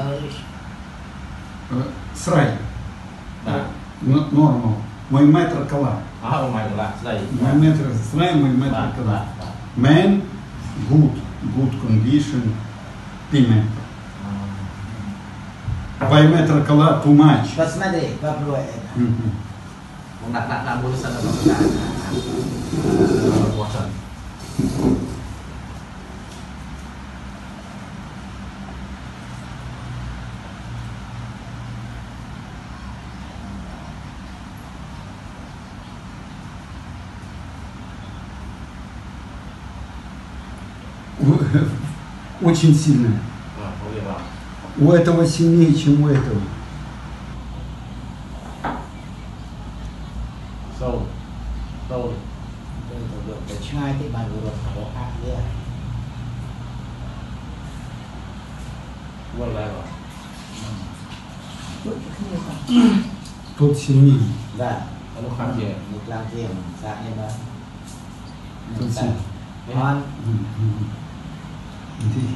срай. Normal. Мой метр кола. อ้าวใหม่ละใส่ Мой метр срай, мой บา метр ท кола. Man, good condition, piment. 2 метра кола too much. ก็สมัยเด็กก็รวย Мгм. ผมหนักบุญสันติภาพหัวสัน Очень сильно. เขาเรียกว่า У этого сильнее, чем у этого. โซ่โซ่แต่ช่วยที่บางรถเขาหักเยอะว่าอะไรวะ Тот сильнее. ได้อนุคามเยอะมีกลางเทียมสะเนี่ยนะ Тот แต่ сильнее. มัน Иди.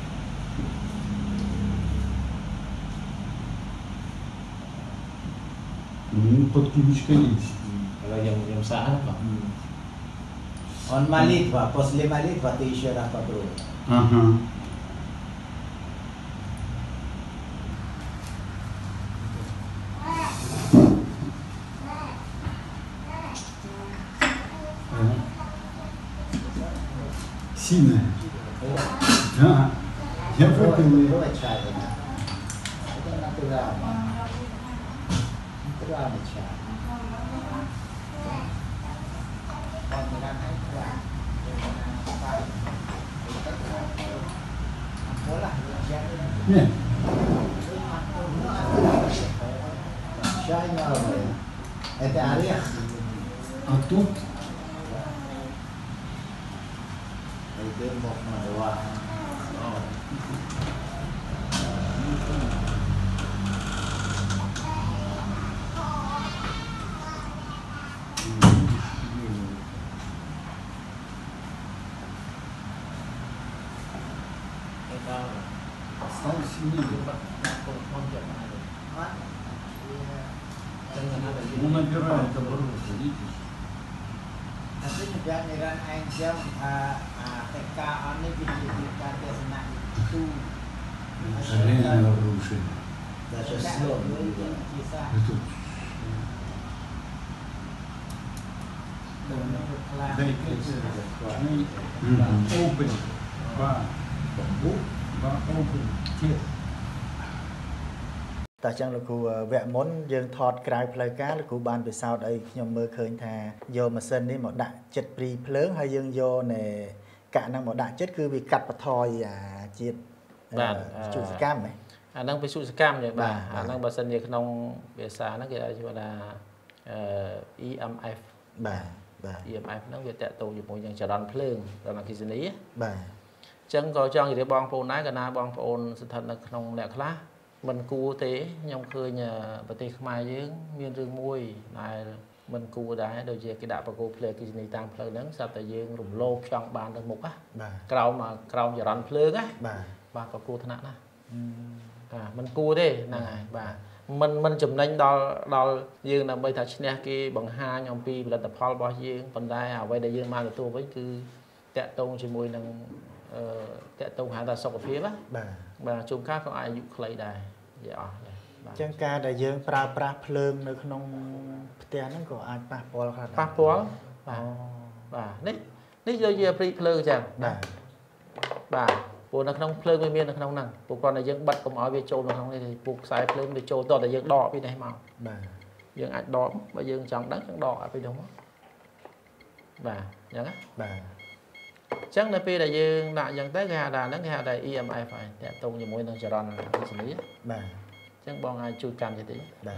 Подключка есть. เรายังสะอาดป่ะ on молитва после молитвы ты еще раз попробуй Ага. Сильная. Да. Я выпил ее. ด้วยชายเลยนะไม่ต้องนับตัวเราตัวเราไม่ใช่ตอนนั้นให้ตัวเราโอ้ล่ะ Нет. Чай новый. Это орех. А тут Это мог надавать. стал сильнее. Он набирает обороты, видишь? Nanti juga niran angel TK ini bisa desna itu Реально разрушение. даже слом kisah Это Дай open. Ba open. Chết. តែអញ្ចឹងលោកគ្រូវគ្គមុនយើងថតក្រៅផ្លូវការលោកគ្រូបានពិសោធន៍អីខ្ញុំមើលឃើញថាយកម៉ាស៊ីននេះមកដាក់ចិត្តព្រីភ្លើងហើយយើងយកនៃកាក់ហ្នឹងមកដាក់ចិត្តគឺវាកាត់បន្ថយជាតិជុសកម្មហ៎អាហ្នឹងវិសុសកម្មទេបាទអាហ្នឹងបើសិនជាក្នុងភាសាហ្នឹងគេហៅថាEMF បាទ EMF ហ្នឹងវាតកតងជាមួយនឹងចរន្តភ្លើងដល់អគ្គិសនីបាទអញ្ចឹងក៏ចង់ជម្រាបបងប្អូនដែរកាលណាបងប្អូនស្ថិតនៅក្នុងអ្នកខ្លះមិនគួរទេខ្ញុំឃើញប្រទេសខ្មែរយើងមានរឿងមួយដែលមិនគួរដែរដូចជាគេដាក់បកគោភ្លើងអគ្គិសនីតាមផ្លូវហ្នឹងស្រាប់តែយើងរំលោភចង់បានទៅមុខណាបាទក្រោមចរន្តភ្លើងណាបាទបាទក៏គួរថ្នាក់ណាបាទមិនគួរទេហ្នឹងហើយបាទមិនចំណេញដល់យើងដើម្បីថាឈ្នះគេបង្ហាញអំពីផលិតផលរបស់យើងប៉ុន្តែអ្វីដែលយើងបានទទួលវិញគឺតកតងជាមួយនឹងតកតងហៅថាសុខភាពណាបាទបាទជួនកាលក៏អាចអាយុខ្លីដែរនិយាយអស់ដែរបាទអញ្ចឹងការដែលយើងប្រើប្រាស់ភ្លើងនៅក្នុងផ្ទះហ្នឹងក៏អាចប៉ះពាល់ខ្លះដែរប៉ះពាល់បាទនេះដូចជាព្រីភ្លើងអញ្ចឹងបាទបាទព្រោះនៅក្នុងភ្លើងវាមាននៅក្នុងហ្នឹងព្រោះគ្រាន់តែយើងបិទកុំឲ្យវាចូលនៅក្នុងនេះទេពូខ្សែភ្លើងវាចូលតតែយើងដកពីនេះមកបាទប dươngអាចដកបើយើងចង់ដឹងចឹងដកឲ្យពីនោះមកបាទអញ្ចឹងណាបាទអញ្ចឹងនៅពេលដែលយើងដាក់អញ្ចឹងទៅគេហៅថាហ្នឹងគេហៅថា EMF ហើយតាក់ទងជាមួយនឹងចរន្តអគ្គិសនីបាទអញ្ចឹងបងអាចជួយកាន់តិចបាទ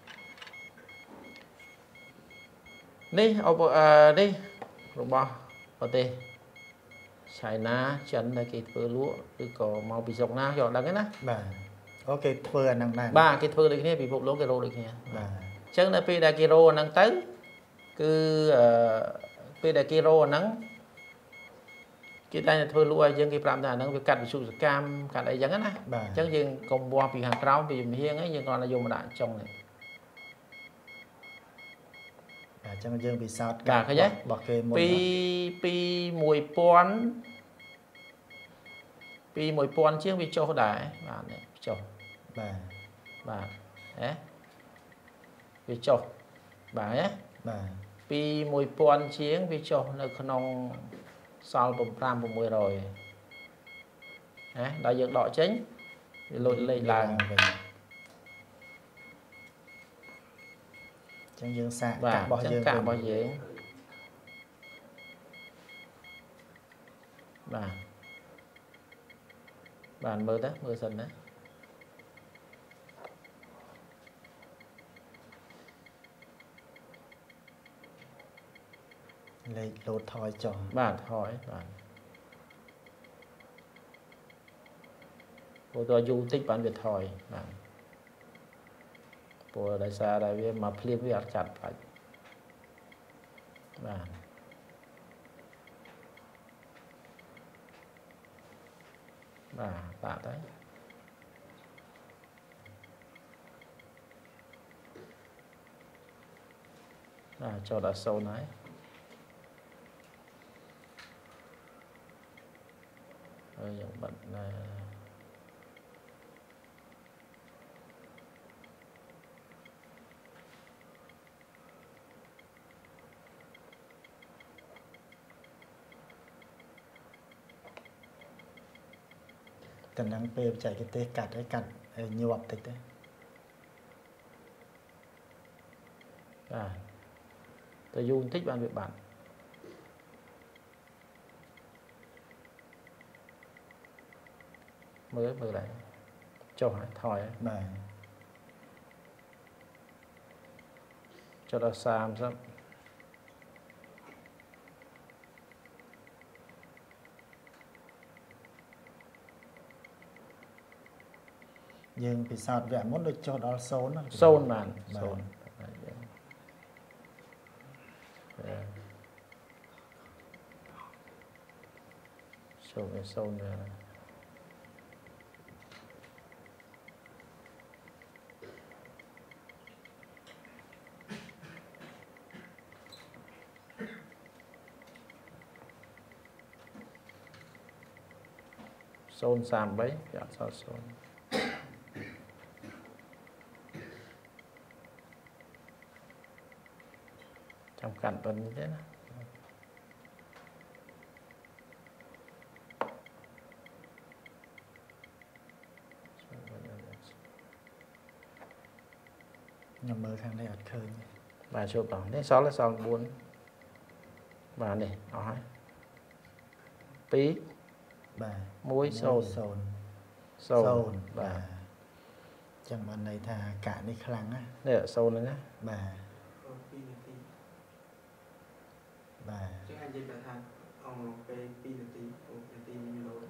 នេះនេះរបស់ប្រទេសឆៃណាចិនដែលគេធ្វើលក់ឬក៏មកពីស្រុកណាយកដឹងទេណាបាទអូគេធ្វើអាហ្នឹងដែរបាទគេធ្វើដូចគ្នាពិភពលោកគេរោដូចគ្នាបាទអញ្ចឹងនៅពេលដែលគេរោអាហ្នឹងទៅគឺពេលដែលគេរោអាហ្នឹងគេតែធ្វើលក់ឲ្យយើងគេប្រាប់ថាអាហ្នឹងវាកាត់វិសុទ្ធកម្មកាត់អីចឹងណាបាទអញ្ចឹងយើងកុំវាស់ពីខាងក្រោមពីជំហៀងហ្នឹងយើងគ្រាន់តែយកមកដាក់ចុងនេះអញ្ចឹងយើងពិសោធន៍បាទឃើញទេរបស់គេមុនពី1000ជាងវាចុះដែរបាទនេះចុះបាទបាទហ៎វាចុះបាទហ៎បាទពី1000ជាងវាចុះនៅក្នុងសល់5 600ហ៎ដល់យើងដកចេញវាលុយលេខឡើងវិញអញ្ចឹងយើងសាកបាទកាក់របស់យើងកាក់របស់យើងបាទបានមើលទៅមើលសិនណាលេខលោតថយចុះបាទហើយបាទព្រោះតើយូរតិចបានវាថយបាទព្រោះដោយសារតែវាមកភ្លាមវាអត់ចាត់បាច់បាទបាទបាក់ទៅបាទចូលដល់0ហើយហើយយើងបាត់ណាតំណែងពេលបច្ចេកទេសកាត់ឲ្យកាត់ញាប់តិចទៅបាទទៅយូរបន្តិចបានវាបាត់មើលដែរចុះហើយថយហើយបាទចុះដល់30 យើងពិសោធន៍វគ្គមុនដូចចុះដល់0ណា 0បានបាទ 0ចូលវា0វា 033វាអត់សល់0ចាំកាត់ប៉ុណ្្នេះទេណាខ្ញុំមើលខាងនេះអត់ឃើញបាទជួបដល់នេះសល់4បាទនេះអស់ហើយ2 បាទ 1 0 0 បាទចឹងបានន័យថាកាក់នេះខ្លាំងណានេះ0ហ្នឹងណាបាទ 2 នាទីបាទចឹងអាចនិយាយថាអង្គពេល2នាទីនាទីមានលោត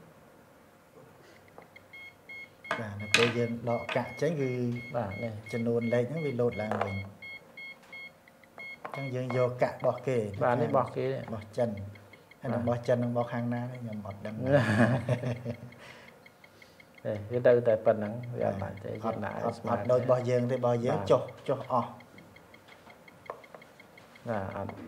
បាទនៅពេលយើងដកកាក់ចេញគឺបាទនេះចំនួនលេខហ្នឹងវាលោតឡើងវិញចឹងយើងយកកាក់របស់គេបាទនេះរបស់គេរបស់ចិនហើយរបស់ចិននិងរបស់ខាងណានេះខ្ញុំអត់ដឹងវាទៅតែប៉ុណ្្នឹងវាអត់បាច់ទេអយើងត់ដាក់អត់ដូចរបស់យើងទេរបស់យើងចុះអស់ណាអត់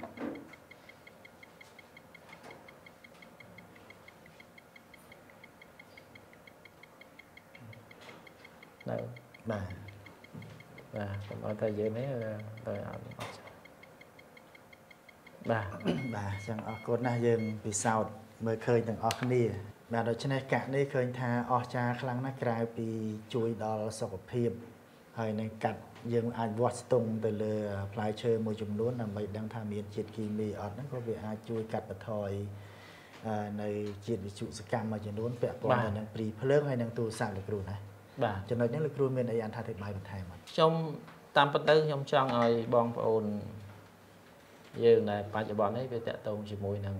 នៅបាទបាទខ្ញុំអត់តែយើងនេះទៅអត់បាទបាទចឹងអរគុណណាស់យើងពិសោធន៍មើលឃើញទាំងអស់គ្នាបាទដូច្នេះកាក់នេះឃើញថាអស្ចារ្យខ្លាំងណាស់ក្រៅពីជួយដល់សុខភាពហើយនឹងកាត់យើងអាចវាស់ស្ទង់ទៅលើផ្លែឈើមួយចំនួនដើម្បីដឹងថាមានជាតិគីមីអត់ហ្នឹងក៏វាអាចជួយកាត់បន្ថយនៅជាតិវិទ្យុសកម្មមួយចំនួនពាក់ព័ន្ធទៅនឹងព្រីភ្លើងហើយនឹងទូរស័ព្ទលោកគ្រូណាបាទចំណុចនេះលោកគ្រូមានអីអត្ថាធិប្បាយបន្ថែមអត់ខ្ញុំតាមពិតទៅខ្ញុំចង់ឲ្យបងប្អូនយើងដែលបច្ចុប្បន្ននេះវាតាក់ទងជាមួយនឹង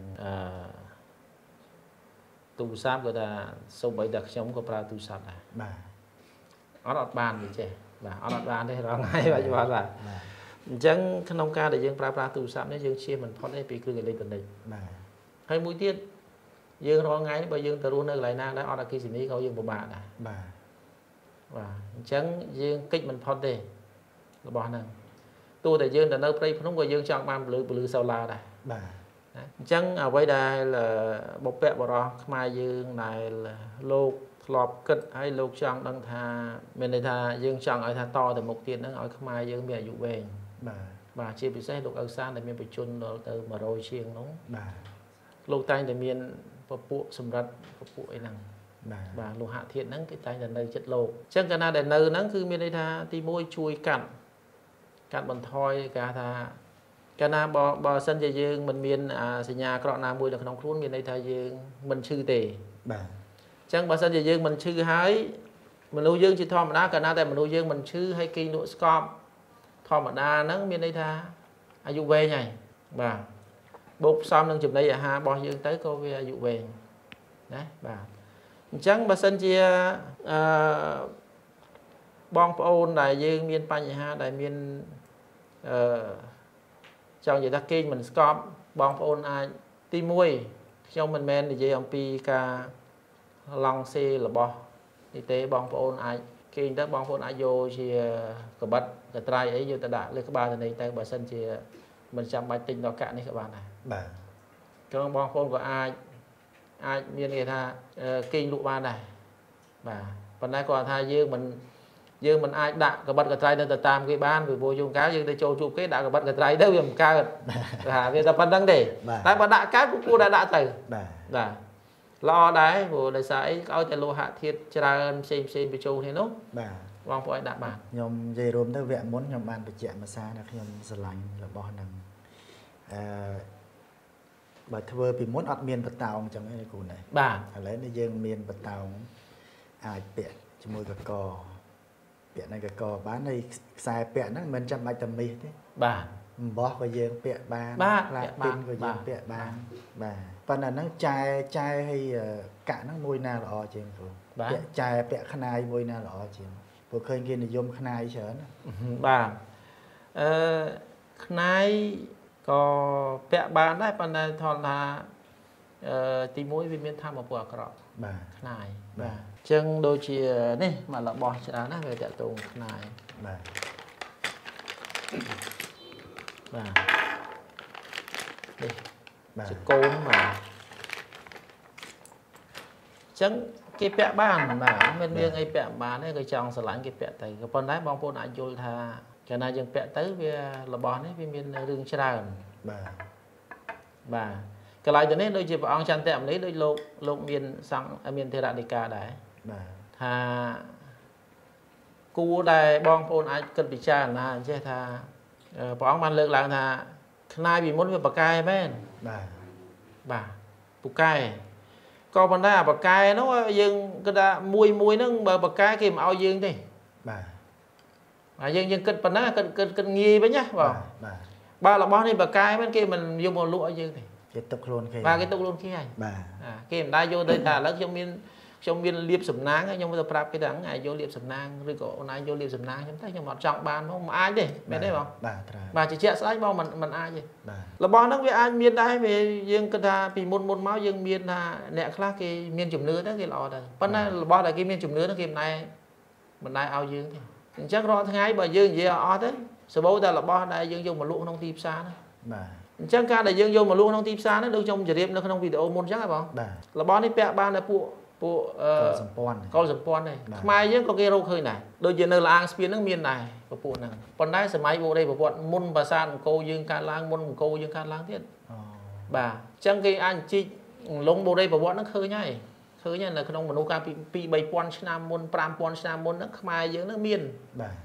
ទូរស័ព្ទក៏ថាសូម្បីតែខ្ញុំក៏ប្រើទូរស័ព្ទដែរបាទអត់បានវាចេះបាទអត់បានទេរងថ្ងៃបច្ចុប្បន្នបាទអញ្ចឹងក្នុងការដែលយើងប្រើប្រាស់ទូរស័ព្ទនេះយើងជៀសមិនផុតទេពីគ្រឿងអេឡិចត្រូនិកបាទហើយមួយទៀតយើងរងថ្ងៃនេះបើយើងទៅរស់នៅកន្លែងណាដែរអត់អគ្គិសនីក៏យើងពិបាកដែរបាទអញ្ចឹងយើងកិច្ចមិនផុតទេរបស់ហ្នឹងទោះតែយើងទៅនៅព្រៃភ្នំក៏យើងចង់បានពលឺសូឡាដែរបាទអញ្ចឹងអ្វីដែលបុព្វបុរសខ្មែរយើងដែលលោកធ្លាប់គិតហើយលោកចង់ដឹងថាមានន័យថាយើងចង់ឲ្យថាតទៅមុខទៀតហ្នឹងឲ្យខ្មែរយើងមានអាយុវែងបាទជាពិសេសលោកឪសានដែលមានបច្ចុប្បន្នដល់ទៅ100ជាងនោះបាទលោកតែងតែមានពពួកសម្រាប់ពពួកអីហ្នឹងបាទលោហៈធាតុហ្នឹងគេតែងតែនៅចិត្តលោកអញ្ចឹងកាលណាដែលនៅហ្នឹងគឺមានន័យថាទី1ជួយកាត់បន្ថយគេថាកាលណាបើសិនជាយើងមិនមានសញ្ញាអាក្រក់ណាមួយនៅក្នុងខ្លួនមានន័យថាយើងមិនឈឺទេបាទអញ្ចឹងបើសិនជាយើងមិនឈឺហើយមនុស្សយើងជាធម្មតាកាលណាតែមនុស្សយើងមិនឈឺហើយគេងលក់ស្កប់ធម្មតាហ្នឹងមានន័យថាអាយុវែងហើយបាទបូកផ្សំនឹងចំណីអាហាររបស់យើងទៅក៏វាអាយុវែងណាបាទអញ្ចឹងបើសិនជាបងប្អូនដែលយើងមានបញ្ហាដែលមានចង់និយាយថាគេងមិនស្កប់បងប្អូនអាចទី1ខ្ញុំមិនមែននិយាយអំពីការឡង់សេរបស់នេះទេបងប្អូនអាចគេងទៅបងប្អូនអាចយកជាកបិតកត្រៃអីយកទៅដាក់លើក្បាលទៅនេះទៅបើសិនជាមិនចាំបាច់ទិញដល់កាក់នេះក៏បានដែរបាទក្រុមបងប្អូនក៏អាចមានគេថាគេងលក់បានដែរបាទប៉ុន្តែគាត់ថាយើងមិនអាចដាក់កបិតកត្រៃទៅតាមគេបានពីព្រោះជួនកាលយើងទៅចូលជួបគេដាក់កបិតកត្រៃទៅវាមិនកើតថាវាតែប៉ុណ្្នឹងទេតែបើដាក់កើតគួរតែដាក់ទៅបាទល្អដែរព្រោះដោយសារអីឲ្យតែលោហៈធាតុច្រើនផ្សេងបញ្ចូលគ្នានោះបាទបងប្អូនដាក់បានខ្ញុំនិយាយរួមទៅវគ្គមុនខ្ញុំបានបញ្ជាក់មួយសារថាខ្ញុំស្រឡាញ់របស់ហ្នឹងបើធ្វើពីមុនអត់មានបតោងអញ្ចឹងទេគ្រូណាបាទឥឡូវនេះយើងមានបតោងអាចពាក់ជាមួយកកពាក់នៅកកបានហើយខ្សែពាក់ហ្នឹងមិនចាំបាច់តែមាសទេបាទអំបោះក៏យើងពាក់បានផ្លាកពីនក៏យើងពាក់បានបាទប៉ុន្តែហ្នឹងចែហើយកាក់ហ្នឹងមួយណាល្អជាងគ្រូពាក់ចែពាក់ខ្នាយមួយណាល្អជាងព្រោះឃើញគេនិយមខ្នាយច្រើនបាទខ្នាយក៏ពាក់បានដែរប៉ុន្តែថតថាទី1វាមានធម្មពលអាក្រក់បាទខ្នាយបាទអញ្ចឹងដូចជានេះមករបស់ច្រើនណាស់វាតាក់ទងខ្នាយបាទបាទនេះជាកូនបាទអញ្ចឹងគេពាក់បានបាទមានរឿងអីពាក់បានទេគេចង់ស្រឡាញ់គេពាក់ទៅក៏ប៉ុន្តែបងប្អូនអាចយល់ថាកាលណាយើងពាក់ទៅវារបស់នេះវាមានរឿងច្រើនបាទកន្លែងទៅនេះដូចជាព្រះអង្គចន្ទៈមនីដូចលោកមានធរណីកាដែរបាទថាគួរដែលបងប្អូនអាចគិតពិចារណាអញ្ចេះថាព្រះអង្គបានលើកឡើងថាខ្នាយពីមុនវាបកែមែនបាទពូកែក៏ប៉ុន្តែអាបកែនោះយើងគិតថាមួយហ្នឹងបើបកែគេមិនឲ្យយើងទេបាទយើងគិតប៉ុណ្ណាគិតងាយវិញណាបាទរបស់នេះបកែមែនគេមិនយកមកលក់ឲ្យយើងទេគេទុកខ្លួនគេបាទគេទុកខ្លួនគេហើយបាទគេមិនដែរយកទៅថាឥឡូវខ្ញុំមានលៀបសំណាងខ្ញុំទៅប្រាប់គេថាឯងយកលៀបសំណាងឬក៏អូនឯងយកលៀបសំណាងខ្ញុំតែខ្ញុំអត់ចង់បានមកមិនអាចទេមែនទេបងបាទជាក់ស្ដែងបងមិនអាចទេរបស់ហ្នឹងវាអាចមានដែរវាយើងគិតថាពីមុនមកយើងមានថាអ្នកខ្លះគេមានជំនឿទៅគេល្អទៅប៉ុន្តែរបស់ដែលគេមានជំនឿទៅគេមិនដែរឲ្យយើងទេអញ្ចឹងរាល់ថ្ងៃបើយើងនិយាយអស់ទៅសបោតែរបស់ដែលយើងយកមកលក់ក្នុងទីផ្សារហ្នឹងបាទអញ្ចឹងការដែលយើងយកមកលក់ក្នុងទីផ្សារហ្នឹងដូចខ្ញុំជម្រាបនៅក្នុងវីដេអូមុនអញ្ចឹងហ៎បងរបស់នេះពាក់បានតែពួកកុលសម្ព័ន្ធទេខ្មែរយើងក៏គេរកឃើញដែរដូចជានៅលាងស្ពានហ្នឹងមានដែរពពួកហ្នឹងប៉ុន្តែសម័យបុរីប្រវត្តិមុនប្រាសាទអង្គរយើងកើតឡើងមុនអង្គរយើងកើតឡើងទៀតបាទអញ្ចឹងគេអាចជីកលងបុរីប្រវត្តិហ្នឹងឃើញហើយនៅក្នុងមនុស្សកាលពី 2-3,000 ឆ្នាំមុន 5,000 ឆ្នាំមុនហ្នឹងខ្មែរយើងហ្នឹងមាន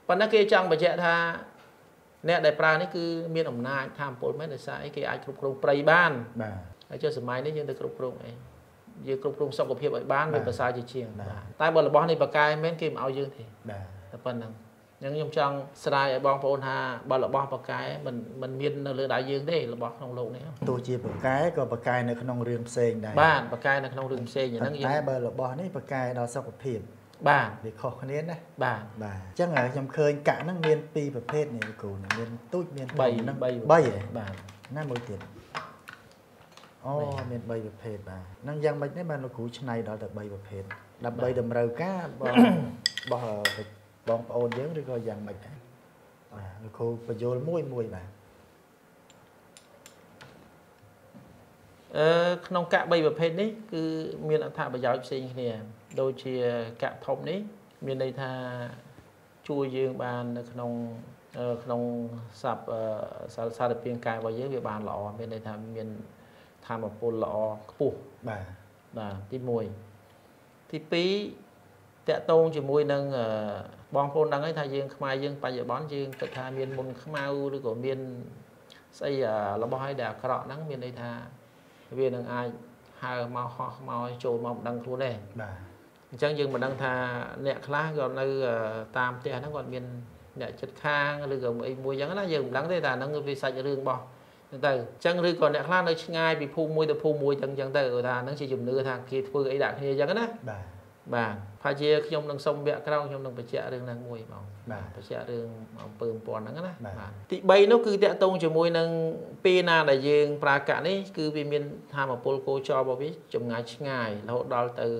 ប៉ុន្តែគេចង់បញ្ជាក់ថាអ្នកដែលប្រើនេះគឺមានអំណាចថាមពលមែនដោយសារអីគេអាចគ្រប់គ្រងព្រៃបានបាទហើយចុះសម័យនេះយើងទៅគ្រប់គ្រងអីយើងគ្រប់គ្រងសុខភាពឲ្យបានវាប្រសើរជាជាងតែបើរបស់នេះបកកែមែនគេមិនឲ្យយើងទេបាទតែប៉ុណ្ណឹងខ្ញុំចង់ស្រាយឲ្យបងប្អូនថាបើរបស់បកកែមិនមាននៅលើដៃយើងទេរបស់ក្នុងโลกនេះទោះជាបកកែក៏បកកែនៅក្នុងរឿងផ្សេងដែរបាទបកកែនៅក្នុងរឿងផ្សេងហ្នឹងតែបើរបស់នេះបកកែដល់សុខភាពបាទវាខុសគ្នាណាបាទបាទអញ្ចឹងខ្ញុំឃើញកាក់ហ្នឹងមាន2ប្រភេទនេះគ្រូមានទូចមាន 3ហ្នឹង3 បាទណាមួយទៀតអូមាន3ប្រភេទបាទហ្នឹងយ៉ាងម៉េចនេះបានលោកគ្រូឆ្នៃដល់តែ3ប្រភេទដើម្បីតម្រូវការរបស់បងប្អូនយើងឬក៏យ៉ាងម៉េចដែរបាទលោកគ្រូបញ្យល់មួយបាទក្នុងកាក់3ប្រភេទនេះគឺមានអត្ថប្រយោជន៍ផ្សេងគ្នាដូចជាកាក់ធំនេះមានន័យថាជួយយើងបាននៅក្នុងស័ព្ទសារពាង្គកាយរបស់យើងវាបានល្អមានន័យថាមានធម៌ពលល្អខ្ពស់បាទទី1ទី2តកតងជាមួយនឹងបងប្អូនដឹងហើយថាយើងខ្មែរយើងបច្ចុប្បន្នយើងគិតថាមានមុនខ្មៅឬក៏មានស្អីរបស់ឲ្យដែលអាក្រក់ហ្នឹងមានន័យថាវានឹងអាចហើមកហោះមកចូលមកមិនដឹងខ្លួនទេបាទអញ្ចឹងយើងមិនដឹងថាអ្នកខ្លះគាត់នៅតាមផ្ទះហ្នឹងគាត់មានអ្នកចិត្តខាងឬក៏អីមួយអញ្ចឹងណាយើងមិនដឹងទេថាហ្នឹងវាសាច់រឿងរបស់ហ្នឹងទៅអញ្ចឹងឬក៏អ្នកខ្លះនៅឆ្ងាយពីភូមិមួយទៅភូមិមួយអញ្ចឹងទៅថាហ្នឹងជាជំនឿថាគេធ្វើអីដាក់គ្នាអញ្ចឹងណាបាទប្រហែលជាខ្ញុំនឹងសុំវគ្គក្រោយខ្ញុំនឹងបញ្ជាក់រឿងហ្នឹងមួយបងបញ្ជាក់រឿងអំពើពន់ហ្នឹងណាបាទទី3នោះគឺតកតងជាមួយនឹងពេលណាដែលយើងប្រើកាក់នេះគឺវាមានធម៌ពលគោចររបស់វាចម្ងាយឆ្ងាយរហូតដល់ទៅ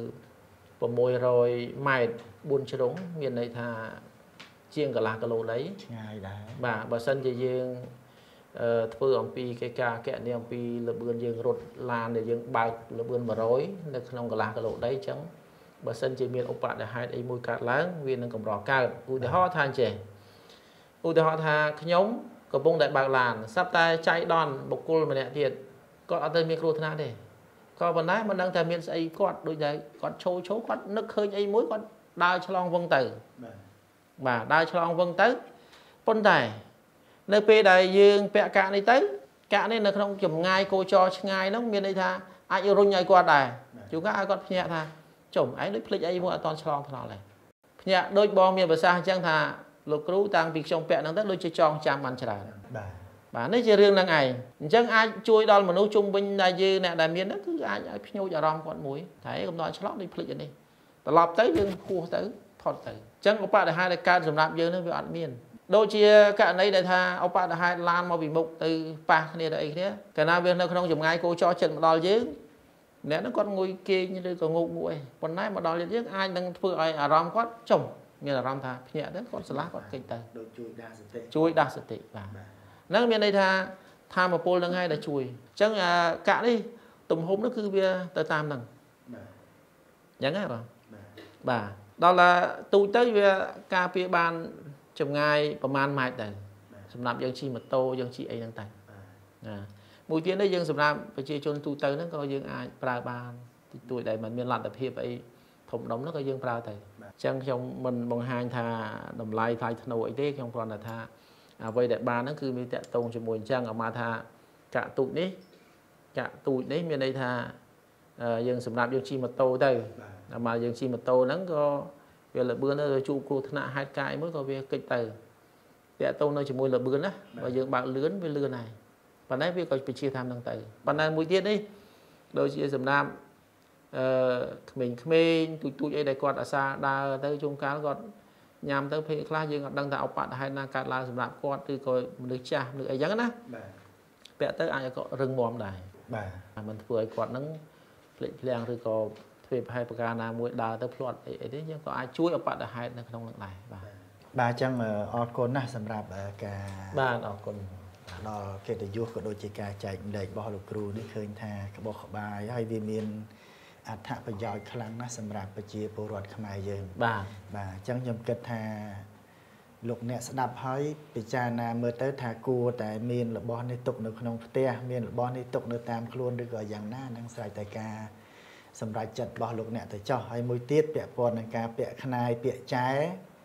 600ម៉ែត្រ4ជ្រុងមានន័យថាជាងកន្លះគីឡូដីឆ្ងាយដែរបាទបើសិនជាយើងធ្វើអំពីកិច្ចការកណនីអំពីលបឿនយើងរត់ឡានដែលយើងបើកលបឿន100នៅក្នុងកន្លះគីឡូដីអញ្ចឹងបើសិនជាមានឧបទ្ទហេតុអីមួយកើតឡើងវានឹងកម្រកើតឧទាហរណ៍ថាអញ្ចេះឧទាហរណ៍ថាខ្ញុំកំពុងតែបើកឡានស្រាប់តែចៃដន្យបុគ្គលម្នាក់ទៀតគាត់អត់ទៅមានគ្រោះថ្នាក់ទេក៏ប៉ុន្តែមិនដឹងថាមានស្អីគាត់ដូចតែគាត់ឈោគាត់នឹកឃើញអីមួយគាត់ដើរឆ្លងវឹងទៅបាទដើរឆ្លងវឹងទៅប៉ុន្តែនៅពេលដែលយើងពាក់កាក់នេះទៅកាក់នេះនៅក្នុងចម្ងាយគោចរឆ្ងាយហ្នឹងមានន័យថាអាចរុញឲ្យគាត់ដែរជួនកាលឲ្យគាត់ភ្ញាក់ថាចុំឯងដូចភ្លេចអីមួយអត់តឆ្លងថ្នល់ដែរភ្ញាក់ដូចបងមានប្រសាសន៍អញ្ចឹងថាលោកគ្រូតាំងពីខ្ញុំពាក់ហ្នឹងទៅដូចជាចងចាំបានច្រើនបាទនេះជារឿងហ្នឹងឯងអញ្ចឹងអាចជួយដល់មនុស្សជុំវិញដែលយើងអ្នកដែលមានហ្នឹងគឺអាចឲ្យភ្ញូចអារម្មណ៍គាត់មួយតែកំណត់ឆ្លងដូចភ្លេចនេះត្រឡប់ទៅយើងហួសទៅផុតទៅអញ្ចឹងឧបទ្ទហេតុដែលកើតសម្រាប់យើងហ្នឹងវាអត់មានដូចជាករណីដែលថាឧបទ្ទហេតុឡានមកពីមុខទៅប៉ះគ្នាទៅអីគ្នាកាលណាវានៅក្នុងចម្ងាយគោចរចិត្តមកដល់យើងអ្នកហ្នឹងគាត់ងុយគេងឬក៏ងោកងក់អីប៉ុន្តែមកដល់យើងអាចនឹងធ្វើឲ្យអារម្មណ៍គាត់ចុំមានអារម្មណ៍ថាភ្ញាក់ទៅគាត់ឆ្លាស់គាត់គេចទៅដូចជួយដាស់សតិបាទហ្នឹងមានន័យថាធម៌ពលហ្នឹងហើយដែលជួយអញ្ចឹងកាក់នេះទំហំនោះគឺវាទៅតាមហ្នឹងអញ្ចឹងហ៎បាទដល់ទូចទៅវាការពារបានចម្ងាយប្រហែលម៉ែត្រដែរសម្រាប់យើងជិះម៉ូតូយើងជិះអីហ្នឹងតែមួយទៀតនេះយើងសម្រាប់ប្រជាជនទូទៅហ្នឹងក៏យើងអាចប្រើបានតិចតួចដែរមិនមានលទ្ធភាពអីធំដុំហ្នឹងក៏យើងប្រើទៅអញ្ចឹងខ្ញុំមិនបង្ហាញថាតម្លៃថ្លៃធ្នូអីទេខ្ញុំគ្រាន់តែថាអ្វីដែលបានហ្នឹងគឺមានតកតងជាមួយអញ្ចឹងអាមកថាកាក់ទូចនេះមានន័យថាយើងសម្រាប់យើងជិះម៉ូតូទៅអាមកយើងជិះម៉ូតូហ្នឹងក៏វាលបឿនទៅជួបគ្រោះថ្នាក់ហេតុការណ៍អីមួយក៏វាកិច្ចទៅតកតងនៅជាមួយលបឿនណាបើយើងបើកលឿនវាលឿនហើយប៉ុន្តែវាក៏ពជាតាមហ្នឹងទៅប៉ុន្តែមួយទៀតនេះដូចជាសម្រាប់ក្មេងៗទូចអីដែលគាត់អាសាដើរទៅជួនកាលគាត់ញ៉ាំទៅពេលខ្លះយើងអត់ដឹងថាឧបទ្ទហេតុណាកើតឡើងសម្រាប់គាត់ឬក៏មនុស្សចាស់ឬអីចឹងណាពាក់ទៅអាចឲ្យគាត់រឹងមាំដែរបាទមិនធ្វើឲ្យគាត់ហ្នឹងភ្លេចភ្លាំងឬក៏ធ្វើប្រហែលប្រការណាមួយដើរទៅផ្លាត់អីទេយើងក៏អាចជួយឧបទ្ទហេតុនៅក្នុងនោះដែរបាទអញ្ចឹងអរគុណណាស់សម្រាប់ការបាទអរគុណដល់កិត្តិយសក៏ដូចជាការចែកម្លែករបស់លោកគ្រូនេះឃើញថាក្បោះក្បាយហើយវាមានអត្ថប្រយោជន៍ខ្លាំងណាស់សម្រាប់ប្រជាពលរដ្ឋខ្មែរយើងបាទអញ្ចឹងខ្ញុំគិតថាលោកអ្នកស្ដាប់ហើយពិចារណាមើលទៅថាគួរតែមានរបស់នេះទុកនៅក្នុងផ្ទះមានរបស់នេះទុកនៅតាមខ្លួនឬក៏យ៉ាងណានឹងស្រេចតែការសម្រាប់ចិត្តរបស់លោកអ្នកទៅចោះហើយមួយទៀតពាក់ព័ន្ធនឹងការពាក់ខ្នាយពាក់ចែ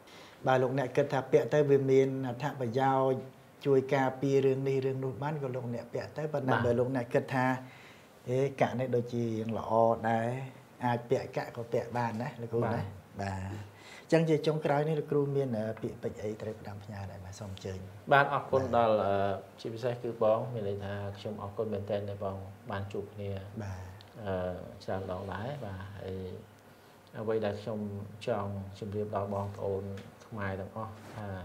bà lúc này kết thúc bẹt tới về miền tháp và giao chui cà pi rừng đi rừng nút bán có lúc này bẹt tới bên nào bởi lúc này kết thúc cả này đôi chỉ lọ đấy ai bẹt cả có bẹt bàn đấy là cô đấy bà chẳng chỉ trong cái này là cô miền ở bị bệnh ấy tại làm nhà này mà xong chơi ban ở con đó là chỉ biết sai cứ bóng mình lấy thà trong ở con bên tên này bóng ban chụp này bà trang đóng lái và vậy là trong trường điệp đó bóng ổn mai đồng ho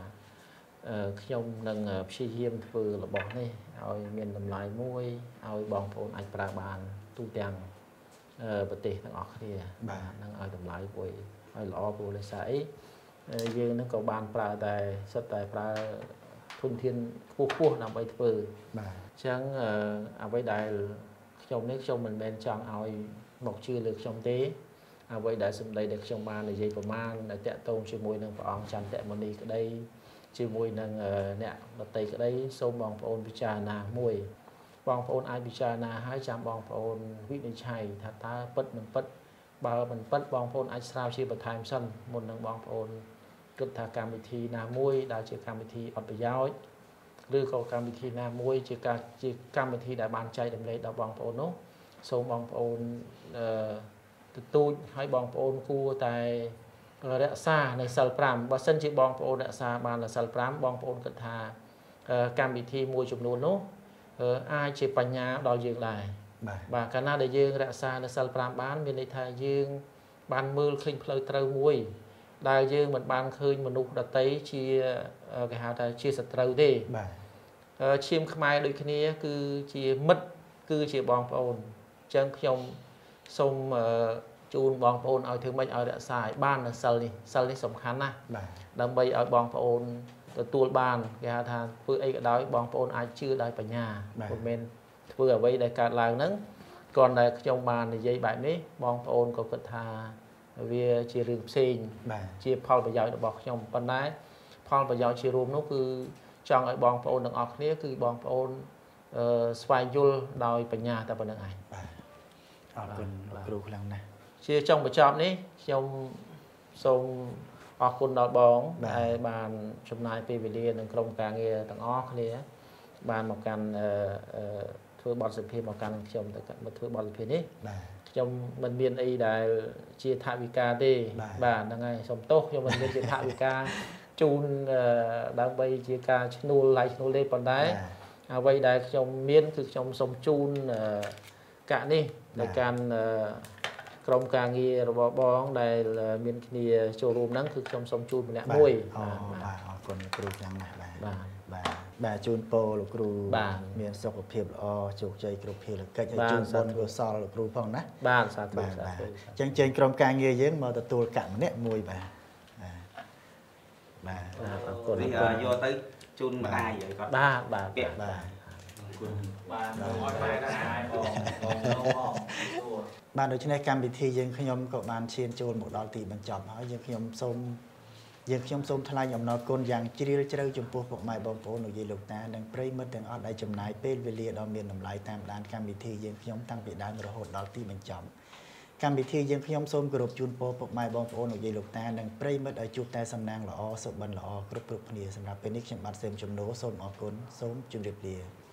trong nâng phi hiêm vừa là bỏ này ao miền làm lại môi ao bóng ổn anh pra bàn tu tiền bật tê thằng ọc thì bà nâng ao làm lại với ao lọ của lấy sải dương nó có bàn pra tại sắp tại pra thôn thiên khu nằm ấy vừa bà chẳng vậy đại trong nước trong mình bên trong ao một chưa được trong tế vậy đã xâm đây được trong ban là dây của man là tẹt tông chỉ mùi nâng vào chăn tẹt moni cái đây chỉ mùi nâng nè bật tay cái đấy xôm bong phôn bicha na mùi bong phôn ai bicha na 200 bong phôn vị này chảy thật ta bật mình bật bao mình bật bong phôn ai sao chỉ bật time sân một nâng bong phôn cực thà cam thi na mùi đã chỉ cam thi ở bây giờ đưa cầu cam thi na mùi chỉ cam thi đã bàn chạy đầm lấy đào bong phôn nó xôm bong phôn tôiให้บองโอนคู่แต่รักษาในสัลปรามว่าเส้นจีบองโอนรักษาบานสัลปรามบองโอนกัทาการวิธีมวยจุดนู้นนู้ไอจีปัญญาดอยยืงได้บ่าการน่าได้ยืงรักษาในสัลปรามบ้านมีในไทยยืงบ้านมือขึ้นเพลย์เตอร์มวยได้ยืงเหมือนบ้านคืนมนุษย์ดัตเต้เชียกหาแต่เชียสตรูดีเชียมขมายโดยนี้คือเชียมัดคือเชียบองโอนจังขยมส่งจูนบองโอนเอาถึงไม่เอาเดสายบ้านนะเซลนี่สำคัญนะดังใบเอาบองโอนตัวบ้านแกทานเพื่อไอ้ก็ได้บองโอนไอชื่อได้ปัญญาคนเมนเพื่อไว้ในการลางนั้นก่อนในจงบานในใจแบบนี้บองโอนก็กระทาเวียชีรึงซิงชีพอลประยอยบอกจงปัญญาพอลประยอยชีรูมนั่นคือจองไอ้บองโอนดังออกนี้คือบองโอนสวายยุลโดยปัญญาแต่ปัญญาไงคุณครูพลังนะเชื่อtrongประจอบนี้trong ส่งออกคุณดอกบองในบานชมนายปีวิเลียนกรมการเงินต่างอ้อนี้บานมากันทั่วบอลสิบพีมากันชมแต่มาทั่วบอลสิบพีนี้ชมมันเมียนไอ้ได้เชียร์ทาวิกาดีบานยังไงชมโต๊ะชมมันเมียนเชียร์ทาวิกาจูนดังใบเชียร์กาชนูไลชนูเล่ปนได้เอาไว้ได้ชมเมียนคือชมสมจูนกะนี่ในการกรมการเงินระบบบองได้มีนีโชว์รูมนั้นคือชมสมจูนเป็นมวยคนครูยังนะบ่าจูนโปหรือครูมีสกปรกอ๋อจุกใจครูเพียรกิจจูนบนก็ซอหรือครูพ่องนะบ้านสาธุจังเจนกรมการเงินเยอะมาแต่ตัวกะมันเนี่ยมวยบ่าคนที่โยตึ๊จูนมาได้เลยก็บ้าบ้านโดยเฉพาะการพิธียังขยมกับบ้านเชียนโจรหมดดอลตีบรรจบเขายังขยมส้มทลายยมนอกคนอย่างจีริเจริญจมพูพวกไม้บอมโผล่ยีลูกนาดังเปรย์มืดดังอดได้จำนายเป็นเวลีดอมเมียนน้ำลายตามด้านการพิธียังขยมตั้งปีด้านระหดดอลตีบรรจบการพิธียังขยมส้มกรุบจูนโปพวกไม้บอมโผล่ยีลูกนาดังเปรย์มืดไอจุดแต่สำนางหล่อสบันหล่อกรุบกรุบเนียสำหรับเป็นนิคเชมบัตเซมจมโนส้มออกคนส้มจุนเรียบ